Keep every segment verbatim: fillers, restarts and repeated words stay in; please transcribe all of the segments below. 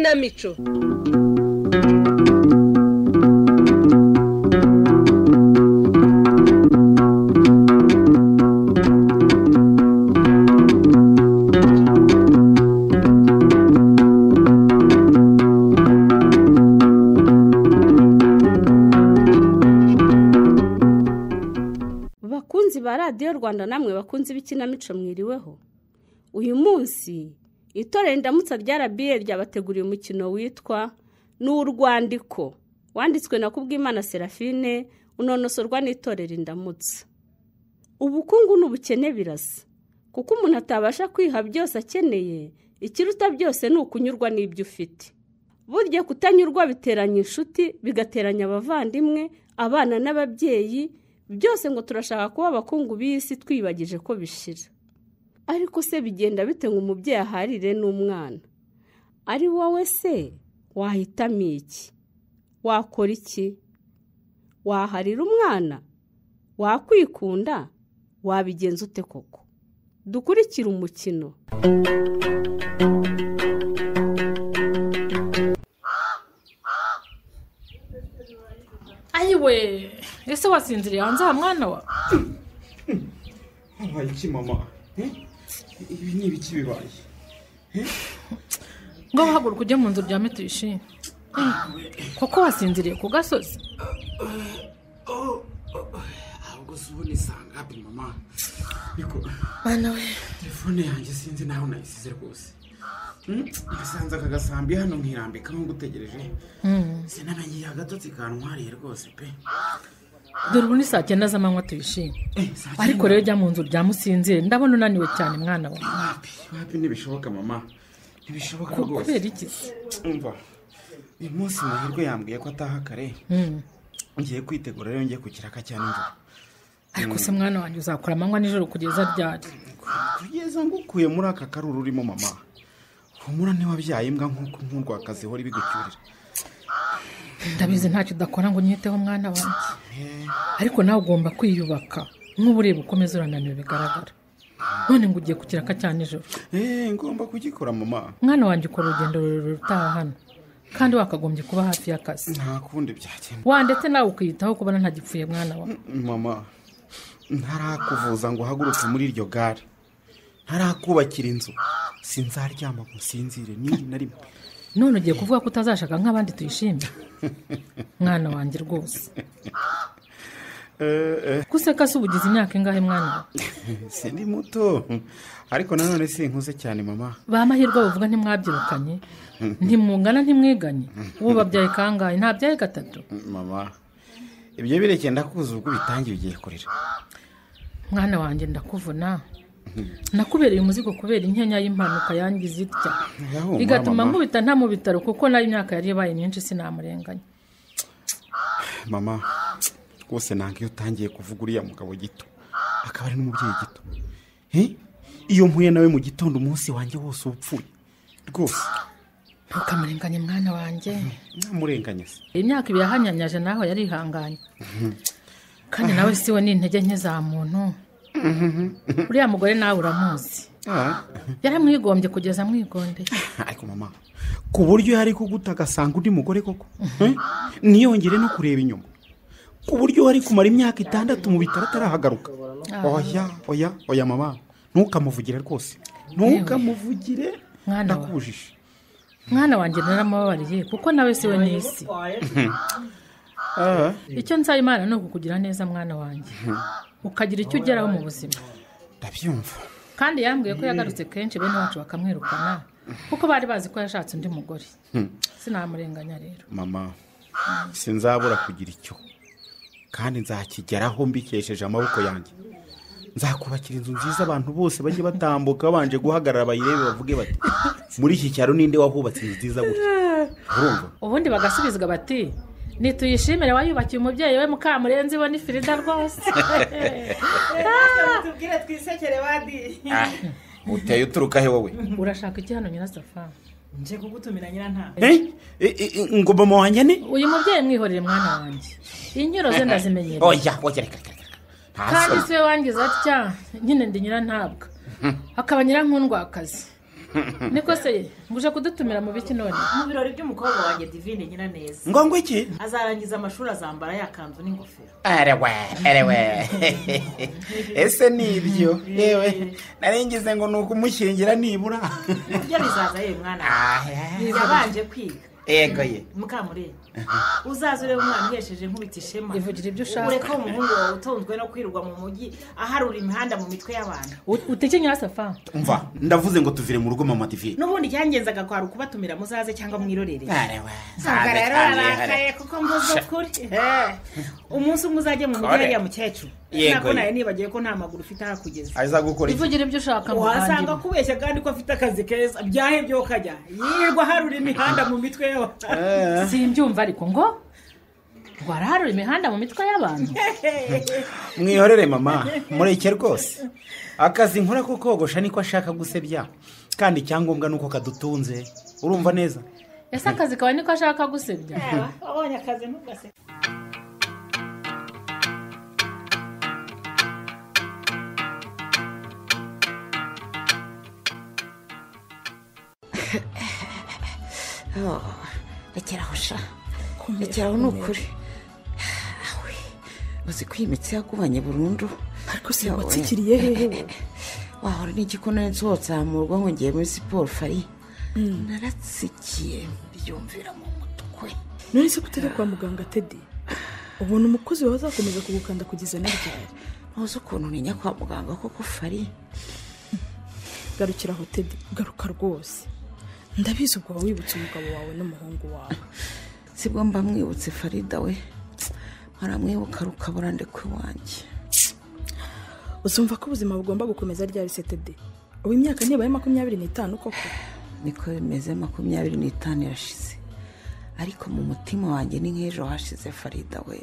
ikinamico. Bakunzi ba Radio Rwanda namwe bakunzi b'ikinamico mwiriweho. Uyu munsi itorero Indamutsa rya R B A ryabateguriye umukino witwa N'urwandiko wanditswe na Kubwimana Serafine unonosorwa n'itorero Indamutsa. Ubukungu n'ubukene birasa kuko umuntu atabasha kwiha byose akeneye, ikiruta byose ni ukunyurwa n'ibyo ufite. Burya kutanyurwa biteranya inshuti, bigateranya abavandimwe, abana n'ababyeyi, byose ngo turashaka kuba abakungu b'isi twibagije ko bishira. Ariko se bigenda bite ngo umubyeyi aharire n'umwana? Ari wowe se wahitamo iki? Wakora iki? Waharira umwana? Wakwikunda? Wabigenza ute koko? Dukurikira umukino. Ayiwe, ese wasinziriye hanze ha mwana wa? Habaye iki mama? Eh? Ibi ni ibiki bibaye? Eh? Ngo haguruka ujye mu nzu ryame tuyishime. Koko wasinziriye ku gasozi? Ahubwo subone sanga hapi mama. Biko. Bana we, Telefone yanjye sinzi naho nayisize rwose. Hmm? Nasanze aka gasambi hano nkirambika nko gutegereje. Mm. Sinamenye agatotsi kantwariye rwose pe. Dore ubu ni saa cyenda z'amanywa tuyishime. Ariko rero jya mu nzu ryamusinzire, ndabona unaniwe cyane mwana wa. Wapi, wapi ntibishoboka mama. Ntibishoboka rwose. Kubera iki? Umva. Uyu munsi mahirwe yambwiye ko ataha kare. Mm. Ngiye kwitegura rero ngiye kukiraka cyane njoro. Ariko se mwana wanjye uzakora amanywa nijoro kugeza ryari? Kugeza ngukuye muri aka karuru urimo mama. Humura ni wabyaye imbwa nkuko nkurwakazi hori bigucyurira. Ndabizi ntacyo udakora ngo nyiteho mwana wanjye. Ariko nawe ugomba kwiyubaka. Nk'ubu ureba ukomeza urananiwe bigaragara. None ngo ugiye kukiraka cyane nijoro. Eh, ngomba kugikora mama. Mwana wanjye ukora urugendo rurerure rutaha hano. Kandi wakagombye kuba hafi y'akazi. Nta kundi byagenda. Wa ndetse nawe ukiyitaho kubona ntagipfuye mwana wa. Mama, ntarakuvuza ngo haguruke muri iryo gare. Ntarakubakira inzu. Sinzaryama musinzire ni na rimwe. None ugiye kuvuga ko utazashaka nk'abandi tuyishime. Mwana wanjye rwose. Eh eh. Kuseka se ubugize imyaka ingahe mwana? Sindi muto. Ariko nanone sinkuze cyane mama. Ba mahirwe bavuga ntimwabyirukanye. Ntimungana ntimwiganye. Uwo babyaye kangahe? Nta byaye gatatu. Mama. Ibyo bireke ndakuza ubwo bitangiye bigiye kurira. Mwana wanjye ndakuvuna. Nakubereye umuzigo kubera inkenya y'impanuka yangize itya. Igatuma nkubita nta mu bitaro kuko nayo imyaka yari yabaye myinshi sinamurenganya. Mama, rwose nange iyo utangiye kuvuga uriya mugabo gito. Akaba ari n'umubyeyi gito. Eh? Iyo mpuye nawe mu gitondo umunsi wanjye wose upfuye. Rwose. Ntukamurenganye mwana wanjye. Namurenganye se. Imyaka ibi yahanyanyaje naho yari ihanganye. Kandi nawe siwe ni intege nke za muntu. Uriya mugore nawe uramuzi. Yaramwigombye kugeza mwigondeye. Ariko mama, ku buryo yari kugutaga sanga undi mugore koko. Niyongere no kureba inyuma. Ku buryo wari kumara imyaka itandatu mu bitaro atarahagaruka. Oya, oya, oya mama. Ntukamuvugire rwose. Ntukamuvugire. Mwana ndakujisha. Mwana wanjye naramubabariye kuko nawe siwe nisi. Ah, icyo nsaba Imana no kukugira neza mwana wanjye. Ukagira icyo ugeraho mu buzima. Ndabyumva. Kandi yambwiye ko yagarutse kenshi bene wacu bakamwirukana kuko bari bazi ko yashatse undi mugore. Sinamurenganya rero. Mama, sinzabura kugira icyo. Kandi nzakigeraho mbikesheje amaboko yanjye. Nzakubakira inzu nziza abantu bose bajye batambuka babanje guhagarara bayirebe bavuge bati muri iki cyaro ninde wahubatse inzu nziza gutya. Urumva? Ubundi bagasubizwa bati nituyishimire wayubakiye umubyeyi we Mukamurenzi we ni Frida rwose. Tubwire twisekere badi. Uteye uturuka he wowe? Urashaka iki hano nyina Safa? Nje kugutumira nyina nta. Eh? Ngo mama wanjye ne? Uyu mubyeyi mwihorere mwana wanjye. Inyiro ze ndazimenyera. Oya, oya reka reka. Kandi se wangiza atya nyine ndi nyira ntabwo. Akaba nyira nkundwakazi. niko se nguje kudutumira mu biki none mu birori by'umukobwa wanjye Divine nyina neza ngo ngo iki azarangiza amashuri azambara yakanzu n'ingofero arewe arewe ese nibyo yewe naringize ngo nuko umushyingira nibura ibyo bizaza yewe mwana yabanje kwiga ego ye mukamurebe uzaza ureba umwana uhesheje nkubita ishema ivugira ibyo ushaka ureka umuhungu wawe utunzwe no kwirirwa mu mujyi aharura imihanda mu mitwe y'abantu utekenye hasafa umva ndavuze ngo tuvire mu rugo mama Divine n'ubundi cyangenzaga kwara ukubatumira muzaze cyangwa mwirorere arewe ntabwo rero arakaye kuko mvuze ukuri umunsi umwe uzajye mu mujyi hariya mukecuru nako nawe nibagiye ko nta maguru ufite ahakugeza aza gukora iki ivugira ibyo ushaka wasanga kubeshya kandi ko afite akazi keza byahebye ukajya yirirwa harura imihanda mu mitwe y'abantu simbyumva ariko ngo ngo araharura imihanda mu mitwe y'abantu mwihorere mama mureke rwose akazi nkora ko kogosha niko ashaka gusebya kandi icyangombwa nuko kadutunze urumva neza ese akazi kawe niko ashaka gusebya wabonye akazi ntugase rekeraho sha rekeraho ni ukuri uzi ko iyi mitsi yakubanye burundu ariko se watsikiriye hehe wahora n'igikona nzotsamurwa ngo ngiye muri siporo fari naratsikiye byumvira mu mutwe none se kutari kwa muganga Teddy ubona umukozi wawe azakomeza kugukanda kugeza n'ryari ntuzi ukuntu ninya kwa muganga koko fari garukiraho Teddy garuka rwose ndabizi ubwo wibutse umugabo wawe n'umuhungu wawe sibwo mba mwibutse Farida we maramwibuka rukabura ndekwe wanjye uzumva ko ubuzima bugomba gukomeza ryari se Teddy ubu imyaka nibaye makumyabiri n'itanu koko niko bimeze makumyabiri n'itanu irashize ariko mu mutima wanjye ni nk'ejo hashize Farida we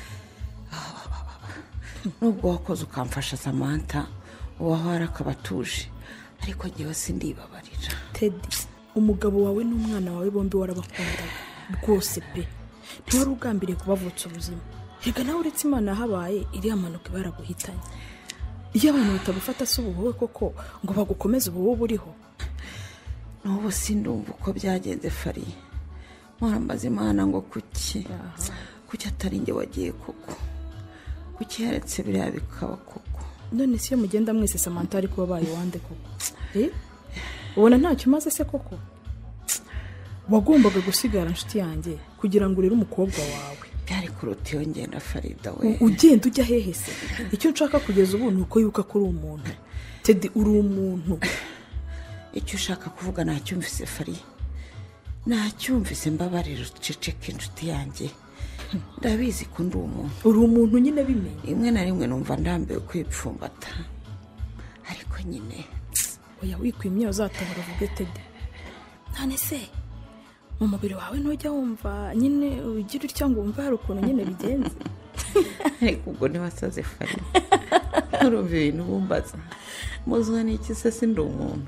nubwo wakoze ukamfasha Samantha ubaho harakabatuje ariko njyewe sindibabarira Teddy umugabo wawe n'umwana wawe bombi warabakundaga rwose pe ntiwari ugambiriye kubavutsa ubuzima reka nawe uretse Imana yahabaye iriya mpanuka baraguhitanye iyo abantu batagufata se ubu wowe koko ngo bagukomeze ubu wowe uriho n'ubu sindumva uko byagenze Fari mwarambaza Imana ngo kuki kuki atari njye wagiye koko kuki yaretse biriya bikaba koko none si yo mugenda mwese Samantha ariko wabaye wande koko eh ubona ntacyo umaze se koko wagombaga gusigara inshuti yanjye kugira ngo urere umukobwa wawe byari kuruta iyo ngenda Farida we ugenda ujya hehe se icyo nshaka kugeza ubu ni uko yuka kuri umuntu Teddy uri umuntu icyo ushaka kuvuga ntacyumvise Fari ntacyumvise mbabarira uceceke inshuti yanjye ndabizi ko ndi umuntu uri umuntu nyine bimenye rimwe na rimwe numva ndambiwe kwipfumbata ariko nyine oya wikwimye uzatahora uvuge Teddy none se mu mubiri wawe ntujya wumva nyine ugira utya ngo wumva hari ukuntu nyine bigenze ariko ubwo ntiwasaze Fari urumva ibintu bumbaza muzwa n'iki se sindi umuntu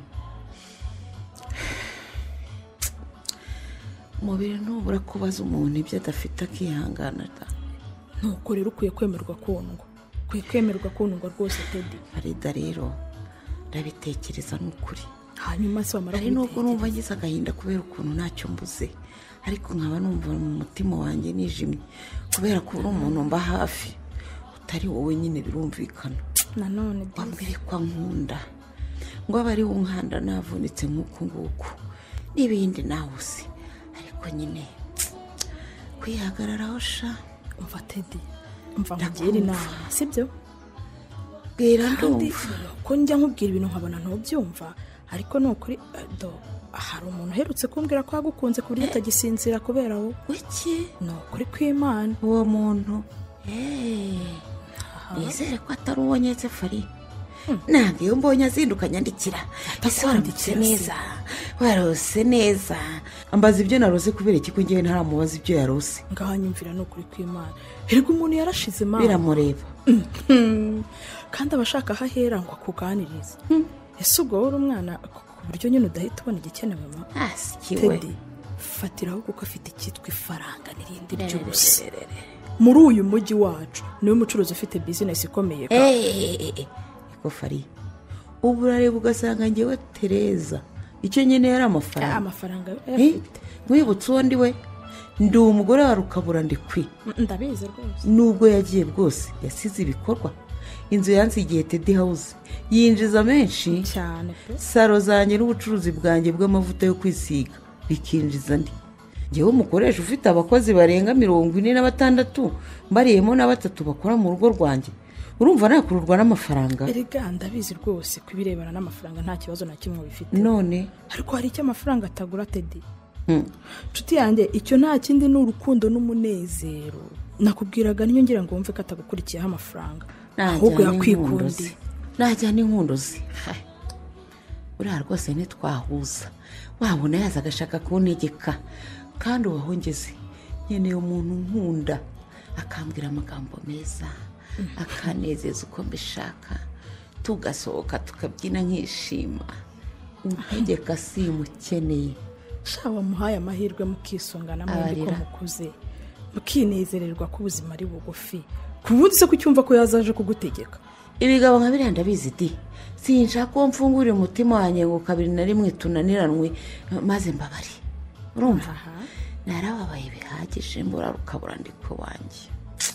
umubiri ntubura kubaza umuntu ibyo adafite akihangana nuko rero ukwiye kwemerwa kundwa ukwiye kwemerwa kundwa rwose Teddy Farida rero ndabitekereza n'ukuri hanyuma se wamara ari nubwo numva ngize agahinda kubera ukuntu ntacyo mbuze ariko nkaba numva mu mutima wanjye nijimye kubera ko uri umuntu mba hafi utari wowe nyine birumvikana nanone wambwire ko nkunda ngo aba ari unkanda navunitse nk'uku nguku n'ibindi nawe se ariko nyine kwihagararaho sha umva Teddy umva nkugire inama sibyo bwira ndumva ko njya nkubwira ibintu nkabona ntubyumva ariko ni ukuri do hari umuntu uherutse kumbwira ko yagukunze ku buryo utagisinzira kubera wowe iki ni ukuri kw'Imana uwo muntu eee nizere ko atari uwo nyetse Fari ntabwo iyo mbonye azinduka nyandikira ese waranditse neza warose neza ambaza ibyo narose kubera iki ko ngewe ntaramubaza ibyo yarose ngahanyumvira ni ukuri kw'Imana erega umuntu yarashize Imana biramureba kandi abashaka aho ahera ngo akuganirize ese ubwo wowe uri umwana ku buryo nyine udahita ubona igikenewe mama Teddy fatiraho kuko afite icyitwa ifaranga n'irindi ryose muri uyu mujyi wacu niwe mucuruzi ufite business ikomeye eee eko Fari ubu urareba ugasanga ngewe Tereza icyo nyine yari amafaranga amafaranga afite wibutse uwo ndi we ndi umugore wa Rukabura ndikwi ndabizi rwose nubwo yagiye bwose yasize ibikorwa inzu yansigiye Teddy House yinjiza menshi cyane pe saro zanjye n'ubucuruzi bwanjye bw'amavuta yo kwisiga bikinjiza ndi ngewe umukoresha ufite abakozi barenga mirongo ine na batandatu mbariyemo na batatu bakora mu rugo rwanjye urumva nakururwa n'amafaranga erega ndabizi rwose kubirebana n'amafaranga nta kibazo na kimwe bifite none ariko hari icyo amafaranga atagura Teddy nshuti yanjye icyo nta kindi ni urukundo n'umunezero nakubwiraga niyo ngira ngo wumve ko atagukurikiyeho amafaranga ahubwo yakwikundiye najyana inkundo ze uriya rwose ntitwahuza wabona yaza agashaka kuntegeka kandi uwahongeze nkeneye umuntu nkunda akambwira amagambo meza akanezeza uko mbishaka tugasohoka tukabyina nkishima untegeka simukeneye shawa muhaye amahirwe mukisungana mwembi ko mukuze mukinezererwa ko ubuzima ari bugufi kubundi se kucyumva ko yazaje kugutegeka ibigabo nka biriya ndabizi di sinshaka ko mfungurira umutima wanjye ngo kabiri na rimwe tunaniranwe maze mbabari urumva narababaye bihagije mbura Rukabura ndiko wanjye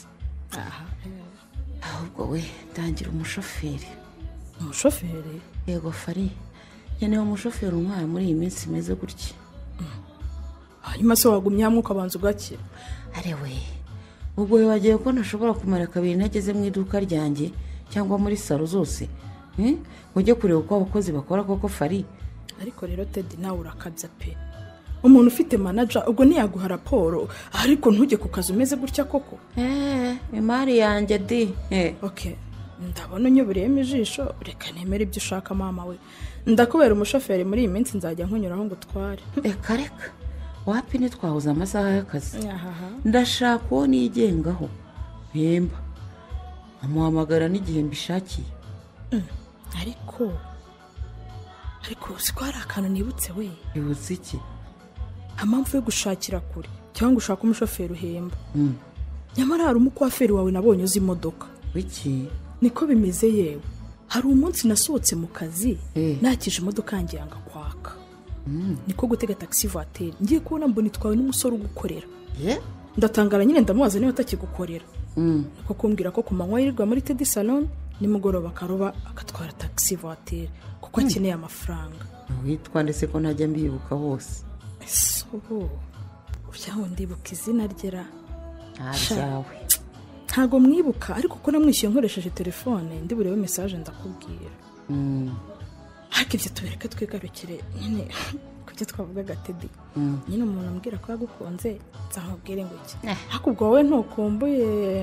ahubwo we ndangira umushoferi umushoferi yego Fari nkeneye umushoferi umwana muri iyi minsi imeze gutya hanyuma se wagumye hamwe ukabanza ugakira arewe ubwo wibagiwe ko ntashobora kumara kabiri nageze mu iduka ryanjye cyangwa muri saro zose ujye kureba uko abakozi bakora koko Fari ariko rero Teddy nawe urakabya pe umuntu ufite manager ubwo ntiyaguha raporo ariko ntujye ku kazi umeze gutya koko eh imari yanjye di eh okay ndabona unyuburiyemo ijisho reka nemere ibyo ushaka mama we ndakubera umushoferi muri iyi minsi nzajya nkunyuraho ngo utware reka reka wapi ntitwahuza amasaha y'akazi ndashaka uwo nigengaho mpemba amuhamagara n'igihe mbishakiye ariko ariko siko hari akantu nibutse we nibutse iki amamvu yo gushakira kure cyangwa ushaka umushoferi uhemba nyamara hari umukwaferi wawe nabonye uzi imodoka wiki niko bimeze yewe hari umunsi nasohotse mu kazi nakije imodoka yanjye yanga kwaka niko gutega taxi voiture ngiye kubona mbona itwawe n'umusore ugukorera ndatangara nyine ndamubaza niba atakigukorera niko kumbwira ko ku manywa yirirwa muri Teddy Salon nimugoroba akaroba agatwara taxi voiture kuko akeneye amafaranga witwa ndetse ko ntajya mbibuka hose sobo ubyaho ndibuka izina ryera ntabyawe ntago mwibuka ariko ko namwishyuye nkoresheje telefone ndi burebe message ndakubwira ariko ibyo tubereka twigarukire nyine kubyo twavugaga Teddy nyine umuntu ambwira ko yagukunze nzamubwire ngo iki ariko ubwo wowe ntukumbuye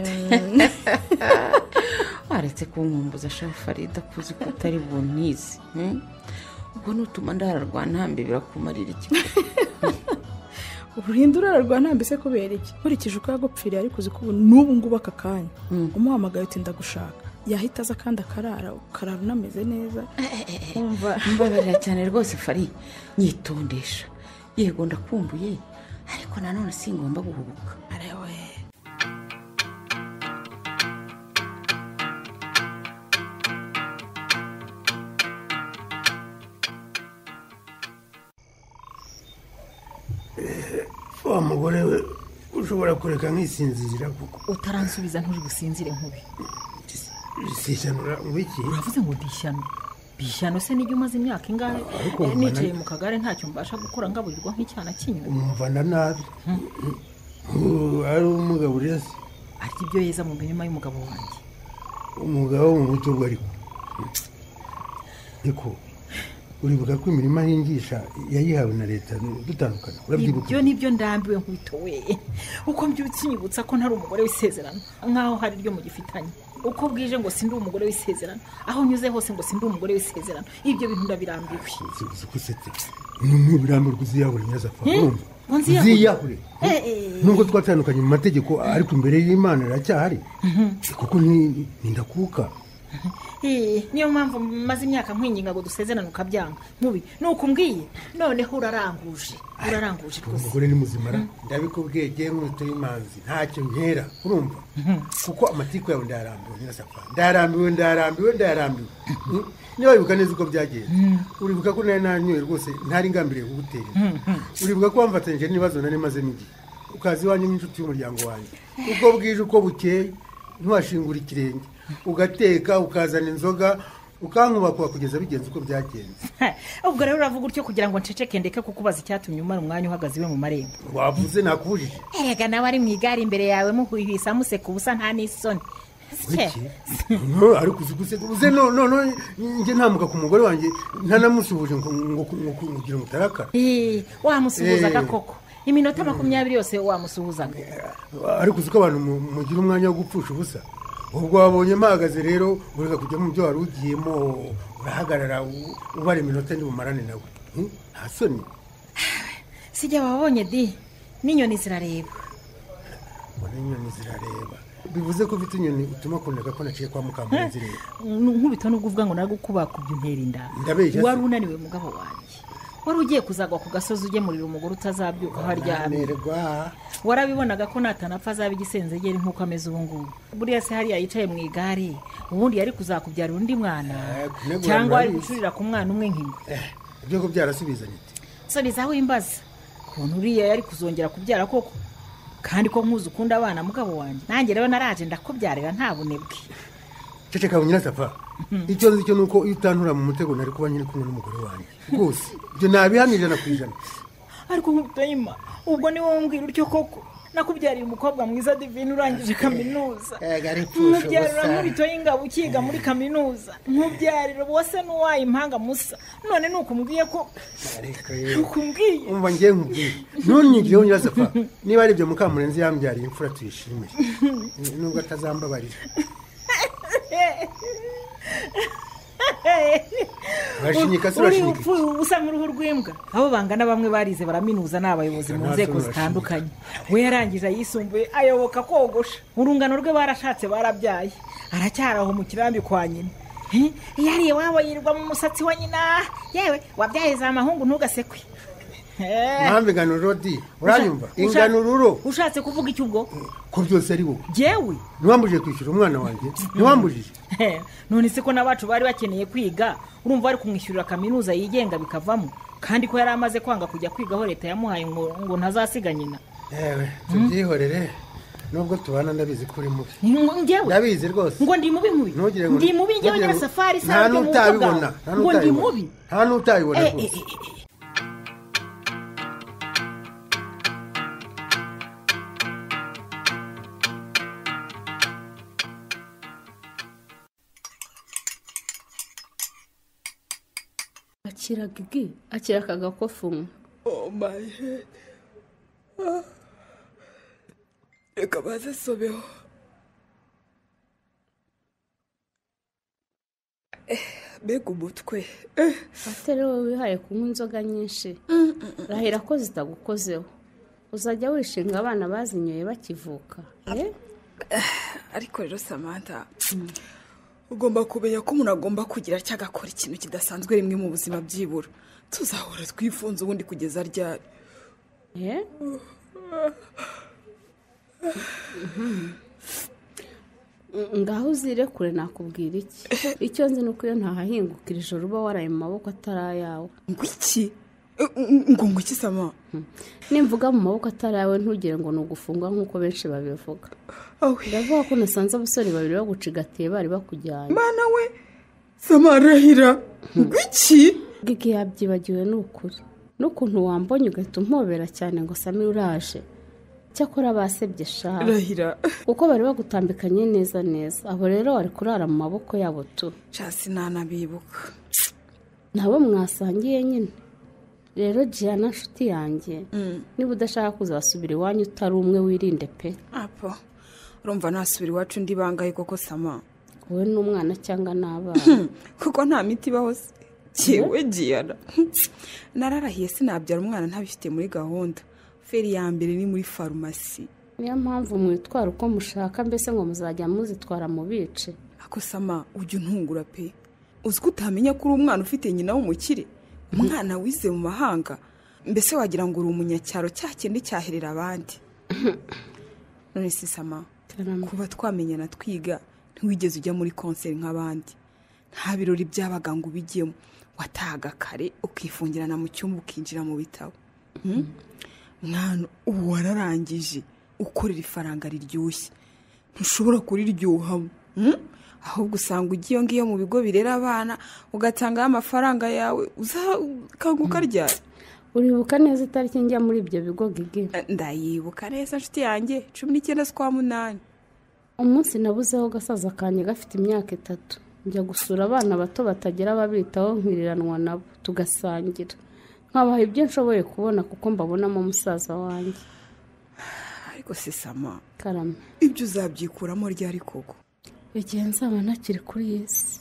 aretse kunkumbuza Farida kuzi ko atari buntizi ubwo nutuma ndararwa ntambe birakumarira iki uburinda urararwa ntambe se kubera iki nkurikije uko yagupfiriye ariko uzi ko ubu n'ubu ngubu aka kanya umuhamagaye uti ndagushaka yahita aza kandi akarara ukarara unameze neza mbabarira cyane rwose Fari nyitondesha yego ndakumbuye ariko nanone singomba guhubuka arewe wa mugore we ushobora kureka nk'isinzira kuko utaransubiza ntuje gusinzire nkubi sishanura ngwiki uravuze ngo dishyano bishyano se nijye umaze imyaka ingahe nicaye mu kagare ntacyo mbasha gukora ngaburirwa nk'icyana kinyuma umvana nabi ari umugabo urese ariko ibyo yeza mu mirima y'umugabo wanjye umugabo mu muturwa ariko ariko uribuka ko imirima y'ingisha yayihawe na leta dutandukana urabyibuka ibyo nibyo ndambiwe nk'uto we uko mbyutse nyibutsa ko ntari umugore w'isezerano nkaho hari ryo mu gifitanye uko bwije ngo sindi umugore w'isezerano aho nyuze hose ngo sindi umugore w'isezerano ibyo bintu ndabirambiwe kusete n'ubirambirwa uziyahure nyazapfa urumva uziyahure nubwo twatandukanye mu mategeko ariko imbere y'Imana iracyahari kuko ni ndakuka niyo mpamvu maze imyaka nkwinginga ngo dusezerane ukabyanga mubi nuko umbwiye noneho uraranguje uraranguje rwose umugore ni muzima ra ndabikubwiye giye nk'uto y'imanzi ntacyo nkera urumva kuko amatiku yawe ndayarambiwe nyirasafa ndayarambiwe ndayarambiwe ndayarambiwe niba wibuka neza uko byagenze uribuka ko nari nanyoye rwose ntari ngambiriye kugutera uribuka ko wamfatanyije n'ibibazo nari mazemo igihe ukaza iwanjye nk'inshuti y'umuryango wanjye uko bwije uko bukeye ntiwashingura ikirenge ugateka ukazana inzoga ukankubakwa kugeza bigenze uko byagenze ubwo rero uravuga utyo kugira ngo nceceke ndeke kukubaza icyatumye umara umwanya uhagaze iwe mu marembo wavuze nakubujije erega nawe ari mu igare imbere yawe muhwihwisa museka ubusa nta n'isoni ariko uzi guseka uze none njye ntamuka ku mugore wanjye ntanamusuhuje ngo kugira umutarakara wamusuhuzaga koko iminota makumyabiri yose wamusuhuzaga ariko uzi ko abantu mugira umwanya wo gupfusha ubusa ubwo wabonye mpahagaze rero ureka kujya mu byo wari ugiyemo urahagarara ubara iminota ndi bumarane nawe nta soni sijya wabonye di n'inyoni zirareba n'inyoni zirareba bivuze ko ufite inyoni utuma kuneka ko naciye kwa mukamurenzi rero nkubito no kuvuga ngo nagukubaka ubyuntera inda wari unaniwe mugabo wanjye wari ugiye kuzagwa ku gasozi ugemurira umugore utazabyuka haryamye warabibonaga ko natanapfa azaba igisenzegeri nk'uko ameze ubu ngubu buriya se hariya yicaye mu igare ubundi yari kuzakubyarira undi mwana cyangwa ari gucurira ku mwana umwe nk'ingwe ibyo ko byarasubizanye subiza wimbaza ukuntu uriya yari kuzongera kubyara koko kandi ko nkuzi ukunda abana mugabo wanjye nanjye rero naraje ndakubyarira nta bunebwe ceceka nyirasafa icyo nzi cyo nuko iyo utantura mu mutego nari kuba nyine kumwe n'umugore wanjye rwose ibyo nabihanije na kwijana ariko nk'utayima ubwo ni wowe umbwira utyo koko nakubyariye umukobwa mwiza divine urangije kaminuza nkubyarira nk'ubito y'ingabo ukiga muri kaminuza nkubyarira bose n'uwaye impanga musa none nuko umbwiye ko ukumbwiye umva ngiye nkubwiye ntunyigireho nyirasafa niba ari ibyo mukamurenzi yambyariye imfura tuyishimire nubwo atazambabarira urashinyika se urashinyika usa nk'uruhu rw'imbwa abo bangana bamwe barize baraminuza n'abayobozi mu nzego zitandukanye we yarangije ayisumbuye ayoboka kogosha urungano rwe barashatse barabyaye aracyaraho mu kirambi kwa nyina yariye waba yirwa mu musatsi wa nyina yewe wabyaye za mahungu ntugasekwe mpamvu inganuro di uranyumva inganururo ushatse kuvuga icyo ubwo ko byose ari wowe jewe ntiwambujije kwishyura umwana wanjye ntiwambujije none se ko n'abacu bari bakeneye kwiga urumva bari kumwishyurira kaminuza yigenga bikavamo kandi ko yari amaze kwanga kujya kwigaho leta yamuhaye ngo ngo ntazasiga nyina yewe tubyihorere nubwo tubana ndabizi ko uri mubi njyewe ndabizi rwose ngo ndi mubi mubi ndi mubi njyewe nyine safari nta n'utabibona ngo ndi mubi nta n'utabibona rwose akira gigi akira akagakofu oh my head reka baze sobeho mbega umutwe atari wowe wihaye kunywa inzoga nyinshi rahira ko zitagukozeho uzajya wishinga abana bazinyoye bakivuka ariko rero Samantha ugomba kumenya ko umuntu agomba kugira cyangwa agakora ikintu kidasanzwe rimwe mu buzima byibura tuzahora twifunze ubundi kugeza ryari ngaho uzire kure nakubwira iki icyo nzi ni uko iyo ntahahingukira ijoro uba waraye mu maboko atari ayawe ngo iki ngo ngo iki Sama nimvuga mu maboko atari ayawe ntugire ngo ni ugufunga nk'uko benshi babivuga ndavuga ko nasanze abasore babiri bagucigatiye bari bakujyanye mana we Sama arahira ngo iki gigi yabyibagiwe ni ukuri n'ukuntu wambonye ugahita umpobera cyane ngo Sami uraje cyakora basebye shaka rahira kuko bari bagutambikanye neza neza abo rero bari kurara mu maboko yabo tu cyasi nanabibuka nabo mwasangiye nyine rero Giana nshuti yanjye niba udashaka kuzasubira iwanyu utari umwe wirinde pe apo urumva nasubira iwacu ndi bangaye koko Sama wowe n'umwana cyangwa n'abana kuko nta miti ibaho cyewe Giana nararahiye sinabyara umwana ntabifite muri gahunda feri ya mbere ni muri farumasi niyo mpamvu mwitwara uko mushaka mbese ngo muzajya muzitwara mu bice ako sama ujya untungura pe uzi ko utamenya ko uri umwana ufite nyina w'umukire umwana wize mu mahanga mbese wagira ngo uri umunyacyaro cya kindi cyaherera abandi none si sama kuba twamenyana twiga ntiwigeze ujya muri konseri nk'abandi nta birori byabaga ngo ubigiyemo watahaga kare ukifungirana mu cyumba ukinjira mu bitabo mwana ubu wararangije ukorera ifaranga riryoshye ntushobora kuriryohamo ahubwo usanga ugiye ngiyo mu bigo birera abana ugatangaho amafaranga yawe uzakanguka ryari uribuka neza itariki njya muri ibyo bigo gigi? Ndayibuka neza nshuti yanjye cumi n'icyenda z'ukwa munani. Umunsi nabuzeho gasaza kanye gafite imyaka itatu njya gusura abana bato batagira ababitaho nkiriranwa nabo tugasangira nkabaha ibyo nshoboye kubona kuko mbabonamo musaza wanjye. Ariko se sama karame ibyo uzabyikuramo ryari koko? Igihe nzaba nakiri kuri Yesu.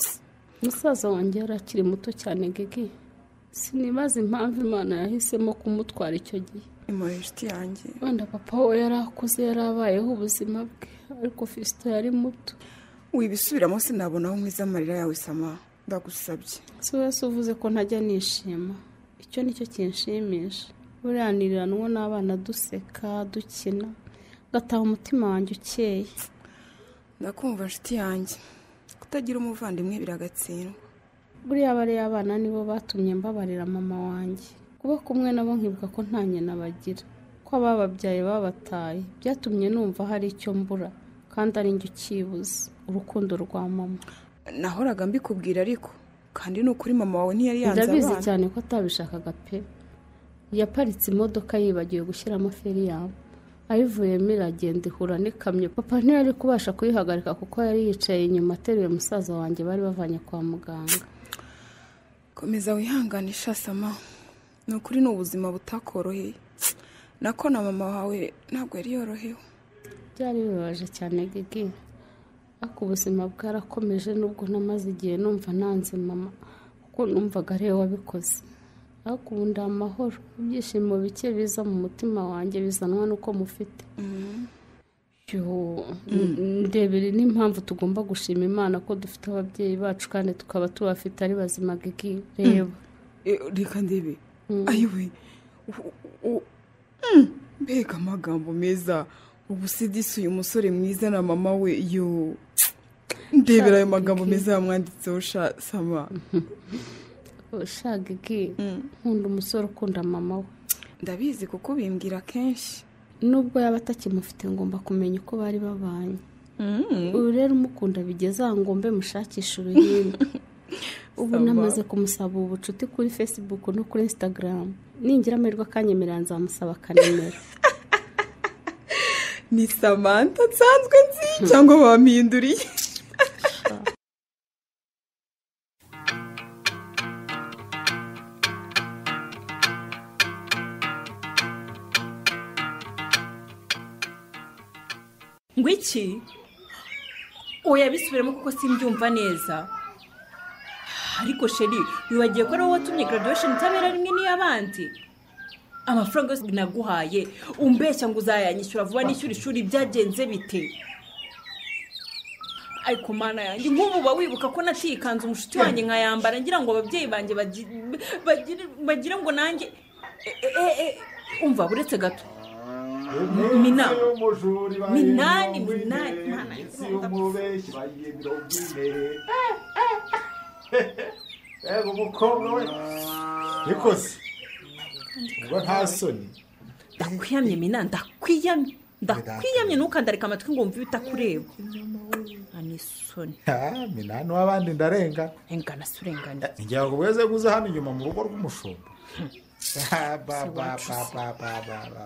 Musaza wanjye yarakiri muto cyane gigi. Sinibaza impamvu Imana yahisemo kumutwara icyo gihe. Imoreshti yanjye. Wenda papa we yarakuze yarabayeho ubuzima bwe ariko Fisto yari muto. Wibisubiramo sinabonaho mwiza amarira yawe sama ndagusabye. So Yesu uvuze ko ntajya nishima. Icyo nicyo kinshimisha. Buraniranwa n'abana duseka dukina. Gataha umutima wanjye ukeye. Ndakumva nshuti yanjye. Kutagira umuvandimwe biragatsindwa. Buriya bari abana nibo batumye mbabarira mama wanjye. Kuba kumwe nabo nkibuka ko nta nyina bagira. Ko abababyaye babataye. Byatumye numva hari icyo mbura kandi ari njye ukibuze urukundo rwa mama. Nahoraga mbikubwira ariko kandi n'ukuri mama wawe ntiyari yanze abana. Ndabizi cyane ko atabishakaga pe. Yaparitse imodoka yibagiwe gushyiramo feri yawe. Ayivuyemo iragenda ihura n'ikamyo. Papa ntiyari kubasha kuyihagarika kuko yari yicaye inyuma ateruye musaza wanjye bari bavanye kwa muganga. Komeza wihanganisha sama. Nukuri n'ubuzima butakoroheye. Nako na mama wawe ntabwo yari yorohewe. Byari bibabaje cyane gigi. Ako ubuzima bwarakomeje nubwo namaze igihe numva nanze mama kuko numvaga ari we wabikoze. Ariko ubu ndi amahoro. Ibyishimo bike biza mu mutima wanjye bizanwa nuko mufite. Yo ndebere n'impamvu tugomba gushima Imana ko dufite ababyeyi bacu kandi tukaba tubafite ari bazima gigi. Reba reka ndebe ayiwe mbega amagambo meza ubusidisi uyu musore mwiza na mama we yo ndebera ayo magambo meza yamwanditseho sama. Shagigi nkunda umusore ukunda mama we. Ndabizi kuko bimbwira kenshi. Nubwo yaba atakimufite ngomba kumenya uko bari babanye. Ubu rero umukunda bigeze aho ngombe mushakisha uruhimbi. Ubu namaze kumusaba ubucuti kuri Facebook no kuri Instagram. Ningira amerwa kanyemerera nzamusaba kanimero. Ni Samantha nsanzwe nzi cyangwa bampinduriye. Ngwiki oya bisubiremo kuko simbyumva neza. Ariko sheri wibagiye ko rawo watumye graduation tabera rimwe n'iyabandi. Amafaranga yose naguhaye umbeshya ngo uzayanyishyura vuba nishyura ishuri byagenze bite? Ariko mana yanjye nk'ubu ba wibuka ko nacikanze umushuti wanjye nkayambara ngira ngo ababyeyi banjye bagire bagire ngo nanjye umva buretse gato. Mina minani minani mana umubeshyi bagiye mirongo ine. Ego mukobwa we nikoze ngo nta soni. Ndakwiyamye mina ndakwiyamye ndakwiyamye nukandarika amatwi ngo mve bitakureba. Ani soni ha minani wabandi ndarenga engana surengana. Ngiye ngo bweze guza hano inyuma mu rugo rw'umushumba. Ba ba ba ba ba ba.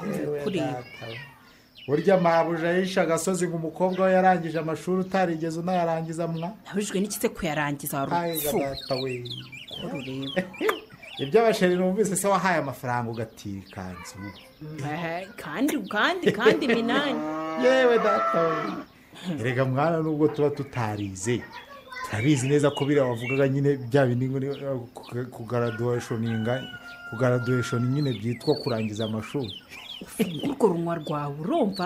Burya mabuja yisha gasozi ng'umukobwa we yarangije amashuri utarigeze unayarangiza mwa. Nabijwe n'ikise kuyarangiza warufu. Kurureba. Ibyo abasheri numvise se wahaye amafaranga ugatira kanzu. Kandi kandi kandi minani. Yewe data we. Erega mwana nubwo tuba tutarize. Turabizi neza ko bira wavugaga nyine bya bindi ku graduation inga ku graduation nyine byitwa kurangiza amashuri. Urwo runwa rwawe urumva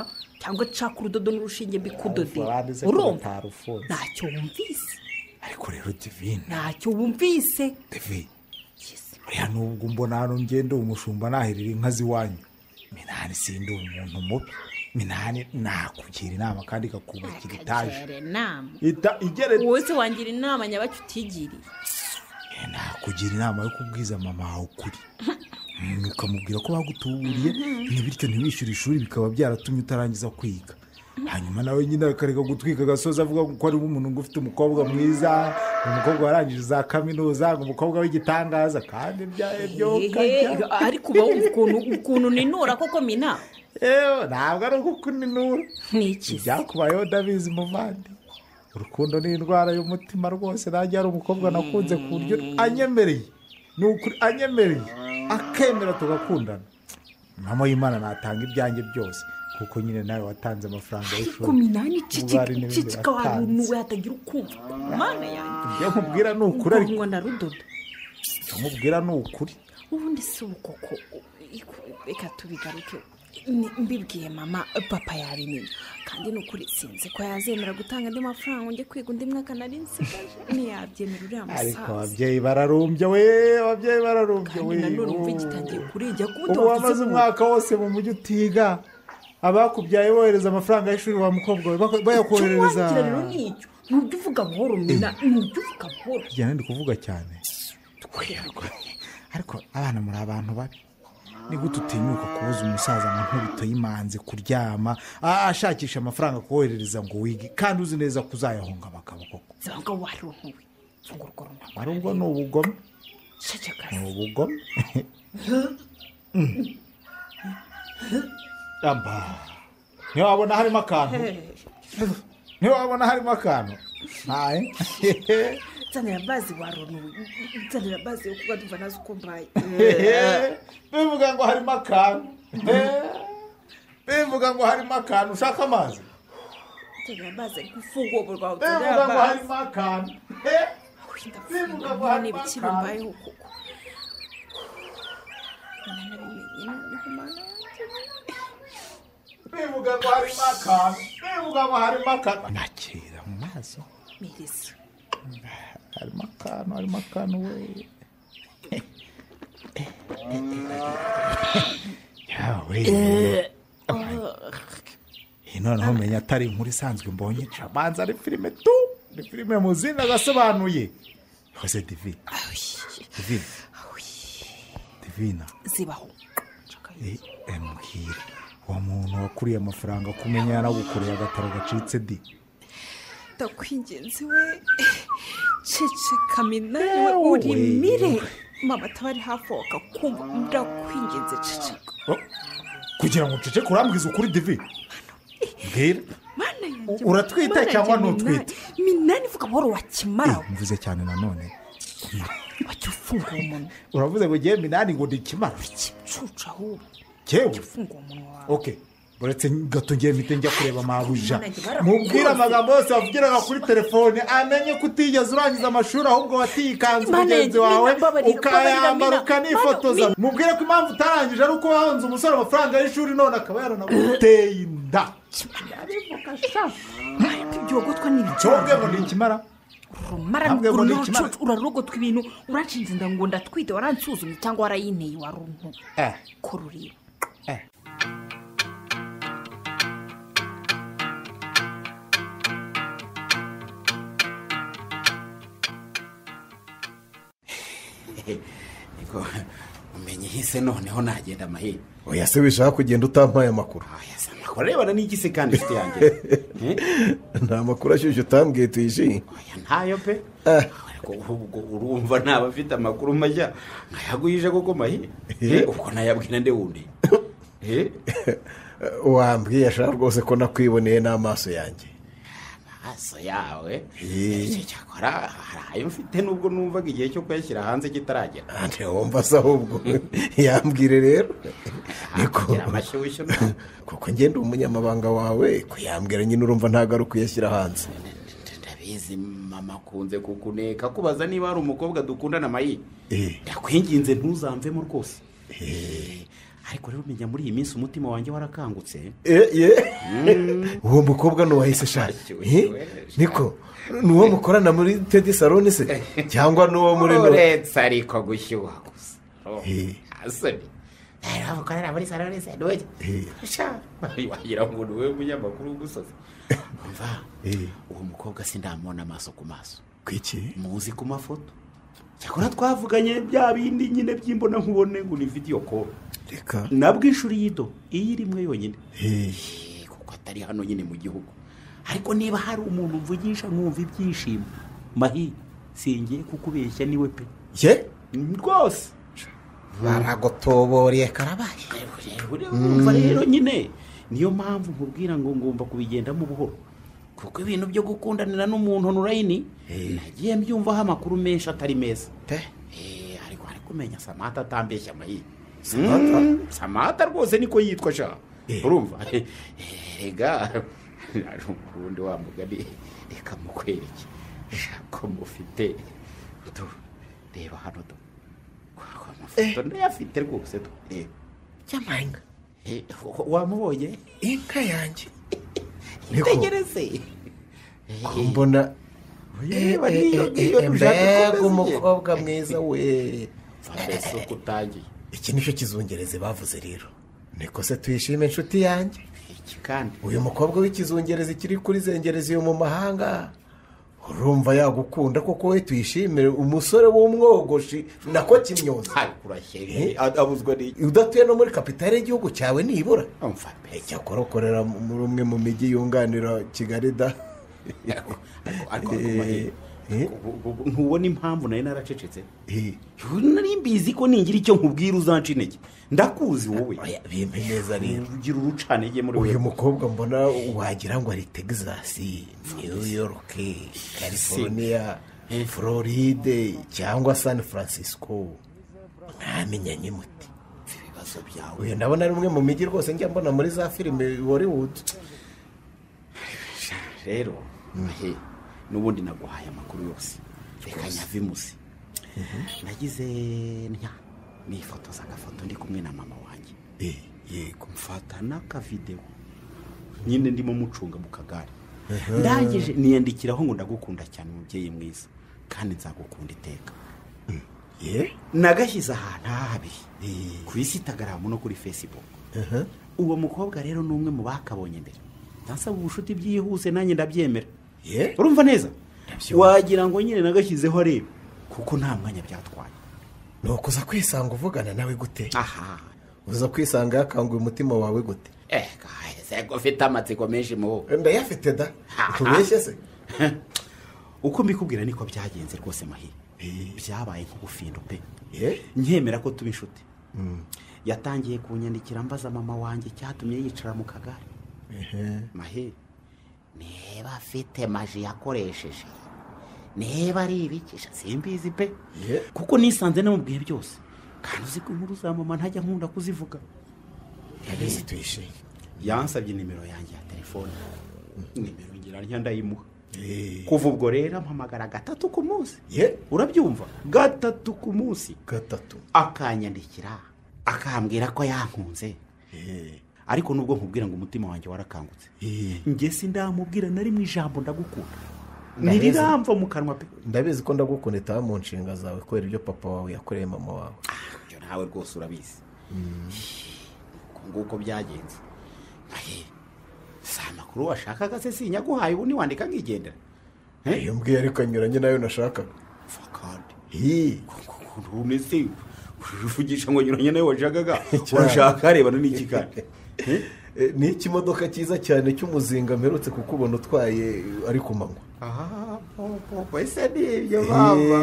cyangwa nshaka urudodo n'urushinge mbikudode urumva ntacyo wumvise ariko rero divine ntacyo wumvise divine uriya nubwo mbona hano ngendo umushumba nahirira inka z'iwanyu minani sindi umuntu mubi minani nakugira inama kandi kakubakira itaje ita igere wose wangira inama nyabacyo utigiriye nakugira inama yo kubwiza mama wawe ukuri ukamubwira ko bagutuburiye bityo ntiwishyure ishuri bikaba byaratumye utarangiza kwiga hanyuma nawe nyine akareka gutwika agasozi avuga ko ari umuntu ngo ufite umukobwa mwiza umukobwa warangije za kaminuza umukobwa w'igitangaza kandi byaye byo kajya ariko uba wumva ukuntu ukuntu ninura koko mina yewe ntabwo ari uko kuninura n'iki byakubayeho ndabizi muvandi urukundo ni indwara y'umutima rwose nanjye ari umukobwa nakunze ku buryo anyemereye ni ukuri anyemereye akemera tugakundana mama y'Imana natanga ibyanjye byose kuko nyine nawe watanze amafaranga y'ishuri ariko minani cicika waruntu we hatagira ukumva mana yanjye ibyo nkubwira ni ukuri ariko ngo ndarudodo nkubwira ni ukuri ubundi si ukoko reka tubigaruke mbibwiye mama papa yabimenya kandi ni ukuri sinzi ko yazemera gutanga andi mafaranga njye kwiga undi mwaka nari nsigaje ntiyabyemera uriya musaza ariko ababyeyi bararumbye we ababyeyi bararumbye we kandi nanone umva gitangiye kurejya kuko ubu wamaze umwaka wose mu mujyi utiga abakubyaye bohereza amafaranga y'ishuri wa mukobwa we bayakoherereza rero nicyo ntujya uvuga buhoro mina ntujya uvuga buhoro njyana ndi kuvuga cyane ariko abana muri abantu babi ni gute utinyuka kubuza umusaza mu nkubito y'imanze kuryama ashakisha amafaranga koherereza ngo wige kandi uzi neza ko uzayahunga bakaba koko zanga waruntuwe fungurwa runaka ari ubwo ni ubugome ni ubugome aba ntiwabona harimo akantu ntiwabona harimo akantu ntahe nzanira bazi waruntuwe nzanira bazi yo kuba duva nazo uko mbaye bivuga ngo harimo akantu bivuga ngo harimo akantu ushaka amazi nzanira bazi ariko ufunguwe mu rwawe bivuga ngo harimo akantu bivuga ngo harimo akantu mbayeho kuko nanabimenye noneho mana bivuga ngo harimo akantu bivuga ngo harimo akantu nakira mu maso mirisa harimo akantu harimo akantu we yawe noneho umenya atari inkuru isanzwe mbonye camanza ari filime tu ni filime mu zina agasobanuye hose divine divine divina zibaho emuhira uwo muntu wakuriye amafaranga kumenya yanagukoreye agataro gacitse di ndakwingenzi we ceceka minani we urimire mama atabari hafi aho akakumva ndakwingenze ceceka kugira ngo uceceke urambwiza ukuri divi mbwira uratwita cyangwa ntutwite minani vuga buhoro wakimara mvuze cyane nanone wajya ufunga umunwa uravuze ngo ngewe minani ngo ndikimara ikicucu ahubwo cyewe ufunga umunwa wawe okay uretse gato ngiye mpite njya kureba mabuja mubwira amagambo yose wavugiraga kuri telefone amenye ko utigeze urangiza amashuri ahubwo watikanze mugenzi wawe ukayambara ukanifotoza mubwire ko impamvu utarangije ari uko wahonze umusore amafaranga y'ishuri none akaba yaranaguteye inda ariko ibyo wagotwa n'ibyo cyobwe ngo ni ikimara rumara urarogotwa ibintu uranshinze inda ngo ndatwite waransuzumye cyangwa warayinteye waruntu ko ruriba niko umenye hise noneho nagenda amahirwe oya se bishaka kugenda utampaye amakuru oya se amakuru arebana n'iki se kandi ufite yanjye nta makuru ashyushye utambwiye tuyishimye oya ntayo pe ubwo urumva ntaba afite amakuru majya nkayaguhije koko mahirwe ubwo nayabwira nde wundi wambwiye ashaka rwose ko nakwiboneye n'amaso yanjye amaso yawe icyo cyakora hari ayo mfite nubwo numvaga igihe cyo kuyashyira hanze kitaragera ntiwumva se ahubwo yambwire rero niko amashyushyu kuko ngenda umunyamabanga wawe kuyambwira nyine urumva ntabwo ari ukuyashyira hanze ndabizi mama akunze kukuneka kubaza niba hari umukobwa dukundana mayi ndakwinginze ntuzamvemo rwose ariko rero umenya muri iyi minsi umutima wanjye warakangutse. uwo mukobwa n'uwahise shaki niko n'uwo mukorana muri tedi saloni se cyangwa n'uwo muri uretse ariko gushyuha gusa asoni rero mukorana muri saloni se n'uwo wagira ngo ni wowe munyamakuru w'umusozi. umva uwo mukobwa sindamubona amaso ku maso. kwiki muzi ku mafoto cyakora twavuganye bya bindi nyine by'imbona nkubone ngo ni video call. reka nabwo inshuro y'ido iyi rimwe yonyine kuko atari hano nyine mu gihugu. ariko niba hari umuntu mvugisha nkumva ibyishimo mahi singiye kukubeshya niwe pe ye rwose baragotoboriye karabaye. urumva rero nyine niyo mpamvu nkubwira ngo ngomba kubigendamo buhoro kuko ibintu byo gukundanira n'umuntu online nagiye mbyumvaho amakuru menshi atari meza. ariko ariko umenya Samata atambeshya mahi. Samata Samata rwose niko yitwa sha urumva rega ubundi wa mugani reka mukwereke ko mufite reba hano do amafoto ndayafite rwose do reba cyamanga wamubonye inka yanjye itegereze mbona mbega umukobwa mwiza we mbese uko utangiye. iki nicyo kizungereze bavuze rero niko se tuyishime inshuti yanjye. iki kandi uyu mukobwa w'ikizungerezi kiri kuri zengerezi yo mu mahanga urumva yagukunda koko we tuyishimire umusore w'umwogoshi nako kimyoza abuzwa udatuye no muri kapitale y'igihugu cyawe nibura cyakora ukorera muri umwe mu mijyi yunganira Kigali da. ntubona impamvu nari naracecetse nari mbizi ko ningira icyo nkubwira uzanca intege ndakuzi wowe bimpe neza rero ugira urucanege muri uyu mukobwa mbona wagira ngo ari Texas, New York, California, Floride cyangwa San Francisco ntamenyanye muti ibibazo byawe. uyu ndabona ari umwe mu mijyi rwose njya mbona muri za filime Hollywood rero n'ubundi naguhaye amakuru yose reka nyavimusi. nagize ntya nifotoza agafoto ndi kumwe na mama wanjye yego mfata n'akavideo nyine ndimo mucunga mu kagare ndangije niyandikiraho ngo ndagukunda cyane umubyeyi mwiza kandi nzagukunda iteka. nagashyize ahantu habi ku Instagram no kuri Facebook. uwo mukobwa rero ni umwe mu bakabonye mbere nasaba ubushuti byihuse nanjye ndabyemera. urumva neza wagira ngo nyine nagashyizeho areba kuko nta mwanya byatwaye. nuko uza kwisanga uvugana nawe gute? aha uza kwisanga yakanguye umutima wawe gute? eh kaheze ko ufite amatsiko menshi mu ndayafite da tubeshye se. uko mbikubwira niko byagenze rwose mahi byabaye nk'ubufindo pe nkemera ko tuba inshuti. yatangiye kunyandikira mbaza mama wanjye cyatumye yicara mu kagare. mahi niba afite maji yakoresheje niba ari ibikisha simbizi pe kuko nisanze namubwiye byose kandi uzi ko inkuru za mama ntajya nkunda kuzivuga. yabizi tuyishime yansabye nimero yanjye ya telefone nimero ngira ntya ndayimuha. kuva ubwo rero mpamagara gatatu ku munsi. urabyumva gatatu ku munsi gatatu akanyandikira akambwira ko yankunze. ariko nubwo nkubwira ngo umutima wanjye warakangutse njye sindamubwira nari mu ijambo ndagukunda niriramva mu kanwa pe. ndabizi ko ndagukunda itaha mu nshinga zawe kubera ibyo papa wawe yakoreye mama wawe. ibyo nawe rwose urabizi. nguko byagenze. si amakuru washakaga se sinyaguhaye ubu niwandika nkigendera. iyo mbwiye ariko anyuranye nayo nashakaga. fakandi ukuntu se uvugisha ngo nyuranye nayo washakaga urashaka arebana n'iki kandi ni ikimodoka cyiza cyane cy'umuzinga mperutse kukubona utwaye ari ku manywa. aha popo ese ni ibyo baba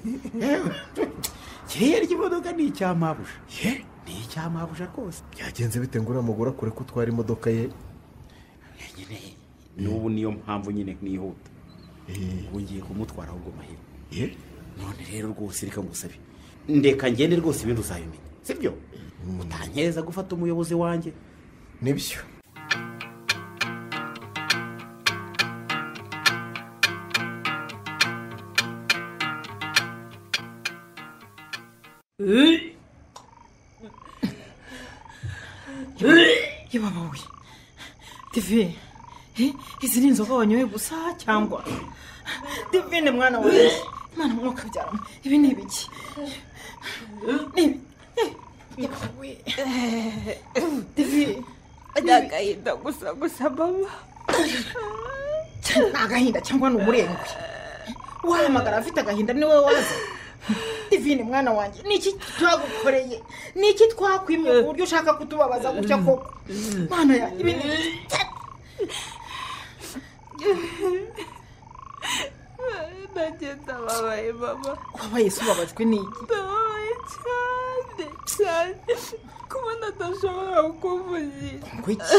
kiriya ry'imodoka ni icyamabusha ni icyamabusha rwose. byagenze bite ngo uramugura kure ko utwara imodoka ye nyine n'ubu niyo mpamvu nyine nihuta ubu ngiye kumutwara ahubwo mahirwe. none rero rwose reka ngusabe ndeka ngende rwose ibintu uzabimenya sibyo utankeza gufata umuyobozi wanjye. nibyo baba we divi izi ni inzoga wanyoye gusa cyangwa divine mwana wawe mwana mwuka byaramo ibi ni ibiki divi agahinda gusa gusa mama ni agahinda cyangwa ni umurengwe wahamagara afite agahinda niwe waza divine mwana wanjye ni iki twagukoreye ni iki twakwimye ku buryo ushaka kutubabaza gutya koko mwana ya ibi ni nagenda babaye mama wabaye se ubabajwe n'iki ndabaye cyane cyane kubona adashobora kukuvugisha ngo iki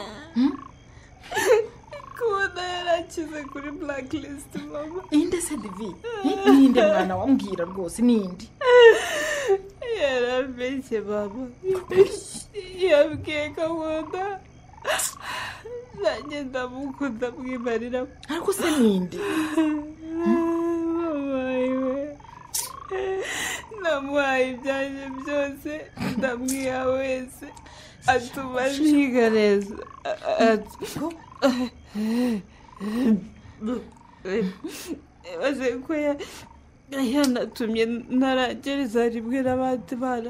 kubona yarakize kuri blacklist mama inde se divi ninde mwana wambwira rwose ninde yarambeshye mama yabwiye gahunda nanjye ndamukunda mwimarira ariko se ninde babaye namuhaye ibyanjye byose ndamwiha wese atuma ntiga neza baze ko yanatumye naragereza rimwe n'abandi bana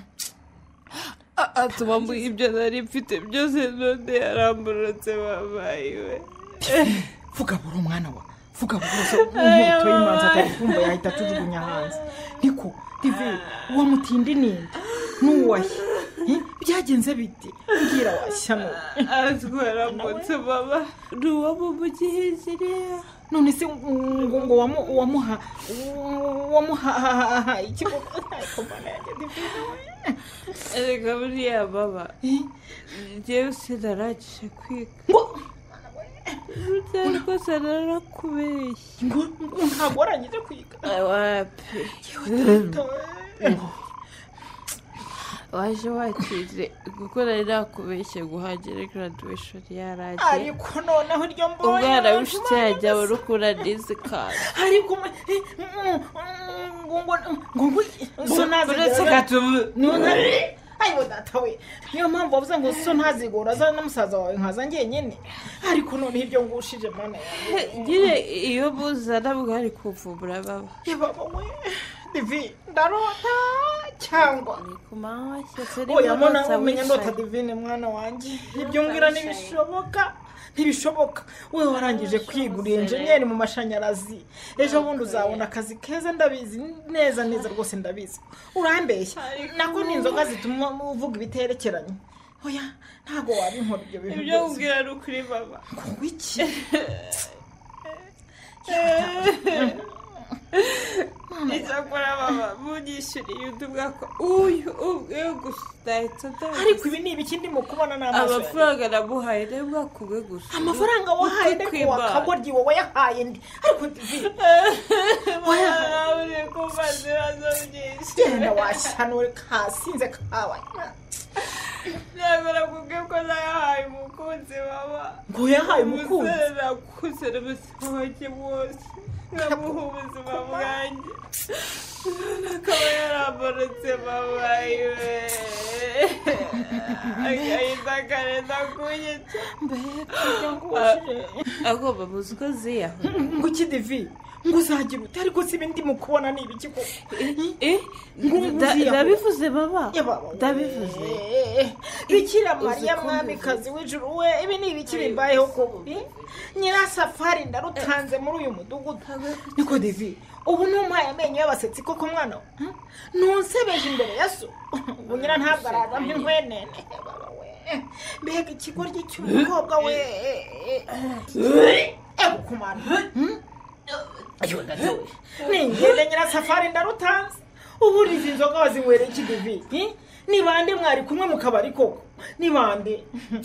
atuma mu ibyo nari mfite byose none yaramburutse babaye we vuga buri umwana wa vuga buri wese umuto y'imanza atari kumva yahita tujugunya hanze niko divi uwo mutindi ninde n'uwahe byagenze biti mbwira washyano atwara mutse baba ni uwo mu mujyi hejuru none se ngo ngo wamuha wamuha ikigo komana yanjye divine we reka buriya baba njyewe sinarangije kwiga cyane ko sanarakubeshye ngo ntabwo warangije kwiga wapi waje wakize kuko nari nakubeshye guhagera graduation yarangiye ariko noneho iryo mbonye umwana w'inshuti yanjye abona ukura n'izi kandi ariko ngo ngo ngo so nazigora niyo ntare ayo data we niyo mpamvu wavuze ngo so ntazigora aza n'umusaza wawe nkaza ngenyene ariko noneho ibyo ngushije mana ngire iyo buzana bwari kuvumbura baba baba we divi ndarota cyangwa ni kumawa cyese oya mona umenya ndota divine mwana wanjye ibyo mbwira ntibishoboka ntibishoboka wowe warangije kwigurira engineer mu mashanyarazi ejo bundi uzabona akazi keza ndabizi neza neza rwose ndabizi urambeshya nako n'inzoga zituma uvuga ibiterekeranye oya ntago wabinkora ibyo bintu ibyo ubwira ari ukuri baba ngo iki Icyakora baba munyishyuriye uduvuga ko uyu ubwe gusa ariko ibi ni ibiki ndimo kubona n'amaso amafaranga namuhaye nayo mwaka umwe gusa amafaranga wahaye ariko wakagoryi wowe yahaye ndi ariko divi uri kumva zirazo byinshi genda washanure kasinze kabaye ntabwo kubwe ko nayahaye umukunzi baba ngo yahaye umukunzi nakuze n'ubuzima bwanjye bwose nkamuha ubuzima bwanjye akaba yaramborotse babaye agahita akarenda kunyica agomba muzi ko ziyaho ngo iki divi ngo uzagira ute ariko si ibindi mu kubona ni ibiki ko ndabivuze baba ndabivuze bikira mariya mwamikazi w'ijuru we ibi ni ibiki bimbayeho ko nyirasafari ndarutanze muri uyu mudugudu niko divi ubu ntumpaye amenyo y'abasetsi koko mwana ntunsebeje imbere ya so ubu nyira ntabwo araza nk'inkwenene mbega ikigoryi cy'umukobwa we ego kumana ayo gatowe ningende nyirasafari ndarutanze ubu izi nzoga wazinywera iki divi ni bande mwari kumwe mu kabari koko ni bande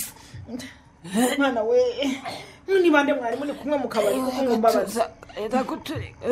mwana we ni bande mwari muri kumwe mu kabari koko mwumbabaza ndaguturika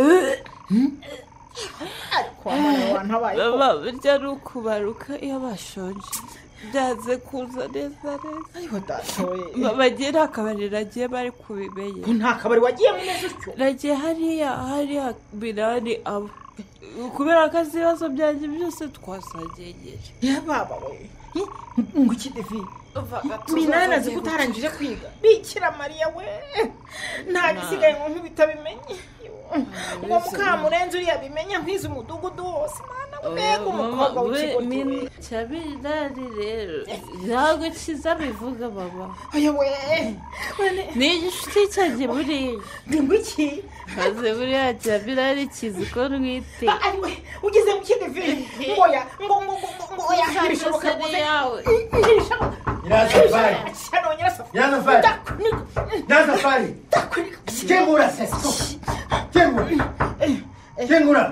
ariko mwana wa ntabaye baba burya ari ukubaruka iyo bashonje byaze kuza neza neza ayo datoye bagira akabari ragiye bari kubimenye nta kabari wagiye mu neza utyo ragiye hariya hariya birani abo kubera ko ibibazo byanjye byose twasageyeje ya baba we ngo iki divi minani azi ko utarangije kwiga bikira mariya we nta gisigaye ngo nk'ubitabimenye ngo mukamurenzi uriya bimenya nk'izi umudugudu wose mwana mbega umukobwa w'ikigo cyabirari rero ntabwo kiza bivuga baba oya we ni igishuti cyanjye buriya ngo iki maze buriya cyabirari kizi ko nwite we ugeze mu kindi vi ngoya ngo ngo ngo oya ntibishoboka rwose ntibishoboka Nyirasafari Nyirasafari Nyirasafari Kengura sesko Kengura Kengura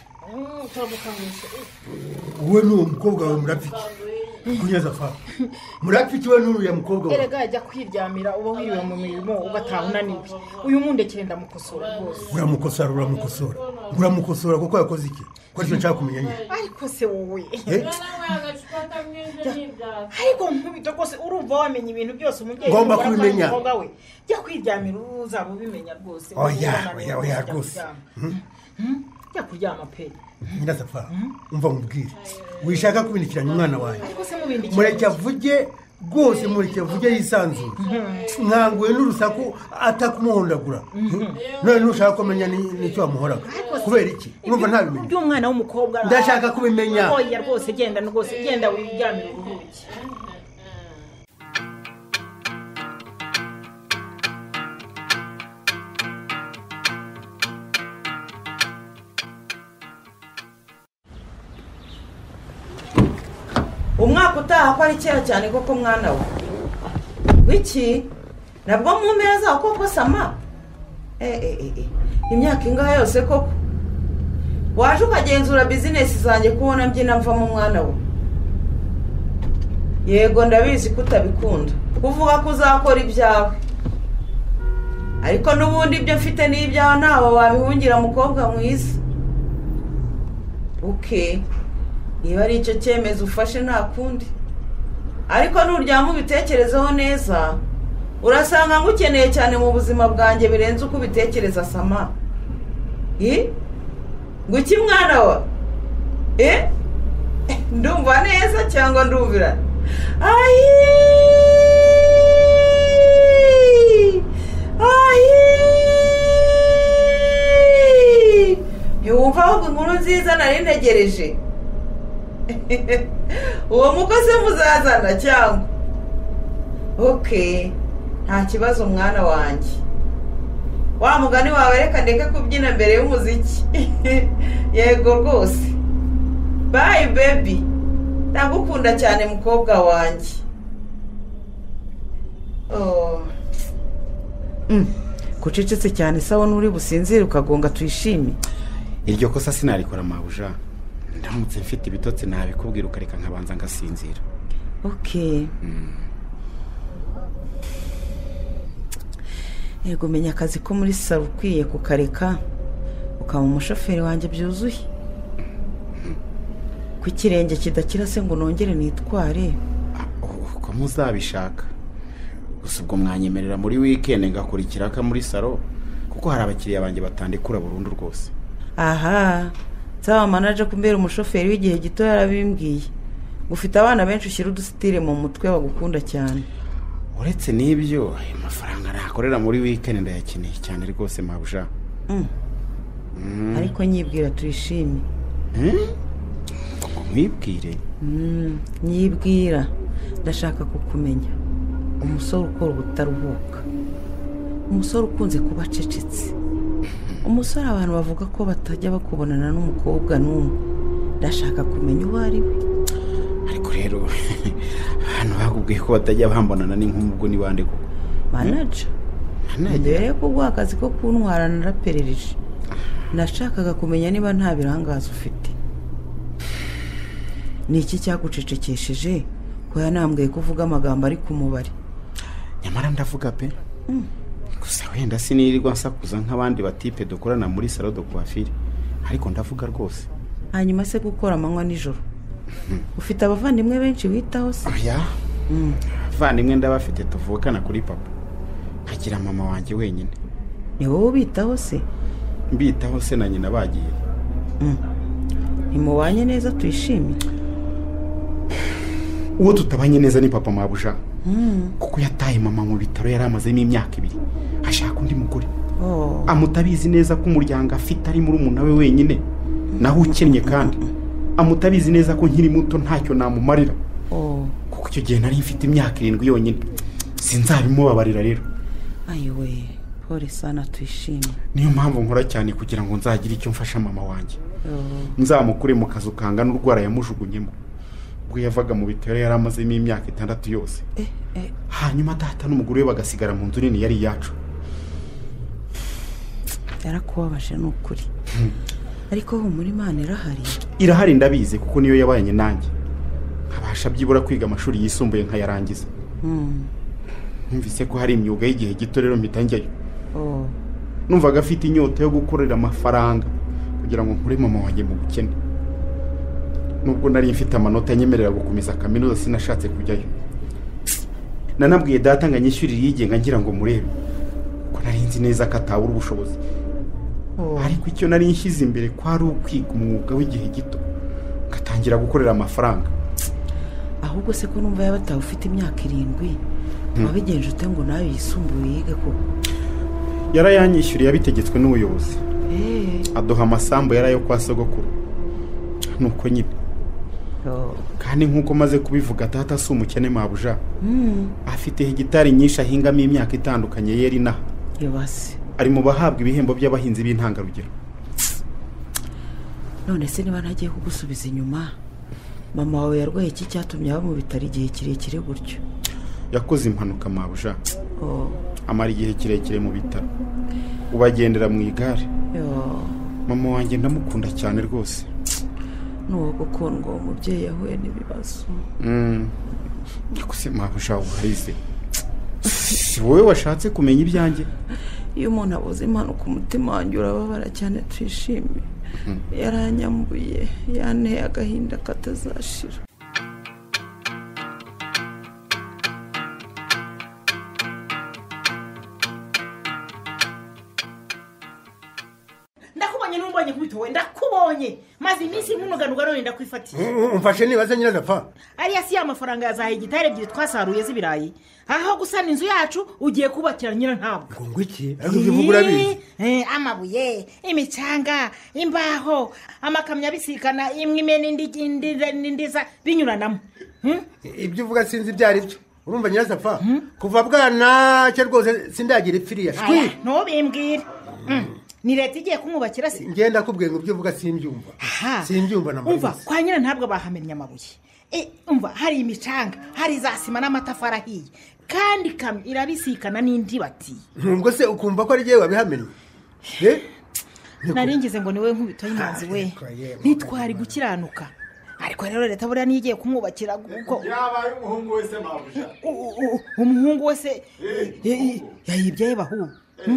Uwe ni umukobwa wawe murapfiki Nyirasafari murapfiki we n'uriya mukobwa wawe erega ajya kwiryamira uba wiriwe mu mirimo ugataha unaniwe uyu mundekere ndamukosora rwose uramukosora uramukosora uramukosora kuko yakoze iki ko aricyo nshaka kumenya nyine ariko se wowe ariko nkubito rwose urumva wamenya ibintu byose umubyeyi ngomba kubimenya we jya kwiryamira uzaba ubimenya rwose oya oya oya rwose jya kuryama pe Nyirasafari umva mubwire wishaka kubindikiranya umwana wawe mureke avuge rwose mureke avuge yisanzure nkanguye n'urusaku atakumuhondagura none nushaka kumenya n'icyo wamuhoraga kubera iki urumva ntabimenya by'umwana w'umukobwa ndashaka kubimenya oya rwose genda rwose genda wiryamire uruhuke umwaka utaha ko ari kera cyane koko mwana we wiki nabwo mu mpera zaho koko sama eee imyaka ingahe yose koko waje ukagenzura bizinesi zanjye kubona mbyina mvamo umwana we yego ndabizi ko utabikunda kuvuga ko uzakora ibyawe ariko n'ubundi ibyo mfite n'ibyawe ntawe wabihungira mukobwa mwiza uke niba ari icyo cyemezo ufashe nta kundi ariko nuryama ubitekerezeho neza urasanga ngukeneye cyane mu buzima bwanjye birenze uko ubitekereza sama ngo iki mwana wa ndumva neza cyangwa ndumvira ayi ayi ntiwumva ahubwo inkuru nziza nari ntegereje uwo mukozi muzazana cyangwa oke nta kibazo mwana wanjye wa mugani wawe reka ndeke kubyina mbere y'umuziki yego rwose bayi bebi ndagukunda cyane mukobwa wanjye kucecetse cyane sawa n'uri businzire ukagonga tuyishime iryo kosa sinarikora mabuja ndamutse mfite ibitotsi nabikubwira ukareka nkabanza ngasinzira oke yego menya akazi ko muri salo ukwiye kukareka ukaba umushoferi wanjye byuzuye ku kirenge kidakira se ngo nongere nitware uko muzabishaka gusa ubwo mwanyemerera muri wikendi ngakurikira ka muri salo kuko hari abakiriya banjye batandikura burundu rwose aha nzaba manaje kumbera umushoferi w'igihe gito yarabimbwiye ufite abana benshi ushyira udusitire mu mutwe bagukunda cyane uretse n'ibyo ayo mafaranga nakorera muri wikendi ndayakeneye cyane rwose mabuja ariko nyibwira tuyishime mwibwire nyibwira ndashaka kukumenya umusore ukora ubutaruhuka umusore ukunze kuba acecetse umusore abantu bavuga ko batajya bakubonana n'umukobwa n'umwe ndashaka kumenya uwo ari we ariko rero abantu bakubwiye ko batajya bambonana n'inkubwo n'ibande koko manager mbere yo kuguha akazi ko kuntwara naraperereje nashakaga kumenya niba nta birangaza ufite ni iki cyagucecekesheje ko yanambwiye kuvuga amagambo ari ku mubare nyamara ndavuga pe gusa wenda sinirirwa nsakuza nk'abandi batipe dukorana muri salo de coiffure ariko ndavuga rwose hanyuma se gukora amanywa nijoro ufite abavandimwe benshi witaho se oya abavandimwe ndabafite tuvukana kuri papa nkagira mama wanjye wenyine ni wowe ubitaho se mbitaho se na nyina bagiye ntimubanye neza tuyishime uwo tutabanye neza ni papa mabuja kuko yataye mama mu bitaro yari amazemo imyaka ibiri ashaka undi mugore amutabizi neza ko umuryango afite ari muri umuntu we wenyine naho ukennye kandi amutabizi neza ko nkiri muto ntacyo namumarira kuko icyo gihe nari mfite imyaka irindwi yonyine sinzabimubabarira rero ayiwe pole sana twishimye niyo mpamvu nkora cyane kugira ngo nzagire icyo mfasha mama wanjye nzamukure mu kazu kangana urwara yamujugunyemo ubwo yavaga mu bitaro yari amazemo imyaka itandatu yose hanyuma data n'umugore we bagasigara mu nzu nini yari iyacu yarakubabaje ni ukuri ariko muri Imana irahari irahari ndabizi kuko niyo yabanye nanjye nkabasha byibura kwiga amashuri yisumbuye nkayarangiza numvise ko hari imyuga y'igihe gito rero mpita njyayo numvaga afite inyota yo gukorera amafaranga kugira ngo nkure mama wanjye mu bukene nubwo nari mfite amanota nyemerera gukomeza kaminuza sinashatse kujyayo nanabwiye data ngo anyishyurire yigenga ngira ngo murebe ko nari nzi neza ko atabura ubushobozi ariko icyo nari nshyize imbere ko ari ukwiga umwuga w'igihe gito ngatangira gukorera amafaranga ahubwo se ko numva yaba atawufite imyaka irindwi wabigenje ute ngo nawe yisumbuye yige ko yarayanyishyuriye yabitegetswe n'ubuyobozi aduha amasambu yari ayo kwa sogokuru nuko nyine kandi nk'uko maze kubivuga data si umukene mabuja afite hegitari nyinshi ahingamo imyaka itandukanye yeri inaha ari mu bahabwa ibihembo by'abahinzi b'intangarugero none se niba ntagiye kugusubiza inyuma mama wawe yarwaye iki cyatumye aba mu bitaro igihe kirekire gutyo yakoze impanuka mabuja amara igihe kirekire mu bitaro ubagendera mu igare mama wanjye ndamukunda cyane rwose nuwo gukundwa uwo mubyeyi yahuye n'ibibazo nyakuse mabuja uharize si wowe washatse kumenya ibyanjye iyo umuntu abuze impanuka umutima wanjye urababara cyane twishimye yaranyambuye yanteye agahinda katazashira ndakubonye n'umbonye kubitowe ndakubonye maze iminsi y'umunuganuga none ndakwifatiye umfashe nibaze nyirazapfa ariya si ya mafaranga yazahaye igitare ebyiri twasaruye z'ibirayi aho gusana inzu yacu ugiye kubakira nyina ntabwo ngo iki ariko ibyo uvuga urabizi amabuye imicanga imbaho amakamyo abisikana imwe imwe n'indiza binyuranamo ibyo uvuga sinzi ibyo ari byo urumva nyirazapfa kuva bwana cyo rwose sindagira ipfiriya shwi ntubimbwire ni leta igiye kumwubakira se ngenda kubwiye ngo ibyo uvuga simbyumva simbyumva na umva kwa nyina ntabwo bahamennye amabuye umva hari imicanga hari za sima n'amatafari ahiye kandi kamyo irabisikana n'indi bati nubwo se ukumva ko ari igihe wabihamennye naringize ngo niwe nkubito y'imanzi we ntitwari gukiranuka ariko rero leta buriya niyo igiye kumwubakira kuko yabaye umuhungu wese mabuja umuhungu wese yayibyaye bahu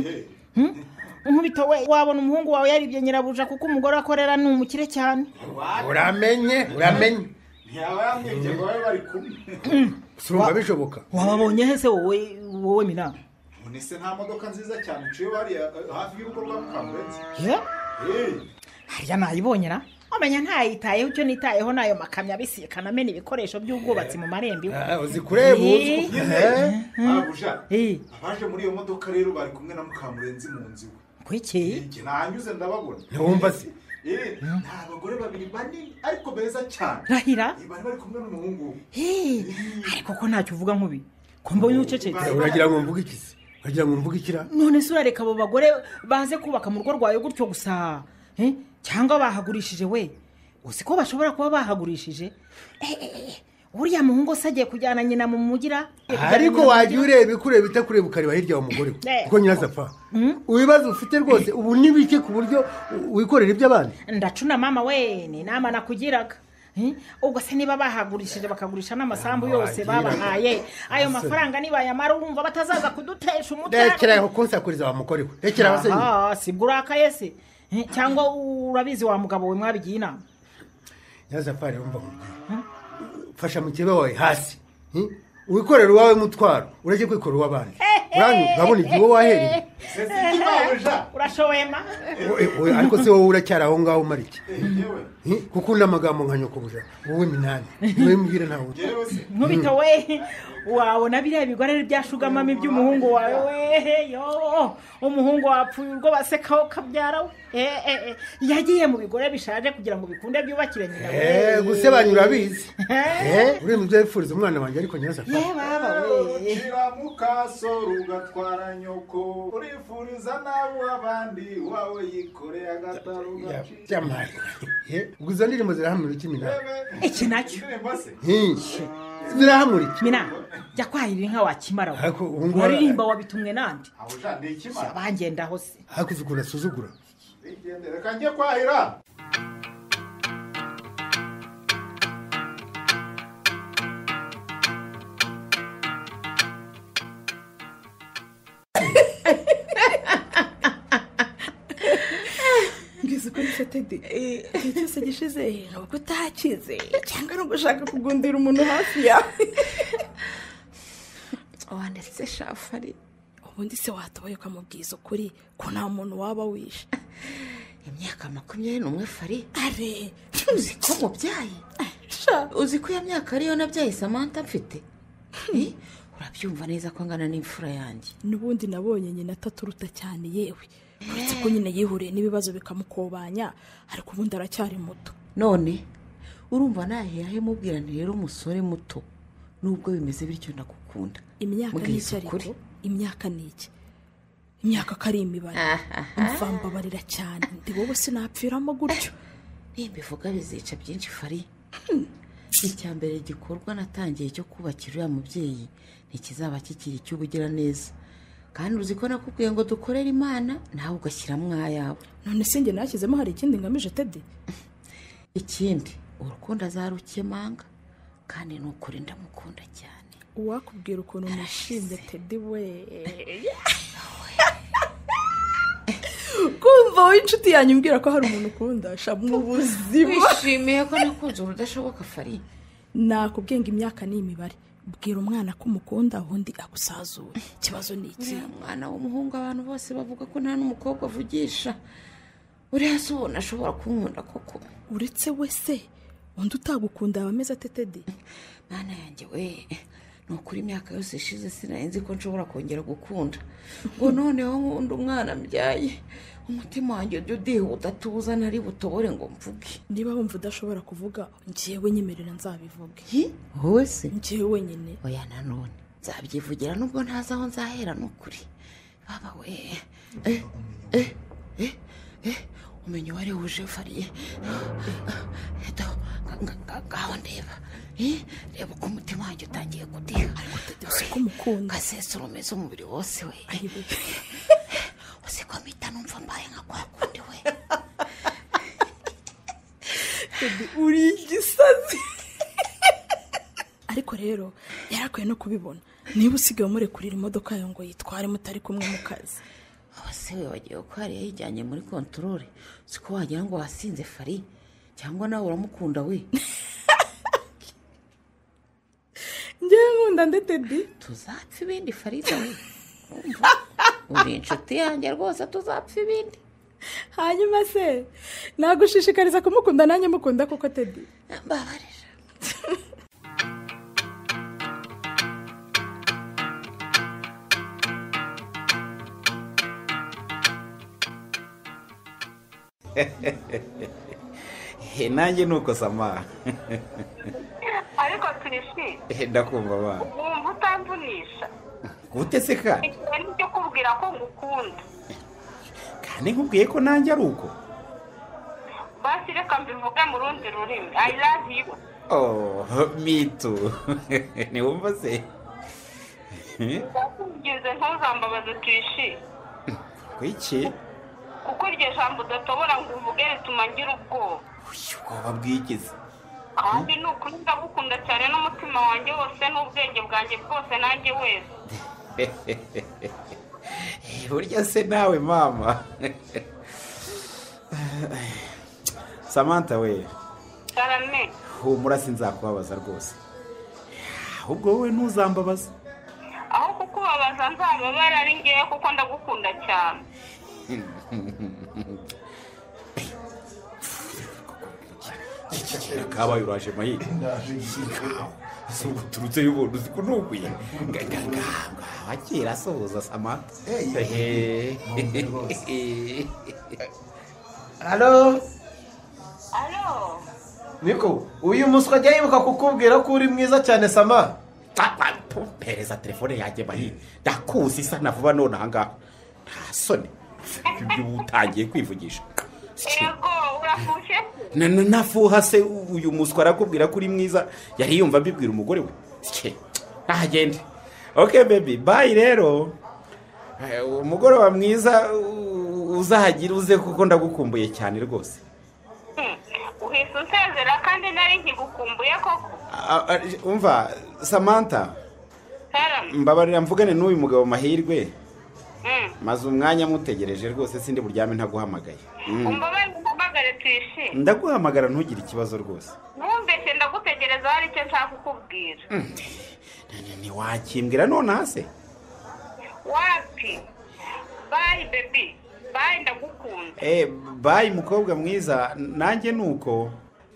nkubito we wabona umuhungu wawe yaribye nyirabuja kuko umugore akorera ni umukire cyane uramenye uramenye ntiyaba yamwibye ngo babe bari kumwe surumva bishoboka wababonye hese wowe wowe mina none se nta modoka nziza cyane uciye bariya hafi y'urugo rwa mukamuretse hariya nayibonye na amenya ntayitayeho icyo nitayeho nayo makamyo abisikana amena ibikoresho by'ubwubatsi mu marembo uzi kureba uzi mabuja abaje muri iyo modoka rero bari kumwe na mukamurenzi mu nzu kwiki iki nanyuze ndababona ntiwumva se eh nta bagore babiri banini ariko beza cyane rahira bari bari kumwe n'umuhungu eh ariko ko ntacyo uvuga nkubi ko mbonye ucecetse uragira ngo mvuge iki se uragira ngo mvuge ikira none se urareka abo bagore baze kubaka mu rugo rwawe gutyo gusa eh cyangwa bahagurishije we uzi ko bashobora kuba bahagurishije uriya muhungu se agiye kujyana nyina mu mugira ariko wagiye ureba ikureba itakureba ukareba hirya wa mugore we kuko nyirazapfa ibibazo ufite rwose ubu ni bike ku buryo wikorera iby'abandi ndacuna mama we ni inama nakugiraga ubwo se niba bahagurishije bakagurisha n'amasambu yose babahaye ayo mafaranga nibayamara urumva batazaza kudutesha umutwe rekeraho kunsakuriza wa mugore we rekeraho se ah sibwo urakaye se cyangwa urabizi wa mugabo we mwabigiye inama nyirazapfa rero umva fasha mukebe wawe hasi wikorera uwawe mutwaro ureke kwikorera uw'abandi urabona igihe wowe wahereye urashoboye ma ariko se wowe uracyari aho ngaho umara iki kuko undi amagambo nka nyokobuja wowe minani wowe mbwira ntawe nkubito we wabona biriya bigorere byashugamamo iby'umuhungu wawe we yo umuhungu wapfuye urwo basekaho kabyara we yagiye mu bigore bishaje kugira ngo bikunde byubakire nyina we gusebanya urabizi uremye ibyo yifuriza umwana wanjye ariko nyirasafari ye baba we ucira mukasoro ugatwara nyoko urifuriza nawe abandi wawe yikoreye agataro byamaye ubwo izo ndirimbo zirahamura iki minani iki nacyo zirahamura iki minani jya kwahirira inka wakimara we waririmba wabitumwe nandi abangendaho se hakuze ukuntu asuzugura reka njye kwahira ngize ukuri se tedi igihe cyose gishize ntabwo utakize cyangwa ari ugushaka kugundira umuntu hafi yawe wanditse shafari ubundi se watoboye ukamubwiza ukuri ko nta muntu waba wishe imyaka makumyabiri n'umwe fari are uzi ko mubyaye uzi ko iyo myaka ariyo nabyaye Samantha mfite urabyumva neza ko angana n'imfura yanjye n'ubundi nabonye nyina ataturuta cyane yewe uretse ko nyine yihuriye n'ibibazo bikamukobanya ariko ubundi aracyari muto none urumva naherahe mubwira nti rero umusore muto nubwo bimeze bityo ndagukunda imyaka ni iki ariko imyaka ni iki imyaka ko ari imibare mvambabarira cyane ndi wowe sinapfiramo gutyo nimbivuga bizica byinshi fari icya mbere gikorwa natangiye cyo kubakira uriya mubyeyi ntikizaba kikiri icy'ubugira neza kandi uzi ko nakubwiye ngo dukorere imana nawe ugashyiramo ayawe none se njye nashyizemo hari ikindi ngamije tedi ikindi urukundo azarukemanga kandi ni ukuri ndamukunda cyane uwakubwira ukuntu nishimye tedi we kumva wowe inshuti yanyu umbwira ko hari umuntu ukunda sha mu buzima wishimiye ko nakunze urudashoboka fari nakubwiye ngo imyaka ni imibare bwira umwana ko umukunda ubundi agusazura ikibazo ni iki umwana w'umuhungu abantu bose bavuga ko nta n'umukobwa avugisha uriya se ubona ashobora kunkunda koko uretse we se undi utagukunda aba ameze ate tedi mwana yanjye we ni ukuri imyaka yose ishize sinari ko nshobora kongera gukunda ngo noneho nkunda umwana mbyaye umutima wanjye ujya udihuta tuza nari butobore ngo mvuge niba wumva udashobora kuvuga njyewe nyemerera nzabivuge wowe se njyewe nyine oya nanone nzabyivugira nubwo ntazi aho nzahera ni ukuri baba we eh eh eh eh umenye wari wuje fariye ngaho ndeba reba uko umutima wanjye utangiye kudiha uzi ko umukunda gasesura umeze umubiri wose we uzi ko mpita numva mbaye nka kwa kundi we uri igisazi ariko rero yarakwiye no kubibona niba usigaye umurekurira imodoka yawe ngo yitware mutari kumwe mu kazi abase we wagiye ko hari yayijyanye muri kontorore uzi ko wagira ngo wasinze fari cyangwa nawe uramukunda we njyewe nkunda ndetedi tuzapfa ibindi farida we uri inshuti yanjye rwose tuzapfa ibindi hanyuma se nagushishikariza kumukunda nanjye mukunda kuko tedi mbabarira nanjye nuko sama ariko turishimye ndakumva abana wumva utamvunisha gute se kandi igihe nicyo kubwira ko ngukunda kandi nkubwiye ko nanjye ari uko basi reka mbivuge mu rundi rurimi I love you oh me too ntiwumva se ndakubwize ntuzambabaze turishimye kwiki kuko iryo jambo udatobora ngo uvuge rituma ngira ubwoba ubwoba bwigize kandi ni ukuri ndagukunda cyane n'umutima wanjye wose n'ubwenge bwanjye bwose nanjye wese burya se nawe mama Samantha we cyane humura sinzakubabaza rwose ahubwo wowe ntuzambabaza aho kukubabaza nzababara ari ngewe kuko ndagukunda cyane. kabaye uraje mayi so turutse y'ubuntu zikunuguye wakira soza Samantha. halo Alo, niko uyu muswa ajya yibuka kukubwira ko uri mwiza cyane Sama. pereza telefone yanjye mayi ndakuzi isa na vuba none ahangaha nta soni ibyo utangiye kwivugisha. ego urafushye? nafuha se uyu muswa arakubwira ko uri mwiza yari yumva mbibwira umugore we ntagende. ok baby bye rero umugore wa mwiza uzahagira uze kuko ndagukumbuye cyane rwose. uhise usezera kandi nari nkigukumbuye koko. umva Samantha mbabarira mvugane n'uyu mugabo Mahirwe maze umwanya mutegereje rwose sindi buryame ntaguhamagaye. umbabaye umpamagare tuyishime. ndaguhamagara ntugire ikibazo rwose. ntumbeshye ndagutegereza hari icyo nshaka kukubwira. ntiwakimbwira none hase wapi bayi bebi bayi ndagukunda. eh bayi mukobwa mwiza nanjye nuko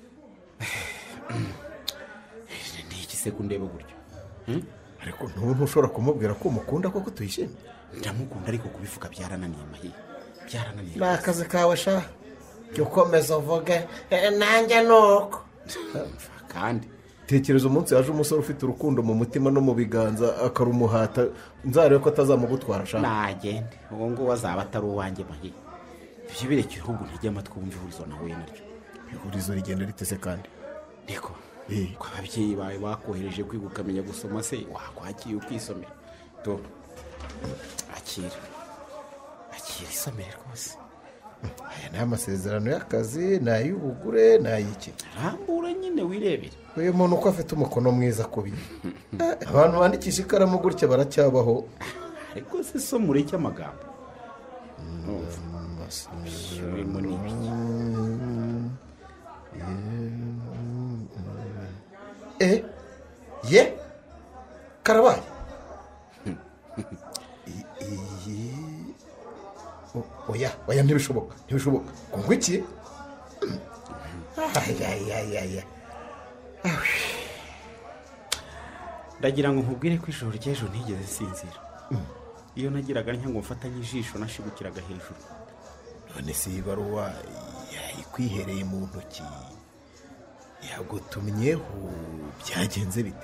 ni iki se kundeba gutyo. ariko ntuntu ushobora kumubwira ko umukunda koko tuyishime. ndamukunda ariko kubivuga byarananiye Mahi byarananiye. ni akazi kawe sha jya ukomeza uvuge nanjye nuko kandi tekereza umunsi yaje umusore ufite urukundo mu mutima no mu biganza akarumuhata nzarebe ko atazamugutwara sha. nagende uwo nguwo azaba atari uwanjye Mahi ibyo birekeye ahubwo ntijye amatwi wumva ihurizo nawe naryo. ihurizo rigenda ritese kandi niko ko ababyeyi bawe bakohereje kwiga ukamenya gusoma se wakwakiye ukisomera to akira akira isomere rwose. aya ni amasezerano y'akazi ni ay'ubugure ni ay'iki rambura nyine wirebere. uyu muntu uko afite umukono mwiza ku bintu abantu bandikisha ikaramu gutya baracyabaho. ariko se so mureke amagambo urimo n'ibiki. eh ye karabaye iyi oya oya ntibishoboka ntibishoboka ngo iki ayayayaya ndagira ngo nkubwire ko ijoro ry'ejo ntigeze sinzira. iyo nagiraga ntya ngo mfatanye ijisho nashigukiraga hejuru. none si ibaruwa yayikwihereye mu ntoki yagutumyeho byagenze bite?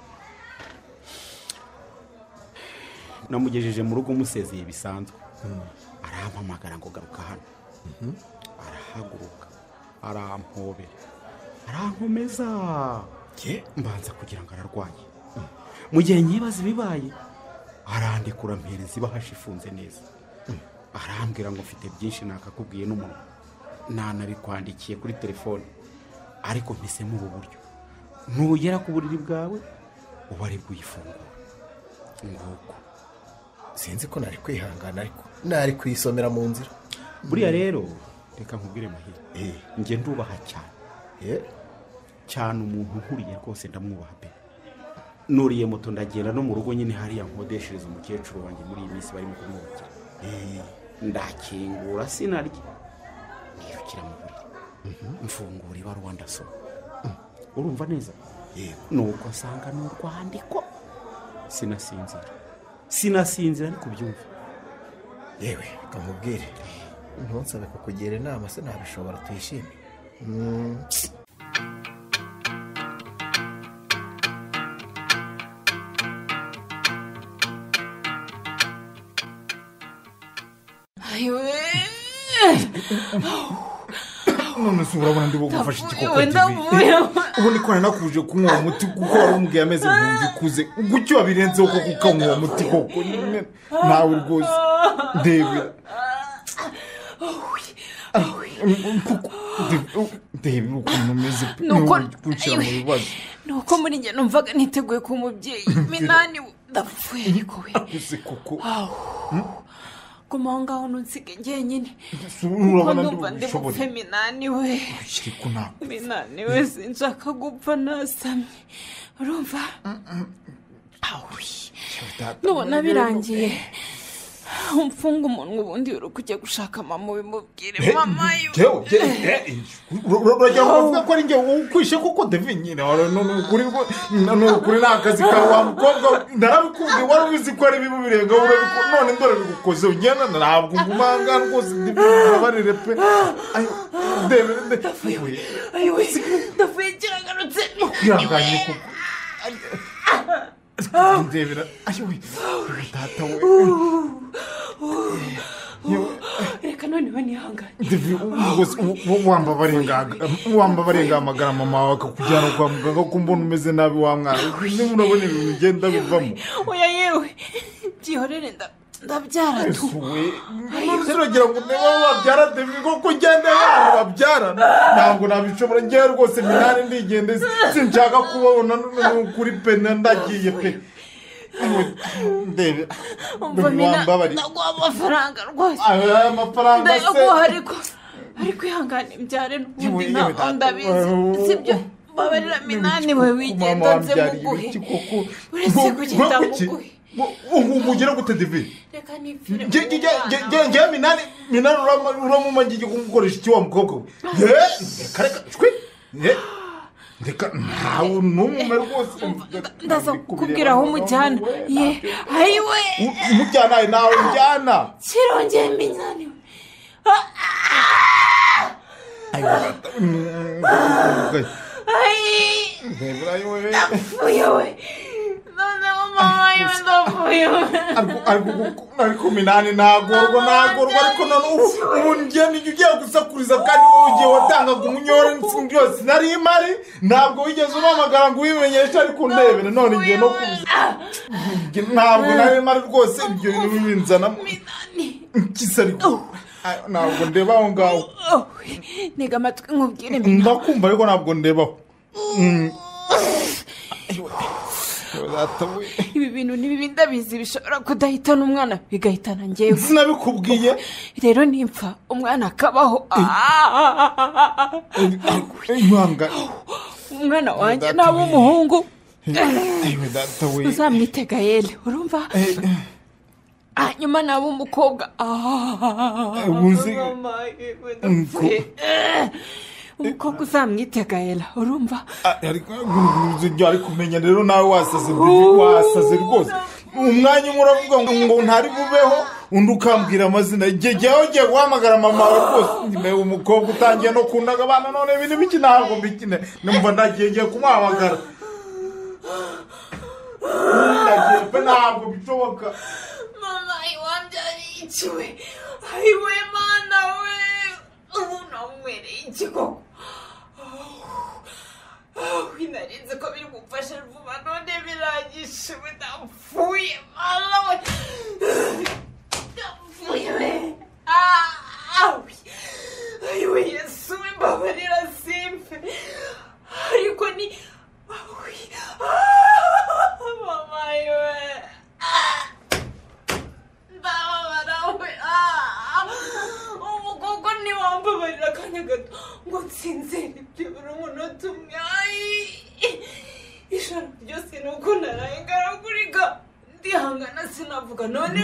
namugejeje mu rugo musezeye bisanzwe. arampamagara ngo garuka hano. arahaguruka arampobera arankomeza mbanza kugira ngo ararwaye. mu gihe nyibaza ibibaye arandikura mpereza ibahasha ifunze neza. arambwira ngo mfite byinshi nakakubwiye n'umuntu nanabikwandikiye kuri telefone ariko mpisemo ubu buryo ntugera ku buriri bwawe uba ari bwuyifungura nguko. sinzi ko nari kwihangana ariko nari kuyisomera mu nzira. buriya rero reka nkubwire Mahire njye ndubaha cyane cyane umuntu nkuriye rwose ndamwubaha pe. nuriye moto ndagenda no mu rugo nyine hariya nkodeshereza umukecuru wanjye muri iyi minsi barimo kumwubakira. ndakingura sinarya nirukira mu buriri mfungura ibaruwa ndasoma. urumva neza nuko nsanga ni urwandiko. sinasinzira sinasinzira ariko byumva. yewe kamubwire ntunsabe kukugira inama se nabishobora tuyishime. ayiwe none se urabona ndi bugufasha igikoko kibi. ubu ni kwana nakuje kunywa uwo muti kuko wari umubwiye ameze nkumva ikuze gutyo wabirenzeho koko ukanywa uwo muti koko nawe rwose ndebera ndebera ukuntu umeze kunshyira mu bibazo. nuko muri njye numvaga niteguye ku mubyeyi Minani ndapfuye ariko we akuze koko guma aho ngaho ntunsige njyenyine urabona ndi numva ndi bupfe Minani we. ariko ntabwo Minani we sinshaka gupfa nasamye urumva awi nubona birangiye umfunga umunwa ubundi uri kujya gushaka mama ubimubwire mama yewe uragira ngo uvuge ko ari njye ukwishe kuko devi nyine ni ukuri ni akazi kawe wa mukobwa narabikubwiye wari ubizi ko ari bibi birenga none ndore bigukoze ugenda ntabwo ngumanga rwose ndibabarire pe ndafuye ndafuye kiragarutse kwihanganye kuko ndebera ayowe data we reka noneho nihangane wamba barenga amagara mama wawe akakujyana kwa muganga ko mbona umeze nabi wa mwana niba urabona ibintu bigenda bivamo oya yewe byihorere ndabyara tu uragira ngo niba wabyara devi koko ugende abantu babyara ntabwo nabishobora ngewe rwose minani ndigende sinshaka kubabona kuri pena ndagiye pe ndebe ndaguha amafaranga rwose aya mafaranga se ndayaguha ariko ariko ihangane mbyare n'ubundi ntabwo ndabizi sibyo babarira minani we wigenda nze muguhe uretse kugenda muguhe umugera gute devi ngewe minani minani uramuma ngiye kumukoresha iki wa mukobwa we reka shwi reka ntawe n'umwe rwose ndaza kukubwira aho umujyana ye ayiwe umujyana nawe njyana kirongeye minani we ndapfuye we noneho mama yiwe ndapfuye we ariko minani nagorwa nagorwa ariko none ubu ngiye nijya ugiye gusakuriza kandi wowe ugiye watangaga umunyore n'insinzi yose nari imari ntabwo wigeze umpamagara ngo ubimenyeshe ariko ndebere none ngiye no kuza ntabwo nari imari rwose ibyo bintu bibinzanamo nkisa ariko ntabwo ndeba aho ngaho ntega amatwi nkubwire ndakumva ariko ntabwo ndebaho ibi bintu ni bibi ndabizi bishobora kudahitana umwana bigahitana ngewe sinabikubwiye rero nimpfa umwana akabaho umwana wanjye naba umuhungu uzamwitega yele urumva hanyuma naba umukobwa umukobwa uzamwitega yela urumva ari kumenya rero nawe wasaze wasaze rwose umwanya umwe uravuga ngo ntari bubeho undi ukambwira amazina jyewe ugiye guhamagara mama wawe rwose umukobwa utangiye no kundaga abana none ibintu biki ntabwo mbikine numva ndagiye ngiye kumuhamagara ndagiye pe ntabwo bishoboka mama iwambyariye iki we ayiwe mana we ubu namwereye iki koko winarinze ko biri gufasha vuba none birangije we ndapfuye mana we ndapfuye we ayiwe yesu we mbabarira simfe ariko ni mama we ndababara we umukobwa ntiwambabarira akanya gato ngo nsinzire byibura umunota umwe ijoro ryose ni uko naraye ngaragurika ndihangana sinavuga none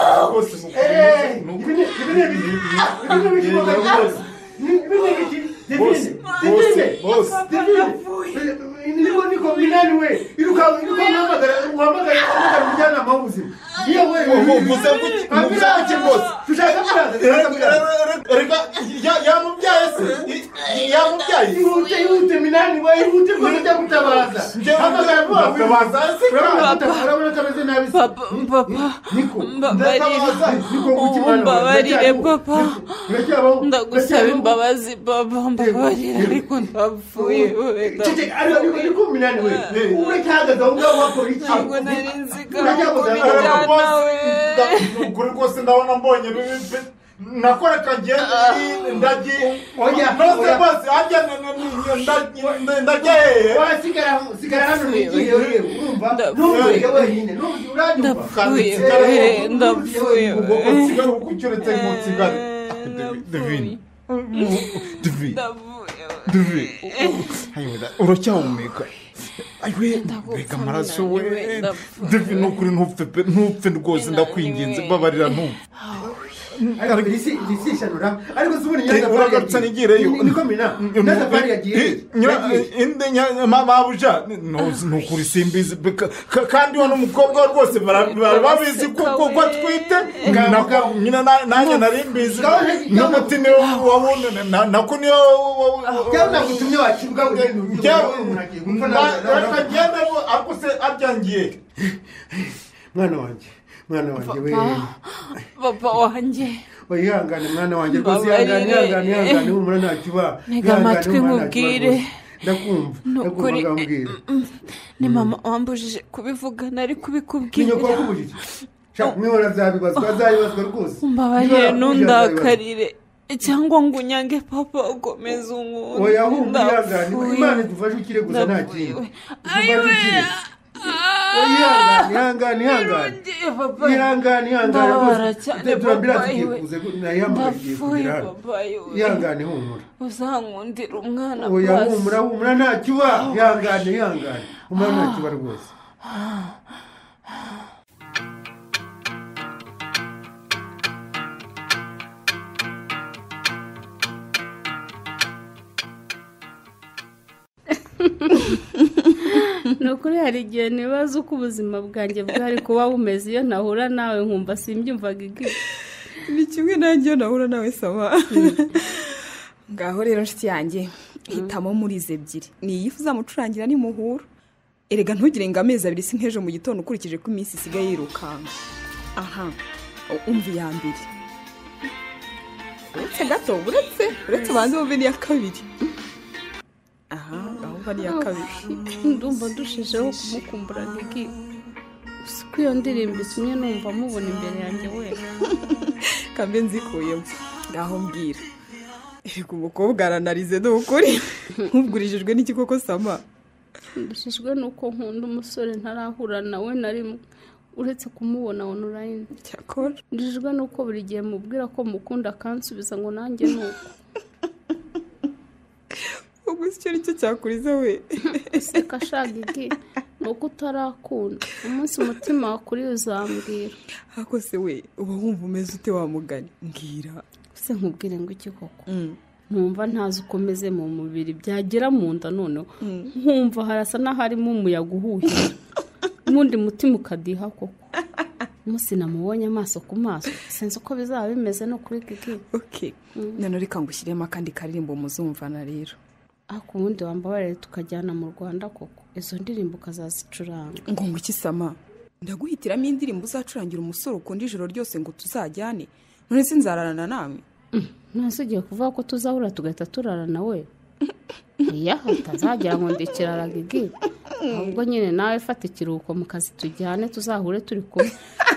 bose bose bose niko niko minani we iruka iruka muhamagara muhamagara muhamagara umujyanama w'ubuzima iyo we uvuze kuki uvuze kuki bose tushaka muraza reka yamubyaye se yamubyaye ihute ihute minani we ihute ko ujya gutabaza hamagara gutabaza urabona kameze nabi papa papa niko mbabarira mbabarire papa ndagusaba imbabazi papa mbabarira ariko ndapfuye we ariko minani we uracyahagaze aho ngaho wakora iki ntabwo nari nzi ko bijyana we ukuri rwose ndabona mbonye bibi nakoreka ngende ndagiye nose bose hajya ndajya hehe wasigara sigara hano nigiye urumva ntuye wenyine ndapfuye ndapfuye sigara uko ucyuretse ngo nsigare Devin Devin Devin uracyahumeka ayiwe mbega amaraso we devi ni ukuri ntupfe pe ntupfe rwose ndakwinginze babarira ntupfe ariko isi ishanura ariko subuni nyaza uragarutse nigireyo niko mina nyaza bari yagiye inde mabuja nukuri simbizi kandi wano umukobwa rwose babizi kuko atwite nyina nanjye nari mbizi n'umuti niwo wabona nako niyo cyangwa gutumye wakibwa reka genda ariko se aryangiye mwana wanjye mwana wanjye we papa wanjye wihangane mwana wanjye rwose ihangane ihangane ihangane humura nta kiba ntega amatwi nkubwire ndakumva ndakumva ngambwira ni mama wambujije kubivuga nari kubikubwira nyoko wakubujije shaka mwibona zabibazwa azayibazwa rwose mbabaye ntundakarire cyangwa ngo unyange papa ukomeze umuntu oya humura ihangane imana idufashe ukire gusa nta kintu ayiwe ihangane ihangane ihangane ihangane ihangane turambira tukikuze nayambaye kugira hano ihangane humura uzankundira umwana oya humura humura nta kiba ihangane ihangane humura nta kiba rwose ni ukuri hari igihe nibaza uko ubuzima bwanjye bwari kuba bumeze iyo nahura nawe nkumva simbyumvaga igihe ni kimwe nanjye iyo nahura nawe saba ngaho rero nshuti yanjye hitamo muri izi ebyiri ni iyi uzamucurangira nimuhura erega ntugire ngo amezi abiri si nk'ejo mu gitondo ukurikije ko iminsi isigaye yirukanka aha umva iya mbere uretse gato uretse uretse ubanza wumve n'iya kabiri aha ahubwo ni iya kabiri ndumva dushijeho kumukumbura gigi si ko iyo ndirimbo itumye numva mubona imbere yanjye we kambe nzikuyemo ngaho mbwira erega umukobwa aranarize ni ukuri nk'ubwurijijwe n'iki koko sama ndishijwe nuko nkunda umusore ntarahura nawe na rimwe uretse kumubona online cyakora ndishijwe nuko buri gihe mubwira ko mukunda akansubiza ngo nanjye nuko ubwo icyo nicyo cyakuriza we ese kashaka iki nuko utarakunda umunsi umutima wakuri uzambwira ako se we uba wumva umeze ute wamugani mbwira se nkubwire ngo iki koko nkumva ntazi uko meze mu mubiri byagera mu nda noneho nkumva harasa n'aharimo umuyaga uhuhira n'undi mutima ukadiha koko umunsi namubonye amaso ku maso sinzi uko bizaba bimeze no kuri gigi okay none reka ngushyiremo akandi karirimbo muzumvana rero ariko ubundi wambabarire tukajyana mu Rwanda koko izo ndirimbo ukazazicuranga ngo ngo iki sama ndaguhitiramo indirimbo uzacurangira umusore ukunda ijoro ryose ngo tuzajyane none se nzararana nawe none se ugiye kuvuga ko tuzahura tugahita turarana we iya utazagira ngo ndikirara gigi ahubwo nyine nawe fata ikiruhuko mu kazi tujyane tuzahure turi kumwe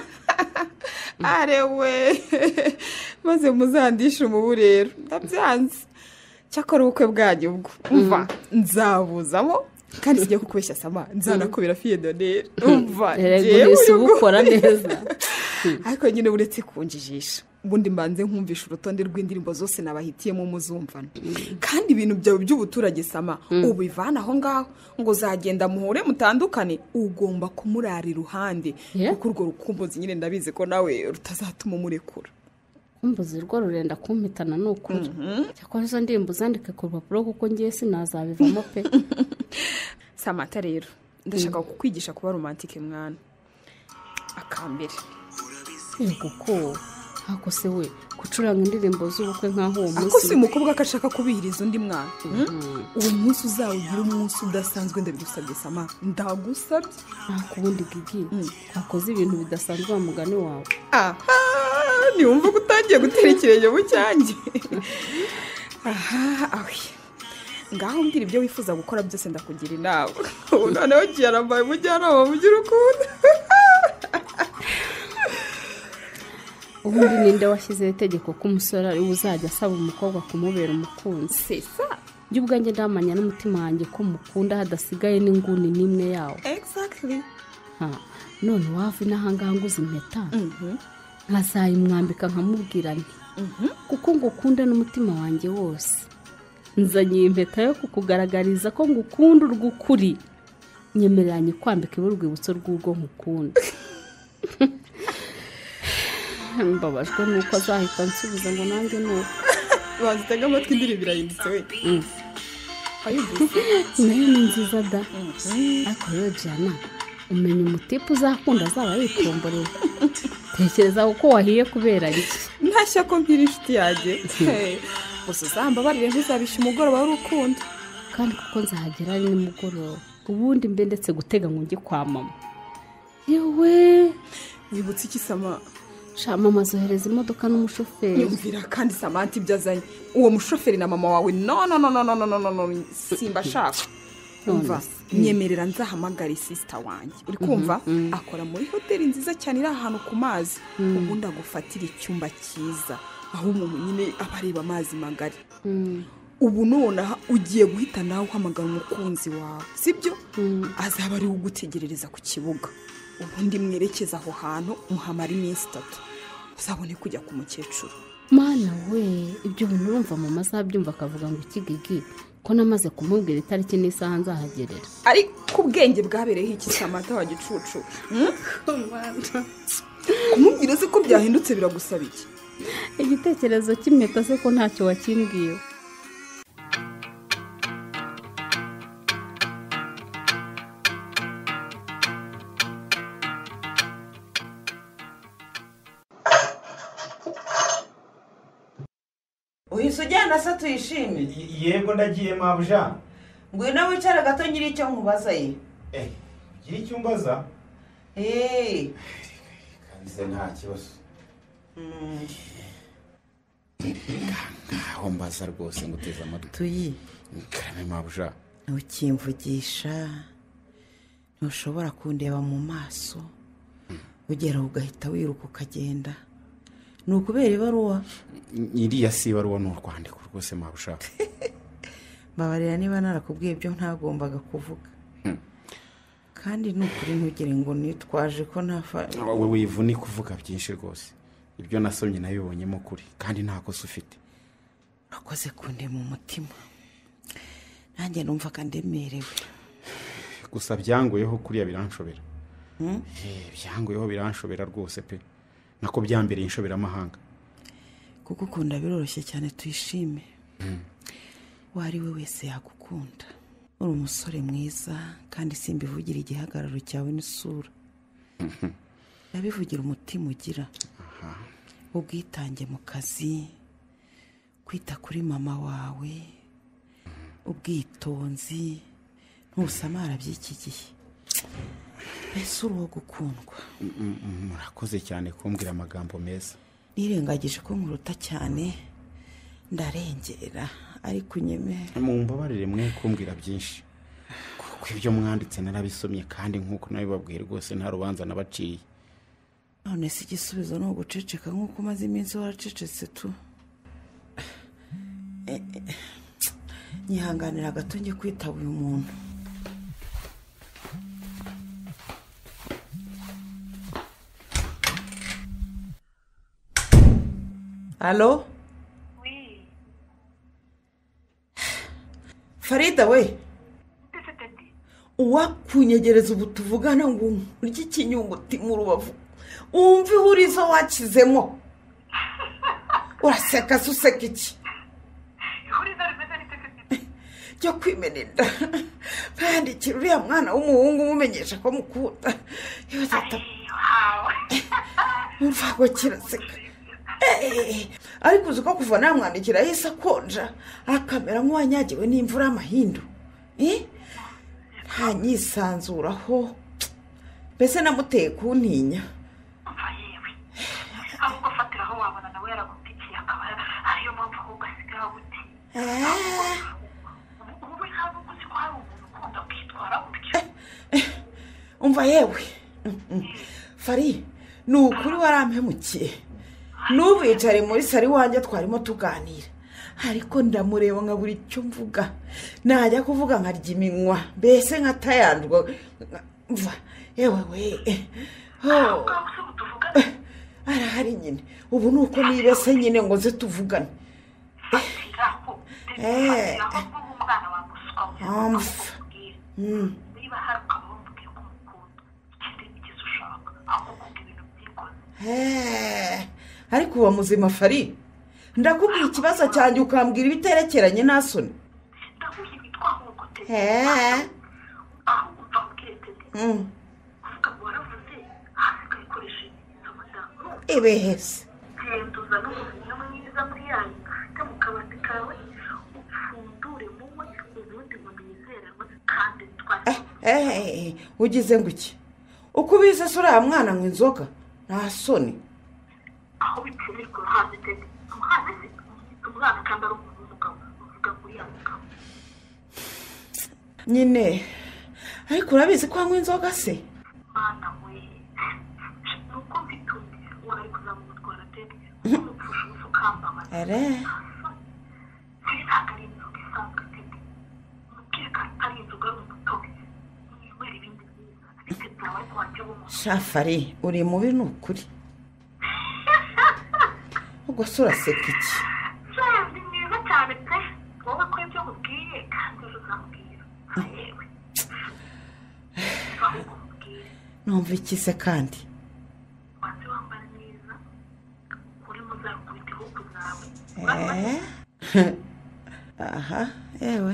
arewe maze muzandisha umubu rero ndabyanze cyakora ubukwe bwanyu ubwo umva nzabuzamo kandi sigiye kukubeshya sama nzanakubira fiye donere umva jewe ubukora neza ariko nyine uretse kunjijisha ubundi mbanze nkumvisha urutonde rw'indirimbo zose nabahitiyemo muzumvana kandi ibintu byawe by'ubuturage sama ubivana aho ngaho ngo zagenda muhure mutandukane ugomba kumurara iruhande kuko urwo rukumbuzi nyine ndabizi ko nawe rutazatuma umurekura umbuzi rwo rurenda kumpitana n'ukuri cyakora izo ndirimbo zandike ku rupapuro kuko ngiye sinazabivamo pe samata rero ndashaka kukwigisha kuba romantike mwana akambere yego ko hako se we gucuranga indirimbo z'ubukwe nk'aho uwo munsi ako si umukobwa ko ashaka kubihiriza undi mwana uwo munsi uzawugira umunsi udasanzwe ndabigusabye sama ndagusabye ariko ubundi gigi wakoze ibintu bidasanzwe wa mugani wawe aha niwumva ko utangiye gutera ikirenge mu cyanjye aha awe ngaho mbwira ibyo wifuza gukora byose ndakugira inama ubu noneho ugiye arambaye umujyanama mu by'urukundo ubundi ninde washyizeho itegeko ko umusore ari uzajya asaba umukobwa kumubera umukunzi sesa njye ubwanjye ndamanya n'umutima wanjye ko mukunda hadasigaye n'inguni n'imwe yawo exactly none wava inahangaha nguze impeta nkazayimwambika nkamubwira nti kuko ngo ukunde n'umutima wanjye wose nzanye impeta yo kukugaragariza ko ngukunda urw'ukuri nyemereranye kwambika urwibutso rw'urwo nkukunda. Mbabajwe nuko azahita nsubiza ngo nanjye nuko bazitega amatwi indirimbo irahindutse we. nayo ni nziza da. ariko rero Jana umenya umutipe uzakunda azaba yitomboreye. tekereza uko wahiye kubera iki. ntashya ko mpira inshuti yanjye. gusa uzambabarire ntuzabishe umugoroba w'urukundo. kandi kuko nzahagera ari nimugoroba ubundi mbe ndetse gutega ngo njye kwa mama. yewe wibutse iki Sama? sha mama zohereza imodoka n'umushoferi. yumvira kandi Samantha ibyo azanye. uwo mushoferi na mama wawe no no no no no no no no simba shaka. umva nyemerera nzahamagara sister wanjye. uri kumva akora muri hoteli nziza cyane iri ahantu ku mazi. ubundi agufatira icyumba cyiza aho umuntu nyine abareba amazi magari. ubu none ugiye guhita nawe uhamagara umukunzi wawe sibyo? azaba ari ugutegerereza ku kibuga. ubundi mwerekeza aho hantu muhamara iminsi itatu uzabone kujya ku mukecuru. mana we ibyo bintu urumva mu masaha byumva akavuga ngo ikigigi ko namaze kumubwira itariki n'isaha nzahagerera. ariko ubwenge bwabereyeho iki Samantha wa gicucu? kumubwira se ko byahindutse biragusaba iki? igitekerezo cy'impeta se ko ntacyo wakimbwiye. uhise ujyana se tuyishime? yego ndagiye mabuja. ngwino wicare gato nyiri icyo nkubaza ye. eh gira icyo umbaza? eh kanze nta kibazo. ngaho mbaza rwose nguteza amatwi. tuyi karame mabuja. ntukimvugisha ntushobora kundeba mu maso ugera ugahita wiruka ukagenda. ni ukubera ibaruwa? iriya si ibaruwa ni urwandiko rwose mabuja. mbabarira niba narakubwiye ibyo ntagombaga kuvuga. kandi ni ukuri ntugire ngo nitwaje ko ntafa. wowe wivuni kuvuga byinshi rwose. ibyo nasomye nabibonyemo kuri kandi nta kosa ufite. urakoze kundema umutima nanjye numvaga ndemerewe. gusa byangoyeho kuriya biranshobera. byangoyeho biranshobera rwose pe. nako byambereye inshoberamahanga. kuko ukunda biroroshye cyane tuyishime. wari we wese yagukunda. uri umusore mwiza kandi simbivugira igihagararo cyawe n'isura. ndabivugira umutima ugira. ubwitange mu kazi, kwita kuri mama wawe, ubwitonzi, ntusamara by'iki gihe. mbese uri uwo gukundwa. murakoze cyane kumbwira amagambo meza. nirengagije ko nkuruta cyane ndarengera ariko unyemera. mumbabarire mwe kumbwira byinshi kuko ibyo mwanditse narabisomye kandi nk'uko nabibabwiye rwose nta rubanza nabaciye. none si igisubizo ni uguceceka nk'uko umaze iminsi waracecetse tu. nyihanganira gato njye kwitaba uyu muntu. Allô? Oui. Farida we. Uwakunyegereza ubu tuvugana ngo urye ikinyunguti mu rubavu. Umva ihurizo wakizemo. Uraseka se useka iki? Ihurizo rimeze n'itete. Cyo kwimenera. Kandi kiruriya mwana w'umuhungu umumenyesha ko mukunda. Yo tata. Umva ko kiraseka. ariko uzi ko kuva namwandikira yise akonja akamera nk'uwanyagiwe n'imvura y'amahindu. nta nyisanzuraho mbese namuteye kuntinya. ahubwo fatiraho wabona nawe yaragutikiye akaba ariyo mpamvu ahubwo asigaye aguti. ubu ntabwo uzi ko hari umuntu ukunda kwitwara gutyo. umva yewe Fari ni ukuri warampemukiye. n'ubu yicare muri sari wanjye twarimo tuganira ariko ndamureba nka buri cyo mvuga najya kuvuga nkarya iminwa mbese nkatayandwa mva yewe we arahari nyine ubu nuko nibese nyine ngo ze tuvugane. umwana wa muswa niba hari ukaba ariko uwo muzima fari ndakubwira ikibazo cyanjye ukambwira ibiterekeranye nta soni ndakubwira ibitwaho ugote eee aho upfa ubwiretede uvuga ngo waravuze hasi ukayikoresha amadamu ibehese genda uzane umuvinyo mwiza muri yanyu ufite mu kabati kawe upfundure muwe ubundi munezerwe kandi twari eee ugize ngo iki uko ubizi se uriya mwana ngo inzoga nta soni aho bipfurirwa urahazi tede umuhazi se umwana kandi ari umuntu w'umugabo uvuga ngo uriya mugabo nyine ariko urabizi ko anywa inzoga se mwana we ni uko mbitumye wari kuzamutwara tede umupfusha ubusa ukambamaza ere ntabwo ari inzoga isanzwe tede umubwire ko ari inzoga ari umutobe mwinywera ibindi byiza bite byawe ariko wajya wumva shafari uri mubi ni ukuri ubwo se uraseka iki ni mwiza cyane pe wowe ko ibyo nkubwiye kandi ejo uzambwira yewe ahubwo nkubwire numva iki se kandi wanze wambara neza uri muzakubita ihugu zawe eee aha yewe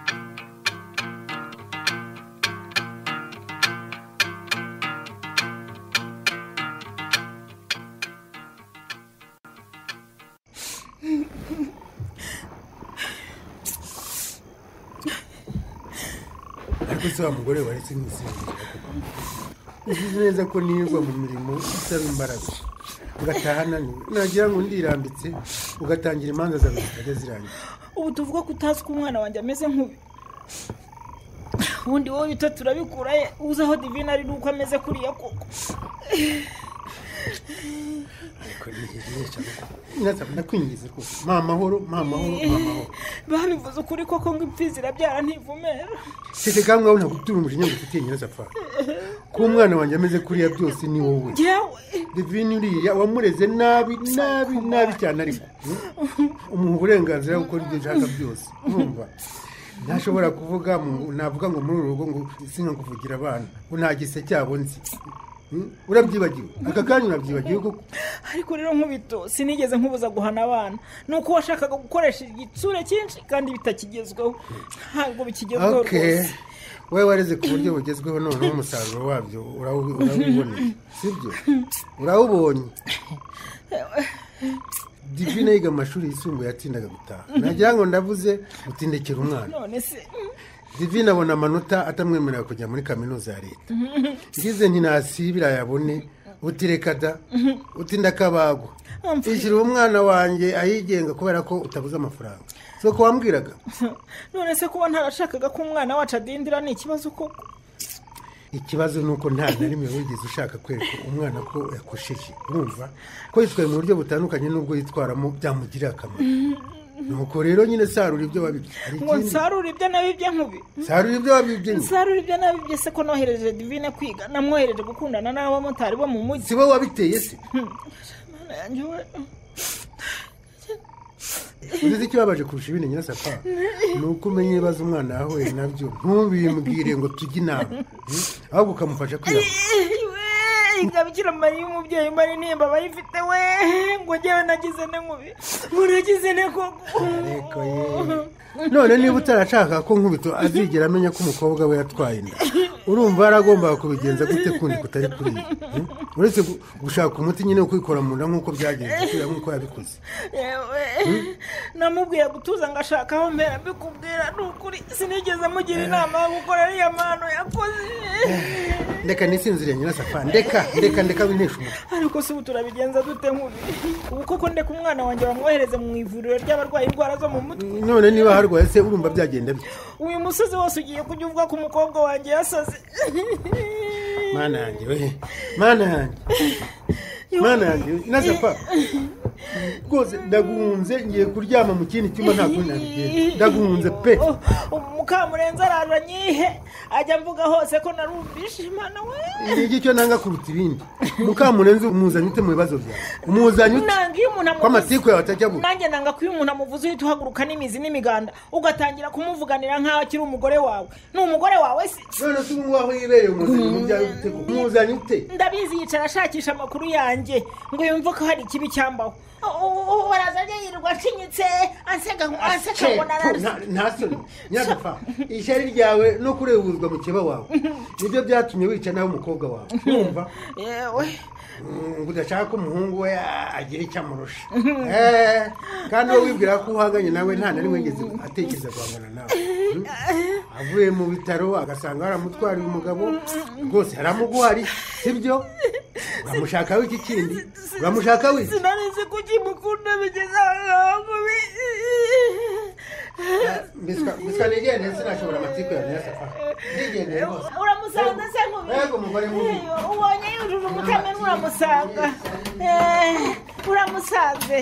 ariko se wa mugore waretse nk'isinzira uzi neza ko nirwa mu mirimo isaba imbaraga ugataha ananiwe nagira ngo ndirambitse ugatangira imanza zawe zitajya zirangira ubu tuvuga ko utazi ko umwana wanjye ameze nk'ubi ubundi wowe bito turabikura ye uzi aho divine ari nuko ameze kuriya koko ariko ni igihe cyane nasa ndakwingiza ko mama mahoro mama mahoro mama mahoro babivuze ukuri koko ngo impfizi irabyara ntivumera sese kamwe aho nagutura umujinya ngo ufitiye nyiraza apfa ko umwana wanjye ameze kuriya byose ni wowe divine uriya wamureze nabi nabi nabi cyane ariko umuha uburenganzira bwo gukora ibyo ushaka byose urumva ntashobora kuvuga navuga ngo muri uru rugo ngo singa kuvugira abana ngo nta gise cyabo nzi urabyibagiwe aka kanya urabyibagiwe koko ariko rero nk'ubito sinigeze nkubuza guhana abana ni uko washakaga gukoresha igitsure cyinshi kandi bitakigezweho ntabwo bikigezweho rwose wowe wareze ku buryo bugezweho noneho umusaruro wabyo urawuboneye sibyo urawubonye divine yiga amashuri yisumbuye yatindaga gutaha nagira ngo ndavuze gutindekera umwana none se divine abona amanota atamwemerera kujya muri kaminuza ya leta ngize ntinasibira yabone utireka da utinda akabagwa ishyira umwana wanjye ayigenga kubera ko utabuze amafaranga si uko wambwiraga none se kuba ntarashakaga ko umwana wacu adindira ni ikibazo koko ikibazo ni uko nta na rimwe wigeze ushaka kwereka umwana ko yakosheje urumva ko yitwaye mu buryo butandukanye n'ubwo yitwaramo byamugirira akamaro nuko rero nyine sarura ibyo wabibye ngo nsarura ibyo nabibye nkubi sarura ibyo wabibye nsarura ibyo nabibye se ko nohereje divine kwiga namwohereje gukundana n'abamotari bo mu mujyi si wowe wabiteye se uzi ikibabaje kurusha ibindi nyirasapa ni uko umenya ibibazo umwana yahuye nabyo ntubimbwire ngo tujye inama ahubwo ukamufasha kwiyahura ingabikira mariya umubyeyi mari nimba bayifite we ngo njyewe nagize ne nkubi ngo nagize ne koko ariko ye none niba utarashaka ko nkubito azigera amenya ko umukobwa we yatwaye inda urumva yaragombaga kubigenza gute kundi kutari kuriya uretse gushaka umuti nyine wo kwikora mu nda nk'uko byagenze kuriya nk'uko yabikoze namubwiye gutuza ngo ashaka aho mbera mbikubwira ni ukuri sinigeze mugira inama yo gukora ariya mano yakoze ndeka nisinzire nyirasafari ndeka ndeka ndeka winesha umutwe ariko si ubu turabigenza dute nkubi ubu koko ndeka umwana wanjye bamwohereze mu ivuriro ry'abarwaye indwara zo mu mutwe none niba harwaye se urumva byagenda bite uyu musozi wose ugiye kujya uvuga ko umukobwa wanjye yasaze mana yanjye we mana yanjye mana yanjye nasapa rwose ndaguhunze ngiye kuryama mu kindi cyumba nta kundi nabigenza ndaguhunze pe mukamurenzi araje nyihe ajya mvuga hose ko narumvishe imana we ni iki cyo nanga kuruta ibindi mukamurenzi umuzanye ute mu bibazo byawe umuzanye ute nanga iyo umuntu ko amatiku yawe atajya buze nanjye nanga ko iyo umuntu amuvuze uhita uhaguruka n'imizi n'imiganda ugatangira kumuvuganira nk'aho akiri umugore wawe ni umugore wawe se none se ubu waho yibeye umuzanye mu byawe ute umuzanye ute ndabizi yicara ashakisha amakuru yanjye ngo yumve ko hari ikibi cyambaho warazanye yirirwa ashinyitse anseka anseka ngo nararse nta soni nyagapfa ishyari ryawe no kurebuzwa mu kiba wawe nibyo byatumye wica nawe umukobwa wawe yumva yewe ngo udashaka ko umuhungu we agira icyo amurusha kandi wowe wibwira ko uhanganye nawe nta na rimwe ngeze atekereza guhangana nawe avuye mu bitaro agasanga haramutwariye umugabo rwose haramuguhari sibyo uramushaka w'iki kindi uramushaka w'iki sinarizi ko ukimukunda bigeze ahantu mbiswa nigendeye sinashobora amatiku yawe nyasafa nigendeye rwose uramusanga se mubi yego umugore mubi ubonye yujuje umutamenya uramusanga uramusanze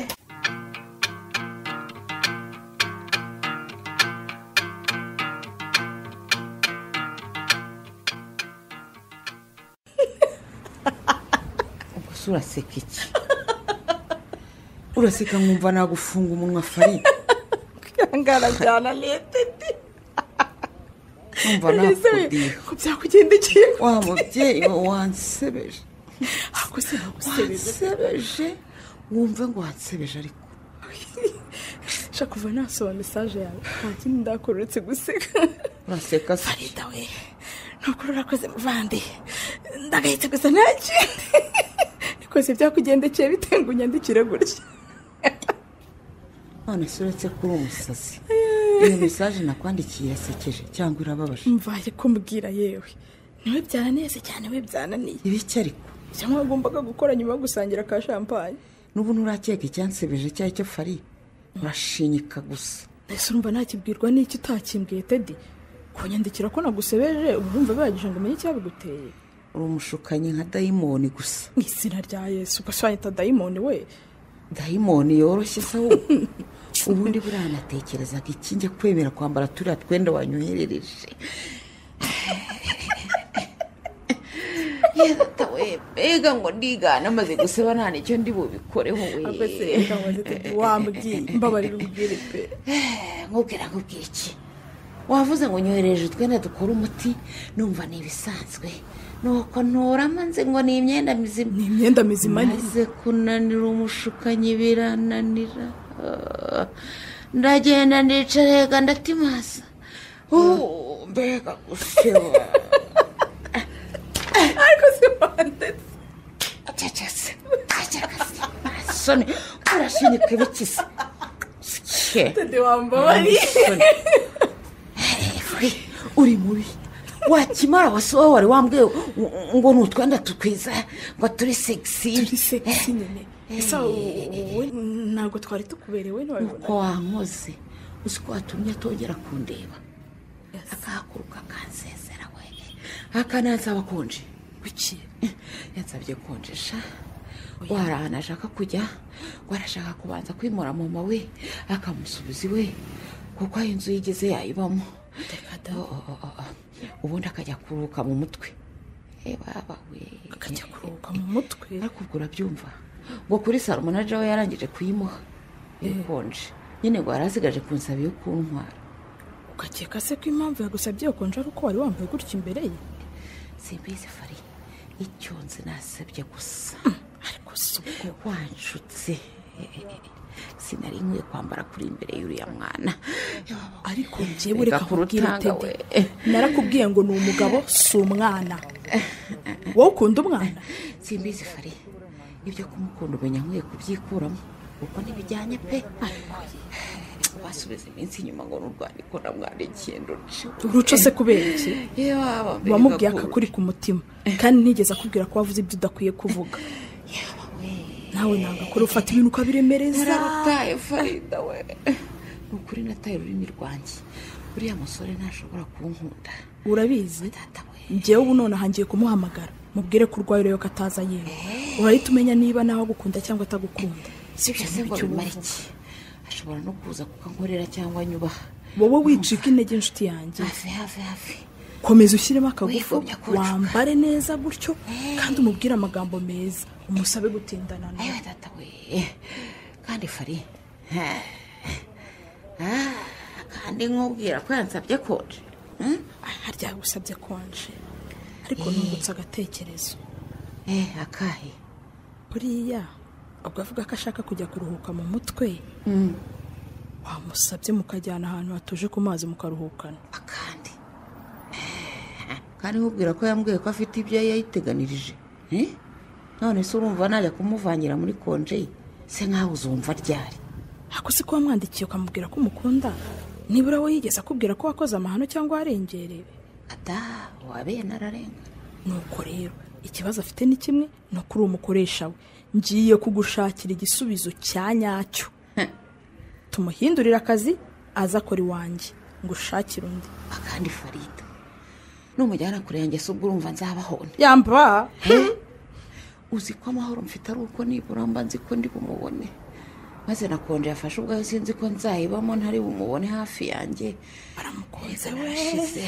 ubwo uraseka iki uraseka nkumva nagufunga umunwa fari kwihangana byananiye tete nkumva nakudiha ko byakugendekeye wa mubyeyi wansebeje ako se nagusebeje wansebeje wumve ngo wansebeje ariko shaka kuva nasoma message yawe nta kindi ndakora uretse guseka uraseka se Farida we nukuri urakoze muvandi ndagahita gusa nta kindi niko se byakugendekeye bitenga unyandikire gutya none se uretse kuri umusazi iyo message nakwandikiye yasekeje cyangwa irababaje mvaye kumbwira yewe niwe byaraneze cyane we byananiye ibiki ariko cyangwa wagombaga gukora nyuma yo gusangira ka champagne n'ubu nurakeka icyansebeje cyari cyo fari urashinyika gusa ese urumva ntakibwirwa n'iki utakimbwiye Teddy kunyandikira ko nagusebeje urumva bihagije ngo umenye icyabiguteye uri umushukanyi nka dayimoni gusa mu izina rya Yesu ugaswanyita dayimoni we dayimoni yoroshye se wowe ubundi buriya natekerezaga iki njye kwemera kwambara turiya twenda wanyoherereje yedata we mbega ngo ndigana amaze guseba nta nicyo ndi bubikoreho we ahubwo se reka ngo Teddy wambwiye mbabarira ubwire pe nkubwira nkubwira iki wavuze ngo nyohereje utwenda dukora umuti numva ni ibisanzwe nuko ntorama nze ngo ni imyenda mizima ni imyenda mizima maze kunanira umushukanyi birananira ndagenda ndicarega ndatimasa mbega guseba ariko se wandetse acacase acacase soni urashinyika ibikisi Teddy wambabariye uri mubi wakimara wasi wowe wari wambwiye ngo nutwenda tukwiza ngo turi sexy turi sexy nyine ese wowe ntabwo twari tukuberewe ntiwabibona uko wankoze uzi ko watumye atongera kundeba akahaguruka akansezera we akanansaba konje kuki yansabye konjesha warahana ashaka kujya warashaka kubanza kwimura mama we akamusubiza iwe kuko aho inzu yigeze yayibamo ubundi akajya kuruhuka mu mutwe baba we akajya kuruhuka mu mutwe ariko ubwo urabyumva ngo kuri salo manager we yarangije kuyimuha ikonje nyine ngo yarasigaje kunsaba iyo kuntwara ukakeka se ko impamvu yagusabye iyo konje ari uko wari wambaye gutya imbere ye simbizi fari icyo nzi nasabye gusa ariko si ubwo wanshutse sinari nkwiye kwambara kuri imbere y'uriya mwana ariko njyewe reka nkubwire Teddy narakubwiye ngo ni umugabo si umwana wowe ukunda umwana simbizi fari ibyo kumukunda umenya nkwiye kubyikuramo kuko ntibijyanye pe wasubiza iminsi inyuma ngo n'urwandiko namwandikiye nduce uruca se kubera iki wamubwiye akakuri ku mutima kandi ntigeze akubwira ko wavuze ibyo udakwiye kuvuga nawe ntabwo akora ufata ibintu ukabiremereza narataye Farida we ni ukuri nataye ururimi rwanjye uriya musore ntashobora kunkunda urabizi njyewe ubu none ahangiye kumuhamagara mubwire ko urwaye rero ko ataza yewe urahita umenya niba nawe agukunda cyangwa atagukunda sibyo se ngo bimara iki ashobora no kuza kukankorera cyangwa anyubaha wowe wicika intege inshuti yanjye hafi hafi hafi komeza ushyiremo akagufu wambare neza gutyo kandi umubwire amagambo meza umusabe gutindana nawe. Ewe data we kandi fari kandi nkubwira ko yansabye konje. harya gusabye konje ariko nungutse agatekerezo. Eh akahe buriya ubwo avuga ko ashaka kujya kuruhuka mu mutwe wamusabye mukajyana ahantu hatuje ku mazi mukaruhukana. Akandi kandi nkubwira ko yambwiye ko afite ibyo yayiteganirije. None se urumva najya kumuvangira muri konje se nkaho uzumva ryari? Ako si ko wamwandikiye ukamubwira ko umukunda nibura we yigeze akubwira ko wakoze amahano cyangwa warengereye? Ata wabe nararenga. Nuko rero ikibazo afite ni kimwe no kuri umukoresha we ngiye kugushakira igisubizo cya nyacyo. Tumuhindurira akazi aza akora iwanjye ngo ushakire undi. Akandi Farida numujyana kure yanjye se ubwo urumva nzabahona yamba. Uzi ko amahoro mfite ari uko nibura mba nzi ko ndi bumubone maze nakonje yafashe ubwayo sinzi ko nzayibamo ntari bumubone hafi yanjye. Baramukunze we.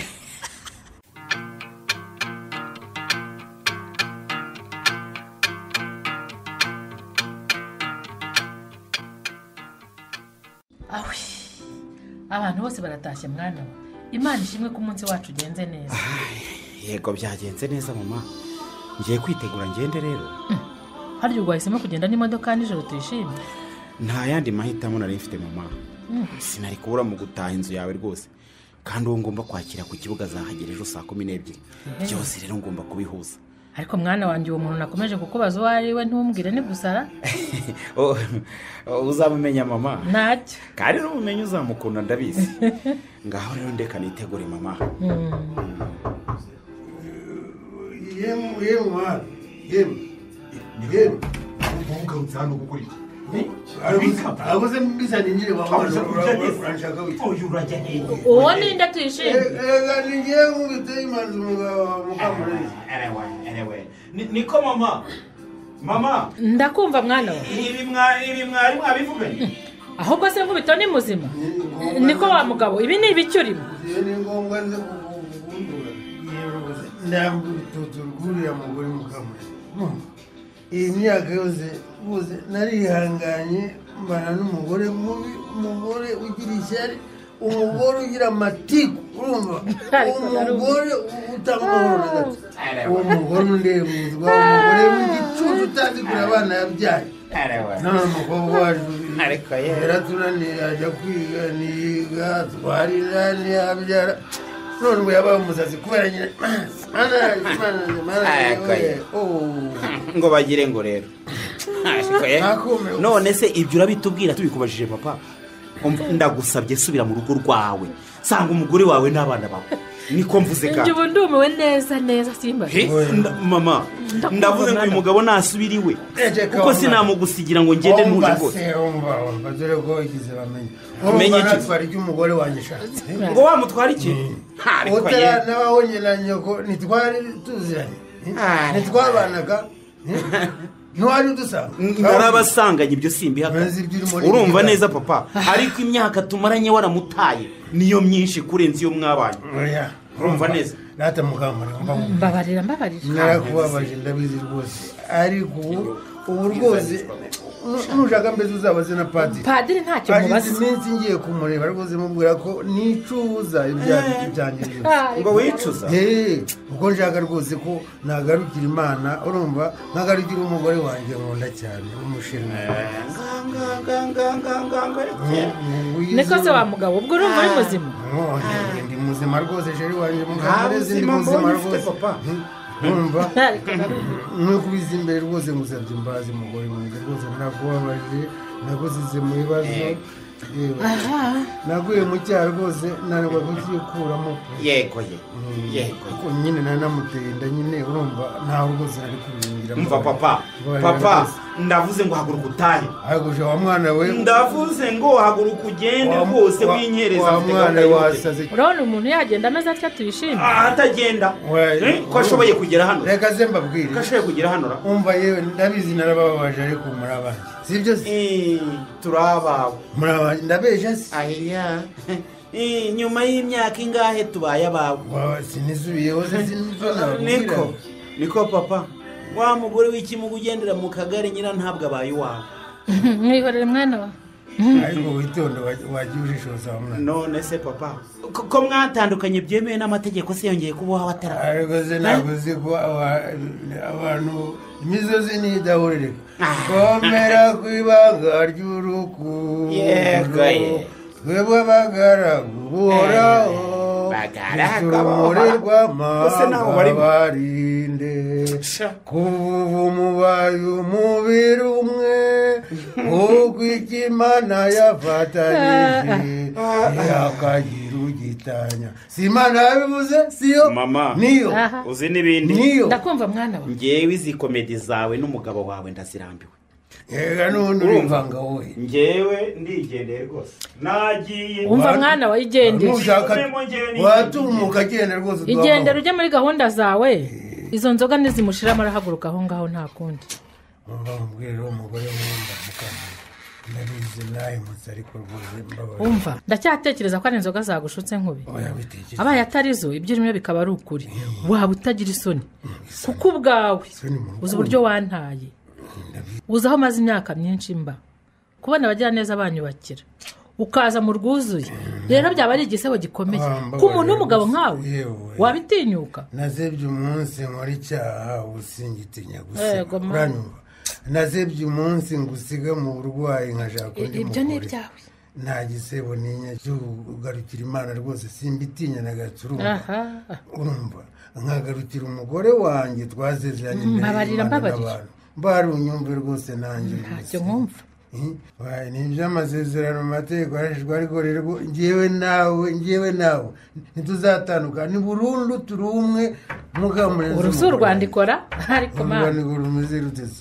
awe abantu bose baratashye mwana we. Imana ishimwe ko umunsi wacu ugenze neza. Yego byagenze neza mama, ngiye kwitegura ngende rero. Harya urwahisemo kugenda n'imodoka nijoro tuyishimye? Nta yandi mahitamo nari mfite mama. Sinari kubura mu gutaha inzu yawe rwose, kandi uwo ngomba kwakira ku kibuga zahagera ejo saa kumi n'ebyiri. Byose rero ngomba kubihuza. Ariko mwana wanjye uwo muntu nakomeje kukubaza uwo ari we ntumubwire ni gusara. Uzamumenya mama. Ntacyo. Kandi n'umumenye uzamukunda ndabizi. Ngaho rero ndeka nitegure mama. Yemu yemu yemu yemu Muka utsano gukuri. Abuze mbisa ninjire bamwana urashaka wiki. Oyu urajya neza. Uwo ni nda tuyishimye. Eh ninjire ngite imanzi mukamurezi. Erewe erewe. Niko mama. Mama. Ndakumva mwana we. Ibi mwa ibi mwari mwabivuganye. Ahubwo se nkubito ni muzima. Niko wa mugabo ibi ni ibicyurimo. Ni ngombwa nze kugundura. Ndambututurugurira mugore mukamurezi. Iyi myaka yose buze narihanganye mbana n'umugore mubi, umugore ugira ishyari, umugore ugira amatiku, urumva? Umugore utamahoro na gato. Uwo mugore undeba umuzwa, umugore w'igicucu utazi kure abana yabyaye. None umukobwa wacu yaratunaniye ajya kwiga niga twarira ntiyabyara. None ngo yabaye umusazi kubera nyine ngo bagire ngo rero. None se ibyo urabitubwira tubikubajije papa? Ndagusabye subira mu rugo rwawe, sanga umugore wawe n'abana bawe. Niko mvuze ka. Njye ndumiwe neza neza simba. Mama, ndavuze ngo uyu mugabo nasubira iwe. Kuko sinamugusigira ngo ngende ntuje rwose. Bazere ko igize bamenye. Umenye iki twari cy'umugore wanjye shatse. Ngo wamutwara iki? Utara nabahonye na nyoko nitwari tuziranye. Nitwabanaga. Ntwari udusanga. Narabasanganye ibyo simbihaka. Urumva neza papa, ariko imyaka tumaranye waramutaye niyo myinshi kurenza iyo mwabanye. Urumva neza? Nata mukamara mbabarira mbabarira. Narakubabaje ndabizi rwose. Ariko ubu rwose nushaka mbese uzabaze na padiri. Padiri ntacyo mubaza. Iminsi ngiye kumureba rwose mubwira ko nicuza ibyanjye. Ngo wicuza? Eh, uko nshaka rwose ko nagarukira Imana, urumva nagarukira umugore wanjye nkunda cyane umushimwe. Niko se wa mugabo ubwo urumva ari muzima? Ndi muzima rwose sheri wanjye mugamurezi ndi muzima rwose papa. Urumva nukubiza imbere rwose ngusabye imbazi mugore mwiza rwose nakubabaje nagusize mu bibazo. Naguye mu cyaha rwose nanirwa kukikuramo. Yego ye yego ko nyine nanamuteye inda nyine urumva ntaho rwose ari kubingira. Umva papa papa ndavuze ngo haguruka utahe. Haguje wa mwana we. Ndavuze ngo haguruka ugende rwose winyereza. Wa mwana wasaze. Urabona umuntu yagenda ameze atya tuyishimye? Atagenda. Ko ashoboye kugera hano. Reka ze mbabwire. Ko ashoboye kugera hano ra. Umva yewe ndabizi narababaje ariko murabanje. Sibyo se? Eh turabawe. Murabanje ndabeje se. Ahiya. Eh, nyuma y'imyaka ingahe tubaye abawe sinisubiyeho se sinubona niko niko papa wa mugore w'ikimuga ugendera mu kagari nyina ntabwo abaye iwawe mwihorere mwana wa ariko witonda wagiye ujishoza mwana none se papa ko mwatandukanye byemewe n'amategeko se yongeye kubaho abatara ariko se ntabwo uzi ko abantu imisozi ntidahurire komera ku ibanga ry'urukundo yego ye twebwe bagaragu buhoraho urumuri rw'amahanga barinde kuva umubaye umubiri umwe kuko icyo imana yafatanyije yakagira ugitanya si imana yabivuze siyo mama niyo uzi n'ibindi niyo ndakumva mwana wa ngewe izi komedi zawe n'umugabo wawe ndazirambiwe yega n'ubundi urivanga wowe ngewe ndigendeye rwose nagiye umva mwana wa igendere watumuka agenda rwose igendere ujye muri gahunda zawe izo nzoga nizimushiramo arahaguruka aho ngaho nta kundi umva mubwire rero umugore w'umwenda mukambwe ndabizi nawe mutse ariko rwose mbabaye umva ndacyatekereza ko ari inzoga zagushutse nkubi abaye atari zo ibyo urimo bikaba ari ukuri waba utagira isoni kuko ubwawe uzi uburyo wantaye uzi aho maze imyaka myinshi mba kubona abagira neza banyubakira ukaza mu rwuzuye rero byaba ari igisebo gikomeye ku muntu w'umugabo nkawe wabitinyuka nazebye umunsi nkora icyaha usingitinya gusa uranyumva nazebye umunsi ngo usige mu burwayi nkashaka undi ibyo ni mugore ibyawe nta gisebo ninya cyo ugarukira imana rwose simbitinya na gato urumva nkagarukira umugore wanjye twazezeranye imbere y'Imana n'abantu barunyumve rwose nanjye ntacyo nkumva ni iby'amasezerano mu mategeko arashishwa ariko rero ngewe nawe ngewe nawe ntituzatandukana ni burundu turi umwe mukamurenzi urusi urwandikora ariko mama urwandiko rumeze rutese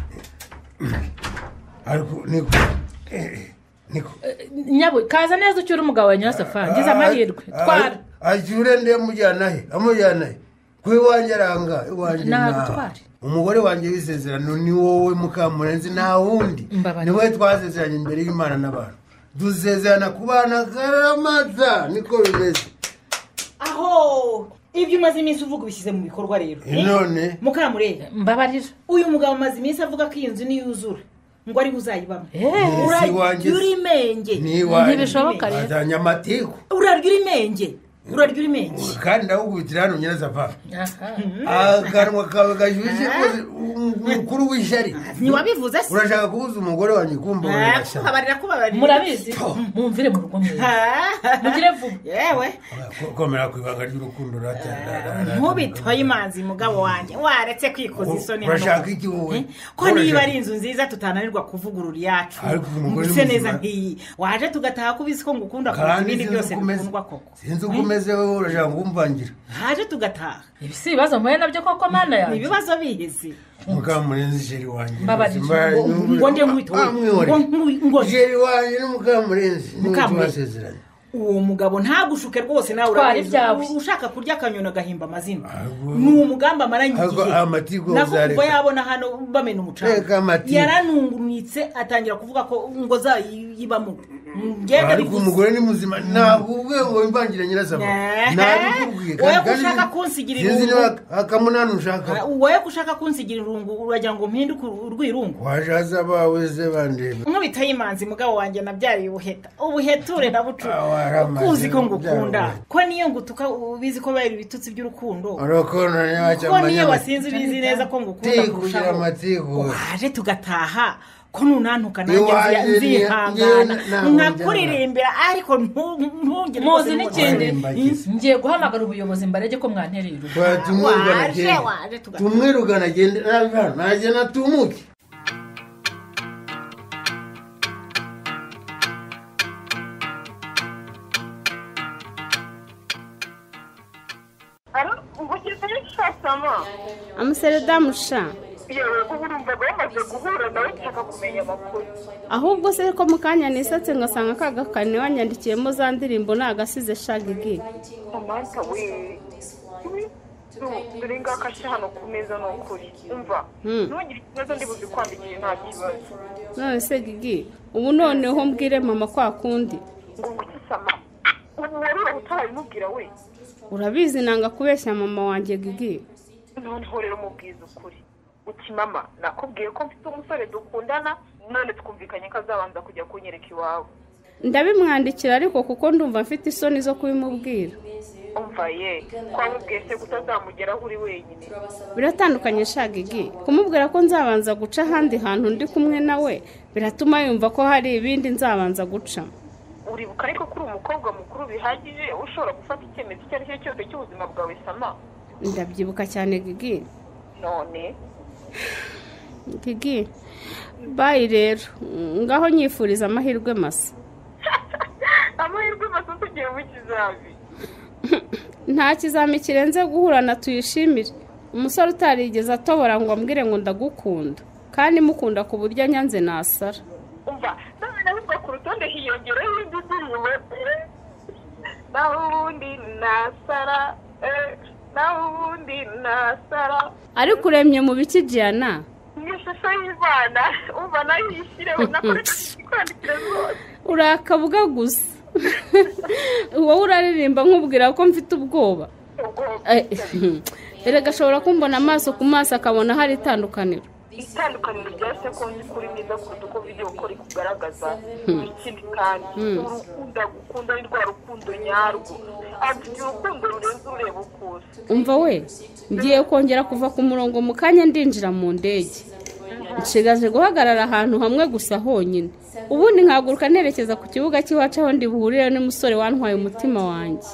ariko niko niko nyabu kaza neza ucyura umugabo wa nyirasafari ngize amahirwe twara acyure nde amujyana he amujyana he kuri wanjye aranga iwanjye nagutware umugore wanjye w'isezerano ni wowe mukamurenzi nta wundi ni wowe twasezeranye imbere y'Imana n'abantu dusezerana kubana karamaza niko bimeze aho ibyo umaze iminsi uvuga ubishyize mu bikorwa rero none mukamurebe mbabarira uyu mugabo umaze iminsi avuga ko iyi nzu niyuzura ngo ari buzayibamo urarya urimenge ntibishoboka rero azanye amatiku urarya urimenge urarya urimenge kandi ndawugutira hano nyirasafari akanwa kawe gashyushye umukuru w'ishyari ntiwabivuze se urashaka kubuza umugore wanjye kumva kubabarira kubabarira murabizi mumvire mu rugo mwiza mugire vuba yewe komera ku ibanga ry'urukundo ratenda nkubitoye imanzi mugabo wanjye waretse kwikoza isoni urashaka iki wowe ko niba ari inzu nziza tutananirwa kuvugurura iyacu mbese neza nk'iyi waje tugataha kubizi ko ngukunda kuruta ibindi byose bikundwa koko sinzi uko umeze wowe urashaka kumvangira haje tugataha ibi si ibibazo muhe nabyo koko mana yanjye ni ibibazo biheze mukamurenzi sheri wanjye ngo nde nkwitoye ngo sheri wanjye n'umukamurenzi mukamurenzi uwo mugabo ntagushuke rwose nawe urabizi ushaka kurya akanyoni agahimba amazina ni umugambi amaranye igihe nakuva yabona hano bamena umucanga yaranungurutse atangira kuvuga ko ngo zayibamo ariko umugore ni muzima ntabwo ubwe ngo imvangira nyirasaba ntabikubwiye wowe ushaka kunsigira irungu akamunani ushaka wowe ushaka kunsigira irungu uragira ngo mpinduke urwirungu wajaza bawe ze bandeba nkubitaye imanzi mugabo wanjye nabyariye ubuheta ubuheture na bucu ukuzi ko ngukunda ko niyo ngutuka ubizi ko bari ibitutsi by'urukundo ko niyo wasinze ubizi neza ko ngukunda kurushaho waje tugataha ko nunantuka nanjye nzihangana nkakuririmbira ariko ntungire muzi n'ikindi ngiye guhamagara ubuyobozi mbarege ko mwantereye urugo tumwirugana agende ntajya natumuke amuseredamu sha yewe ubu urumva bamaze guhura nawe nshaka kumenya amakuru ahubwo se ko mu kanya nisatse ngasanga ka gakane wanyandikiyemo za ndirimbo nagasize shagigi amanta we dore ngaka se hano ku meza ni ukuri umva ntugire ikibazo ndi buzi kwandikira nta kibazo none se gigi ubu noneho mbwire mama kwa kundi ngo ngukisama ubu rero utarabimubwira we urabizi nanga kubeshya mama wanjye Gigi. noneho rero mubwiza ukuri uti mama nakubwiye ko mfite umusore dukundana none twumvikanye ko azabanza kujya kunyereka iwawe. Ndabimwandikira ariko kuko ndumva mfite isoni zo kubimubwira. umva ye kwamubwiye se kutazamugeraho uri wenyine. Biratandukanye sha Gigi. Kumubwira ko nzabanza guca ahandi hantu ndi kumwe nawe biratuma yumva ko hari ibindi nzabanza guca. uribuka ariko kuri umukobwa mukuru bihagije ushobora gufata icyemezo icyo ari cyo cyose cy'ubuzima bwawe sama. Ndabyibuka cyane Gigi. none Gigi bayi rero ngaho nyifuriza amahirwe masa. amahirwe masa tugiye mu kizabi. Nta kizami kirenze guhurana tuyishimire. Umusore utarigeze atobora ngo ambwire ngo ndagukunda kandi mukunda ku buryo nyanze nasara. umva none nabwo ku rutonde hiyongereho indi ndirimbo naho ubundi nasara naho ubundi nasara. Ariko uremye mu biki Gianna? ni ishusho y'Imana umva nayo yishyireho nakoreka kwandikira zose. Urakavuga gusa. Wowe uraririmba nkubwira ko mfite ubwoba. Erega ashobora kumbona amaso ku maso akabona hari itandukaniro. Itandukaniro ryase ko kuri mwiza kuruta uko video ko rikugaragaza. Ikindi kandi urukundo gukunda ni rwa rukundo nyarwo. Ati urukundo rurenze ureba ukose. Umva we ngiye kongera kuva ku murongo mu kanya ndinjira mu ndege. Nshigaje guhagarara ahantu hamwe gusa honyine. Ubundi nkaguruka nerekeza ku kibuga cy'iwacu aho ndi buhurire n'umusore wantwaye umutima wanjye.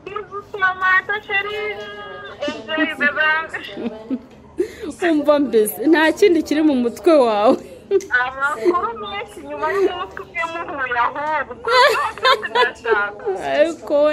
Umva mbese nta kindi kiri mu mutwe wawe. Amakuru menshi nyuma y'umunsi umwe muhuye ahubwo ariko we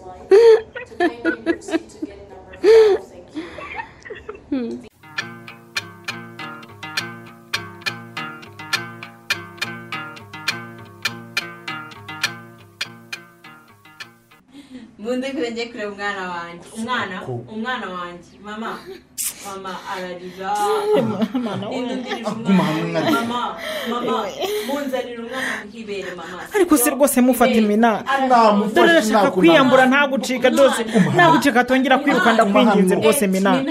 Munde kurenge kure umwana wanjye umwana umwana wanjye mama mama ararira aguma hamwe na mama mama munzanira umwana muhibere mama. Ariko se rwose mufata imina dore rashaka kwiyambura ntagucika dose ntagucika atongera kwiruka ndakwinginze rwose mina.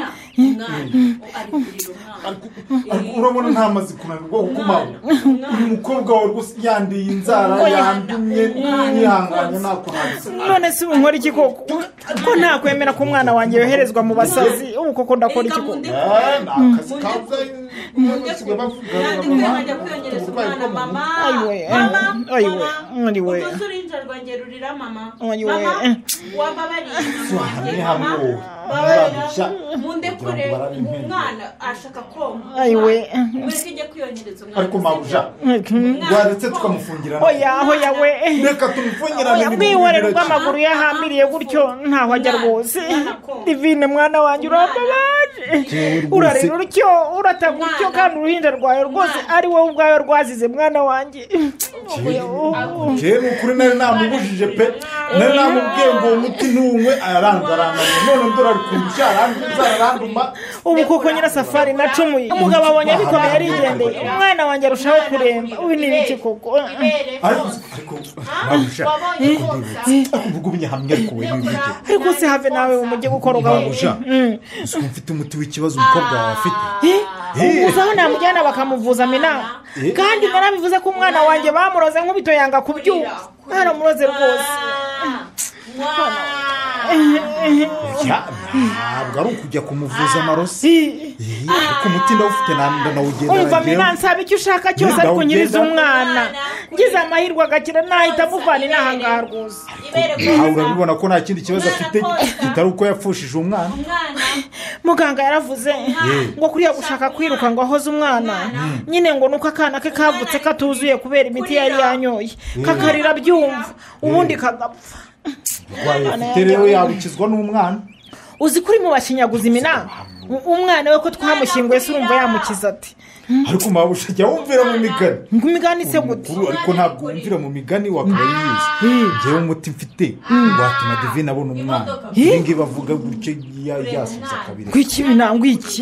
urabona nta mazi kunanirwa kukumaho umukobwa wawe rwose yandiye inzara yandumye yihanganye nakurangiza. None se unkora iki koko ko ntakwemera ko umwana wanjye yoherezwa mu basazi ubu koko ndakora iki koko? Nakazi kaza munsiga bavuga bajya kwiyongereza umwana mama ayiwe ayiwe ayiwe usurinja rwanjye rurira mama ayiwe wababariye mama munde kure umwana ashaka konka ayiwe mureke ijye kwiyongereza umwana. ariko mabuja rwaretse tukamufungirana. oya oya we reka tumufungirane mwihorere rw'amaguru yahambiriye gutyo ntaho ajya rwose. Divine mwana wanjye urababaje urarira utyo urataga utyo kandi uruhinja rwawe rwose ari wowe ubwawe rwazize mwana wanjye. jewe ukuri nari namubujije pe nari namubwiye ngo uwo muti ntunywe ararangaranganye none ndora kumusha aranduma. Ubu koko Nyirasafari nacumuye umugabo abonye bikomeye arigendeye umwana wanjye arushaho kuremba. Ubu ni iki koko? ariko ariko mabuja kuvuga ubinyahamya ariko we n'ibyo ariko se have nawe umujye gukora mabuja uko mfite umuti w'ikibazo umukobwa wawe afite uzaho namujyana bakamuvuza mina kandi narabivuze ko umwana wanjye bamuroze nk'ubito yanga kubyuka baramuroze rwose. ntabwo ari ukujya kumuvuza amarosi ariko umuti ndawufite nawugenda. umva mina nsaba icyo ushaka cyose ariko nyiriza umwana ngize amahirwe agakira nahita amuvana inaha ngaha rwose. nawe urabibona ko nta kindi kibazo afite kitari uko yapfushije umwana. muganga yaravuze ngo kuriya gushaka kwiruka ngo ahoze umwana nyine ngo nuko akana ke kavutse katuzuye kubera imiti yari yanyoye kakarira byumva ubundi kagapfa. afite rero yabukizwa n'umwana. uzi kuri mu bashinyaguza imina umwana we ko twamushyinguye se urumva yamukiza ati? ariko mabusha jya wumvira mu migani. ngo imigani se gute? ariko ntabwo wumvira mu migani wakaba yiyizi. njyewe umuti mfite watuma Divine abona umwana. iyi ngiyi bavuga gutyo yasubiza kabiri. kwiki binangwa iki?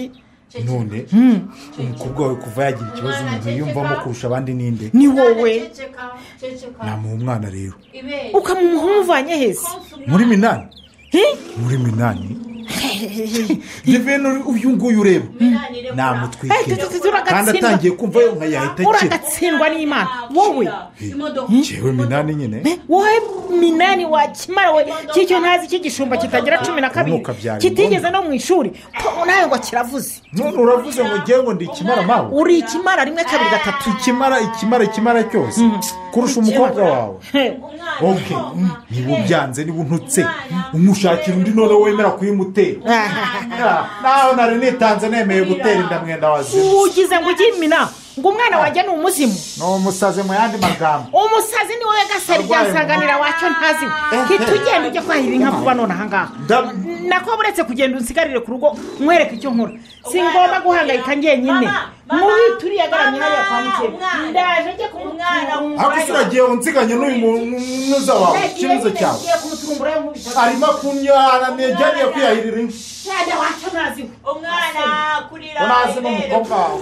none umukobwa wawe kuva yagira ikibazo umuntu yiyumvamo kurusha abandi ninde ni wowe namuha umwana rero ukamuha umuvanye heza muri minani muri minani divene uyu nguyu ureba namutwikira kandi atangiye kumva yo nkayahita akira uragatsindwa n'imana wowe jewe minani nyine wowe minani wakimara we cy'icyo ntazi cy'igishumba kitagira cumi na kabiri kitigeze no mu ishuri nawe ngo kiravuze none uravuze ngo ngewe ngo ndi ikimara mawe uri ikimara rimwe kabiri gatatu ikimara ikimara ikimara cyose kurusha umukobwa wawe ok niba ubyanze niba untutse umushakira undi none wemera kuyimutera nawe nari nitanze nemeye gutera inda mwenda wazimu ugize ngo ujye imina ngo umwana wajya ni umuzimu ni umusazi mu yandi magambo umusazi ni wowe gasari byasanganira wacyo ntazi ntitugende ujye kwahira inka vuba none ahangaha nako buretse kugenda unsigarire ku rugo mwereke icyo nkora si ngomba guhangayika njyenyine mubi turiya garamye hariya kwa mukeba ndaje njye kumutwara ariko uragiye unsiganye n'uyu munuza wawe ikibazo cyawe arimo kunyana nejyaniye kwiyahirira inka cyane wacyo ntazi umwana kurira unazi n'umukobwa wawe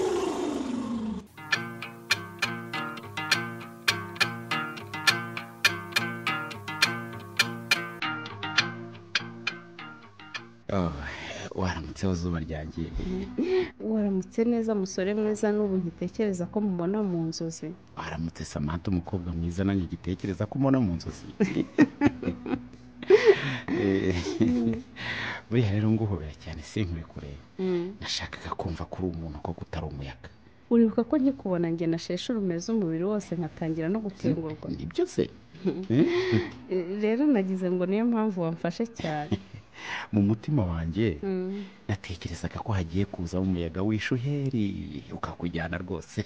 waramutseho zuba ryagiye waramutse neza musore mwiza n'ubu nkitekereza ko mubona mu nzozi waramutse Samantha umukobwa mwiza nanjye gitekereza ko mbona mu nzozi buriya rero nguhobera cyane sinkure kureba nashakaga kumva kuri umuntu ko kutari umuyaga uribuka ko nkikubona njye nasheshe urumeze umubiri wose nkatangira no gutengurwa nibyo se rero nagize ngo niyo mpamvu wamfashe cyane mu mutima wanjye natekerezaga ko hagiye kuza umuyaga w'ishuheri ukakujyana rwose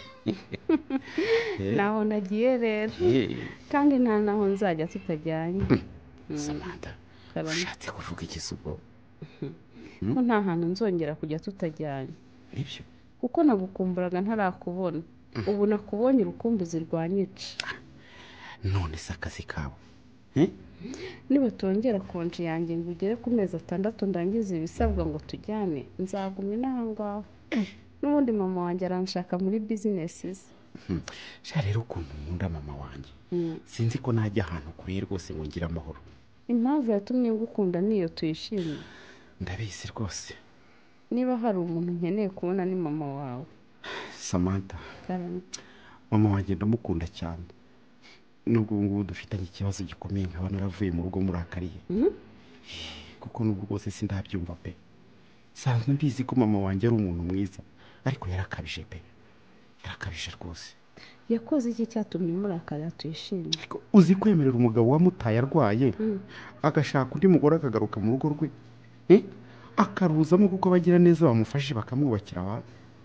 naho nagiye rero kandi nta naho nzajya tutajyanye Samantha ushatse kuvuga ikisugo ko nta hantu nzongera kujya tutajyanye nibyo kuko nagukumburaga ntarakubona ubu nakubonye urukumbuzi rwanyica none se akazi kawe niba tongera konji yanjye ngo ugere ku mezi atandatu ndangiza ibisabwa ngo tujyane nzaguma inaha ngaho n'ubundi mama wanjye aranshaka muri bizinesi ze sha rero ukuntu nkunda mama wanjye sinzi ko najya ahantu kure rwose ngo ngire amahoro impamvu yatumye ngukunda niyo tuyishimye ndabizi rwose niba hari umuntu nkeneye kubona ni mama wawe Samantha mama wanjye ndamukunda cyane nubwo ngubu dufitanye ikibazo gikomeye nkaba naravuye mu rugo murakariye kuko nubwo rwose sindabyumva pe sanzwe mbizi ko mama wanjye ari umuntu mwiza ariko yarakabije pe yarakabije rwose yakoze iki cyatumye murakarira tuyishimye uzi kwemerera umugabo wamutaye arwaye agashaka undi mugore akagaruka mu rugo rwe akaruzamo kuko abagira neza bamufashe bakamwubakira wa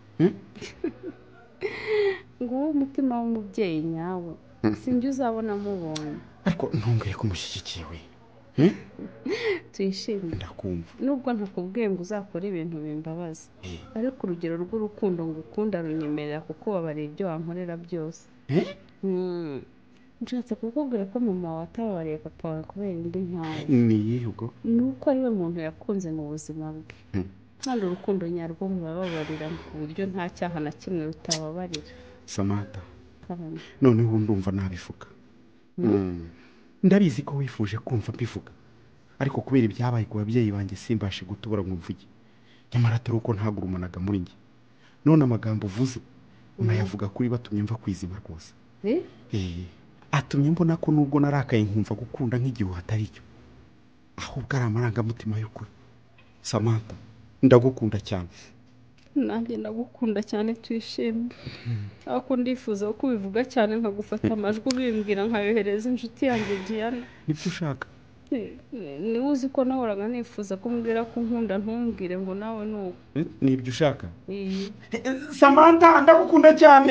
ngo umutima w'umubyeyi nyawe sinjye uzabona mubonye ariko ntungeye kumushyigikiwe tuyishimye ndakumva nubwo ntakubwiye ngo uzakore ibintu bimbabaza ariko urugero rw'urukundo ngo ukunda runyemerera kuko wabariye ibyo wankorera byose nshatse kukubwira ko mama wawe atababariye papa wawe kubera indi nkawe ni iyihe ubwo ni uko ari we muntu yakunze mu buzima bwe kandi urukundo nyarwo murababarira ku buryo nta cyaha na kimwe rutababarira Samantha noneho ndumva nabivuga ndabizi ko wifuje kumva mbivuga ariko kubera ibyabaye ku babyeyi banjye simbashe gutubura ngo mvuge nyamara atari uko ntagurumanaga muri njye none amagambo uvuze unayavuga kuri batumye mva kwizima rwose atumye mbona ko nubwo narakaye nkumva gukunda nk'igihe atari cyo ahubwo ari amarangamutima y'ukuri Samantha ndagukunda cyane nanjye ndagukunda cyane tuyishimye ariko ndifuza ko ubivuga cyane nkagufata amajwi ubimbwira nkayohereza inshuti yanjye Diana nibyo ushaka niba uzi ko nahoraga nifuza ko umbwira ko nkunda ntumbwire ngo nawe ni uko nibyo ushaka Samantha ndagukunda cyane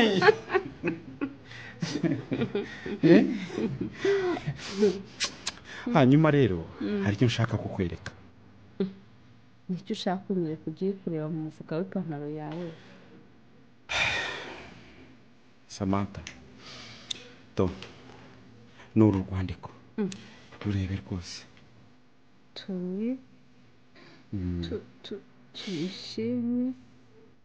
hanyuma rero hari icyo nshaka kukwereka nicyo ushaka kunyereka ugiye kureba mu mufuka w'ipantaro yawe Samantha to ni uru rwandiko rurebe rwose turi tuyishimye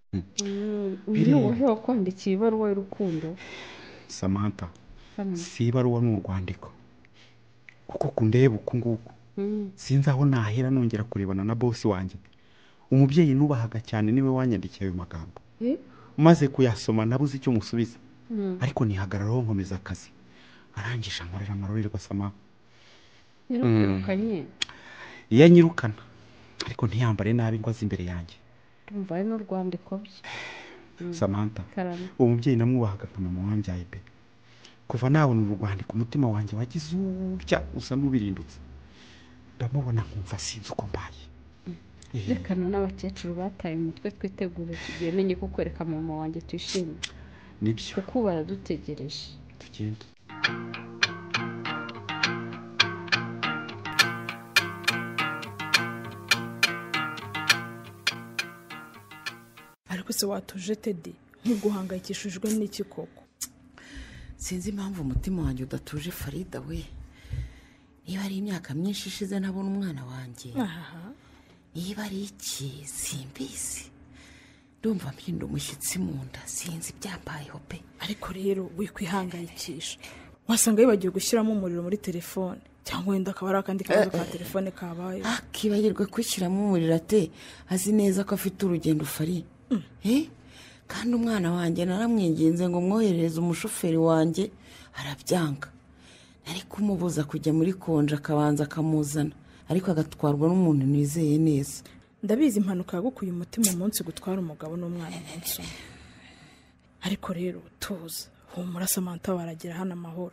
uyu wowe wakwandikiye ibaruwa y'urukundo Samantha si ibaruwa ni urwandiko kuko kundeba uku nguku sinzi aho nahera nongera kurebana na bosi wanjye umubyeyi nubahaga cyane niwe wanyandikiye ayo magambo maze kuyasoma nabuze icyo musubiza ariko nihagararaho nkomeza akazi arangisha nkorera amarorerwa Sama yarukanye yanyirukana ariko ntiyambare nabi ngo azi imbere yanjye ndumva ari n'urwandiko bye Samantha umubyeyi namwubahaga nka mama wambyaye pe kuva nabona urwandiko umutima wanjye wagize utya usa n'ubirindutse ndamubona nkumva sinzi uko mbaye rekana n'abakecuru bataye umutwe twitegure tugiye menye ko kwereka mama wanjye twishimye nibyo kuko baradutegereje tugende ariko se watuje Teddy nk'uguhangayikishijwe n'iki koko sinzi impamvu umutima wanjye udatuje Farida we niba ari imyaka myinshi ishize nabona umwana wanjye niba ari iki simbizi ndumva mpinda umushyitsi mu nda sinzi byambayeho pe ariko rero wikwihangayikisha wasanga yibagiwe gushyiramo umuriro muri telefone cyangwa wenda akaba ari akandi kabazo ka telefone kabaye akibagirwa kwishyiramo umuriro ate azi neza ko afite urugendo Fari kandi umwana wanjye naramwinginze ngo mwoherereze umushoferi wanjye arabyanga nari kumubuza kujya muri konje akabanza akamuzana ariko agatwarwa n'umuntu nizeye neza ndabizi impanuka yagukuye umutima umunsi gutwara umugabo n'umwana umunsi umwe ariko rero tuza humura Samantha waragira hano amahoro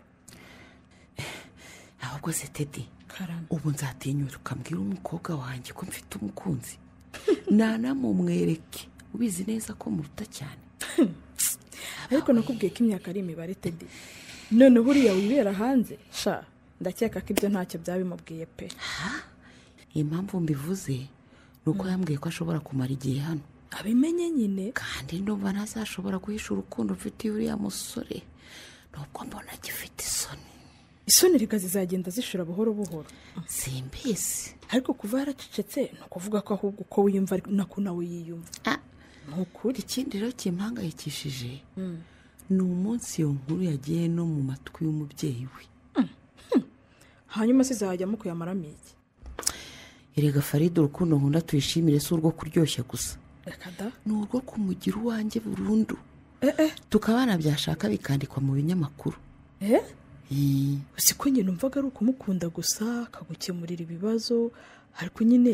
ahubwo se Teddy ubu nzatinyuka ukambwira umukobwa wanjye ko mfite umukunzi nanamumwereke ubizi neza ko muruta cyane ariko nakubwiye ko imyaka ari imibare Teddy none buriya wibera hanze sha ndakeka ko ibyo ntacyo byabimubwiye pe impamvu mbivuze nuko yambwiye ko ashobora kumara igihe hano abimenye nyine kandi ndumva ntazashobora guhisha urukundo ufitiye uriya musore nubwo mbona agifite isoni isoni reka zizagenda zishira buhoro buhoro simbizi ariko kuva yaracecetse ni ukuvuga ko ahubwo uko wiyumva nako nawe yiyumva ntukuri ikindi rero kimpangayikishije ni umunsi iyo nkuru yagiye no mu matwi y'umubyeyi we hanyuma se zahajyamo kuyamaramo iki erega Farida urukundo nkunda tuyishimire si urwo kuryoshya gusa reka da ni urwo kumugira uwanjye burundu tukabana byashaka bikandikwa mu binyamakuru uzi ko nyine numvaga ari ukumukunda gusa akagukemurira ibibazo ariko nyine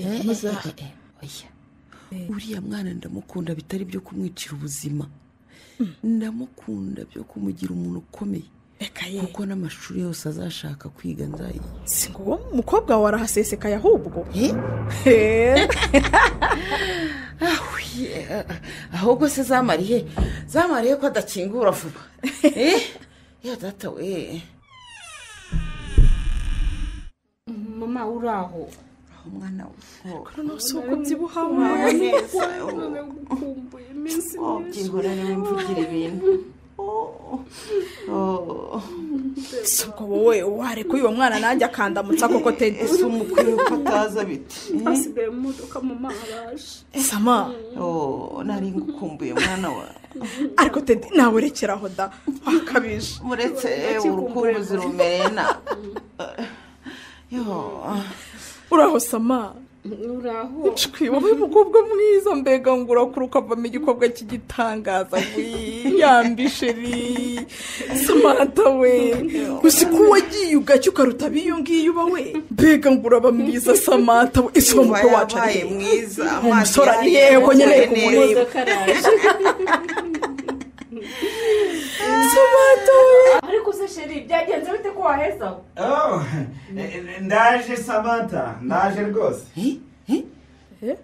uriya mwana ndamukunda bitari byo kumwicira ubuzima ndamukunda byo kumugira umuntu ukomeye kuko n'amashuri yose azashaka kwiga nzayi si ngo umukobwa wawe arahasesekaye ahubwo ahubwo se zamariye zamariye ko adakingura vuba ya data we mama uraho umwana we nusuko byibuha neza ukumbuye iminsi byihora niwe mvugira ibintu suko wowe wareka uyu mwana nanjye akandamutsa koko Teddy ese umukuru ko ataza biti asigaye mu modoka mama araje Sama nari ngukumbuye mwana wa ariko Teddy nawe rekeraho da wakabije muretse urukumbuzi rumerena uraho Sama uraho wowe mukobwa mwiza mbega ngo urakura ukavamo igikobwa cy'igitangaza yambishe ri Samantha we gusa ko wagiye ugacyo ukaruta biyo ngiyo uba we mbega ngo uraba mwiza Samantha we ese uwo mukwe wacu ari mwiza umusore ari yego nyine kumureba Samantha we ariko se sheri byagenze bite ko waheza oh ndaje Samantha ndaje rwose eh eh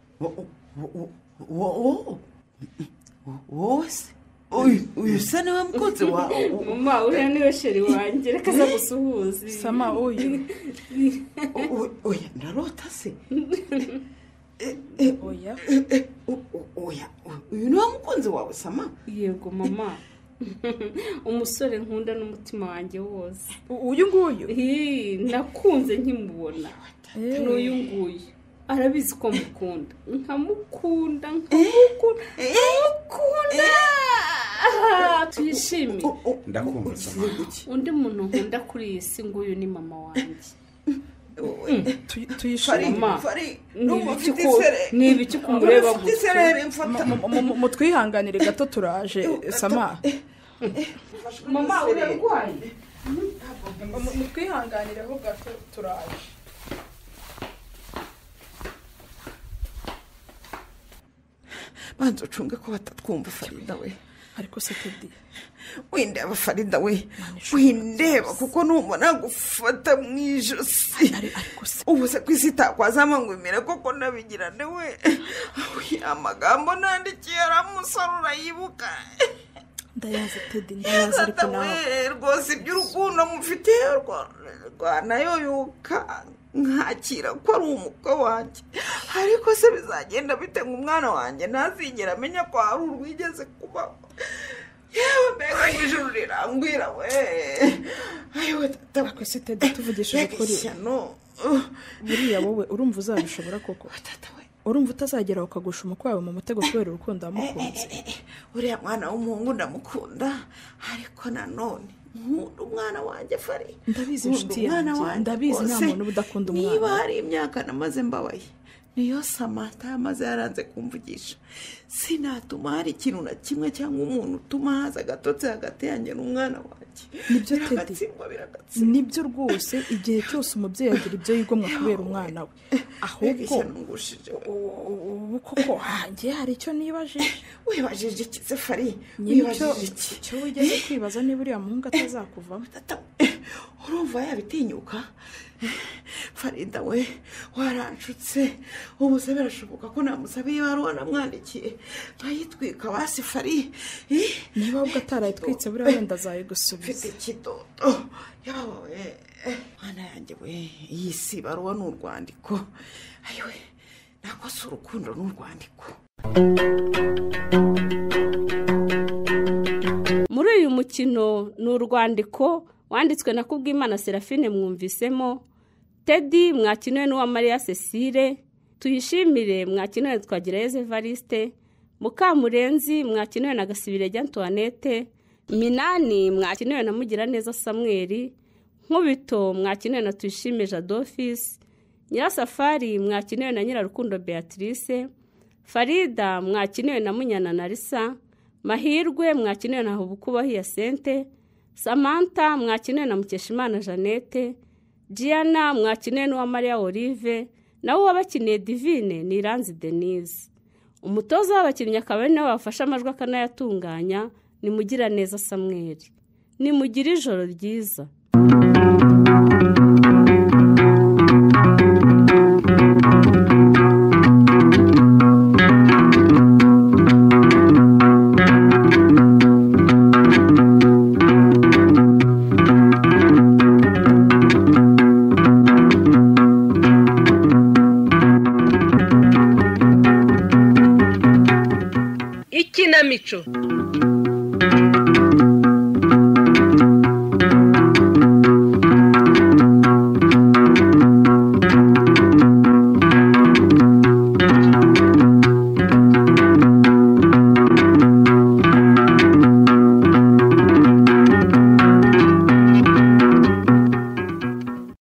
wo wo uyu se niwe mukunzi wawe mama uriya niwe sheri wanjye reka aza gusuhuza Sama uyu oya ndarota se oya oya uyu niwe mukunzi wawe Sama yego mama umusore nkunda n'umutima wanjye wose uyu nguyu nakunze nkimubona n'uyu nguyu arabizi ko mukunda nkamukunda nkamukunda nkamukunda tuyishime ndakumva Samantha undi muntu nkunda kuri iyi si nguyu ni mama wanjye tuyishima ni ibiki kumureba mutwihanganire gato turaje Sama mama urarwaye mutwihanganireho gato turaje banza ucunge ko batatwumva Farida we ariko se Teddy windeba Farida we windeba kuko numva gufata mu ijosi ubu se kwisi takwazama ngo imere koko nabigirane we amagambo nandikiye aramusarura yibuka ndayaza Teddy ndayaza ariko nawe rwose iby'urukundo mufitiye rwanayoyoka nkakira ko ari umukwe wanjye ariko se bizagenda bite ngo umwana wanjye ntazigera amenya ko hari urwigeze kubaho yewe mbega ijuru rirangwira we ayiwe tata se Teddy tuvugishije ukuri buriya wowe urumva uzabishobora koko urumva utazagera ukagusha umukwe wawe mu mutego kubera urukundo wamukunze uriya mwana w'umuhungu ndamukunda ariko nanone nkunda umwana wanjye Fari ndabizi inshuti yanjye ndabizi nta muntu uba udakunda umwana niba hari imyaka namaze mbabaye niyo Samantha yamaze yaranze kumvugisha sinatuma hari ikintu na kimwe cyangwa umuntu utuma haza agatotsi hagati yanjye n'umwana wanjye nibyo Teddy nibyo rwose igihe cyose umubyeyi agira ibyo yigomwa kubera umwana we ahubwo ubu koko hanjye hari icyo nibajije wibajije iki se Fari wibajije iki cyo wigeze kwibaza niba uriya muhungu atazakuvamo urumva yabitinyuka Farida we waranshutse ubu se birashoboka ko namusabiye ibaruwa namwandikiye nkayitwika basi Fari niba ubwo atarayitwitse buriya wenda azayigusubiza mfite ikidodo yawe mwana yanjye we iyi si ibaruwa ni urwandiko ayiwe ntabwo si urukundo ni urwandiko muri uyu mukino ni urwandiko wanditswe na Kubwimana Serafine mwumvisemo Teddy mwakiniwe n'uwa Maria Cecile tuyishimire mwakiniwe Twagirayezu Evariste Mukamurenzi mwakiniwe na Gasibirege Antoinette Minani mwakiniwe na Mugiraneza Samuel Nkubito mwakiniwe na Tuyishime Jadofis Nyirasafari mwakiniwe na Nyirarukundo Beatrice Farida mwakiniwe na Munyana Narisa Mahirwe mwakiniwe na Hubukubahi ya Sente Samantha mwakiniwe na Mukeshimana Jeannette Gianna mwakiniwe n'uwa Maria Olive nawe wabakiniye Divine ni Iranzi Denise umutoza w'abakinnyi akaba ari nawe wafashe amajwi akanayatunganya ni Mugiraneza Samuel ni mugira ijoro ryiza Ikinamico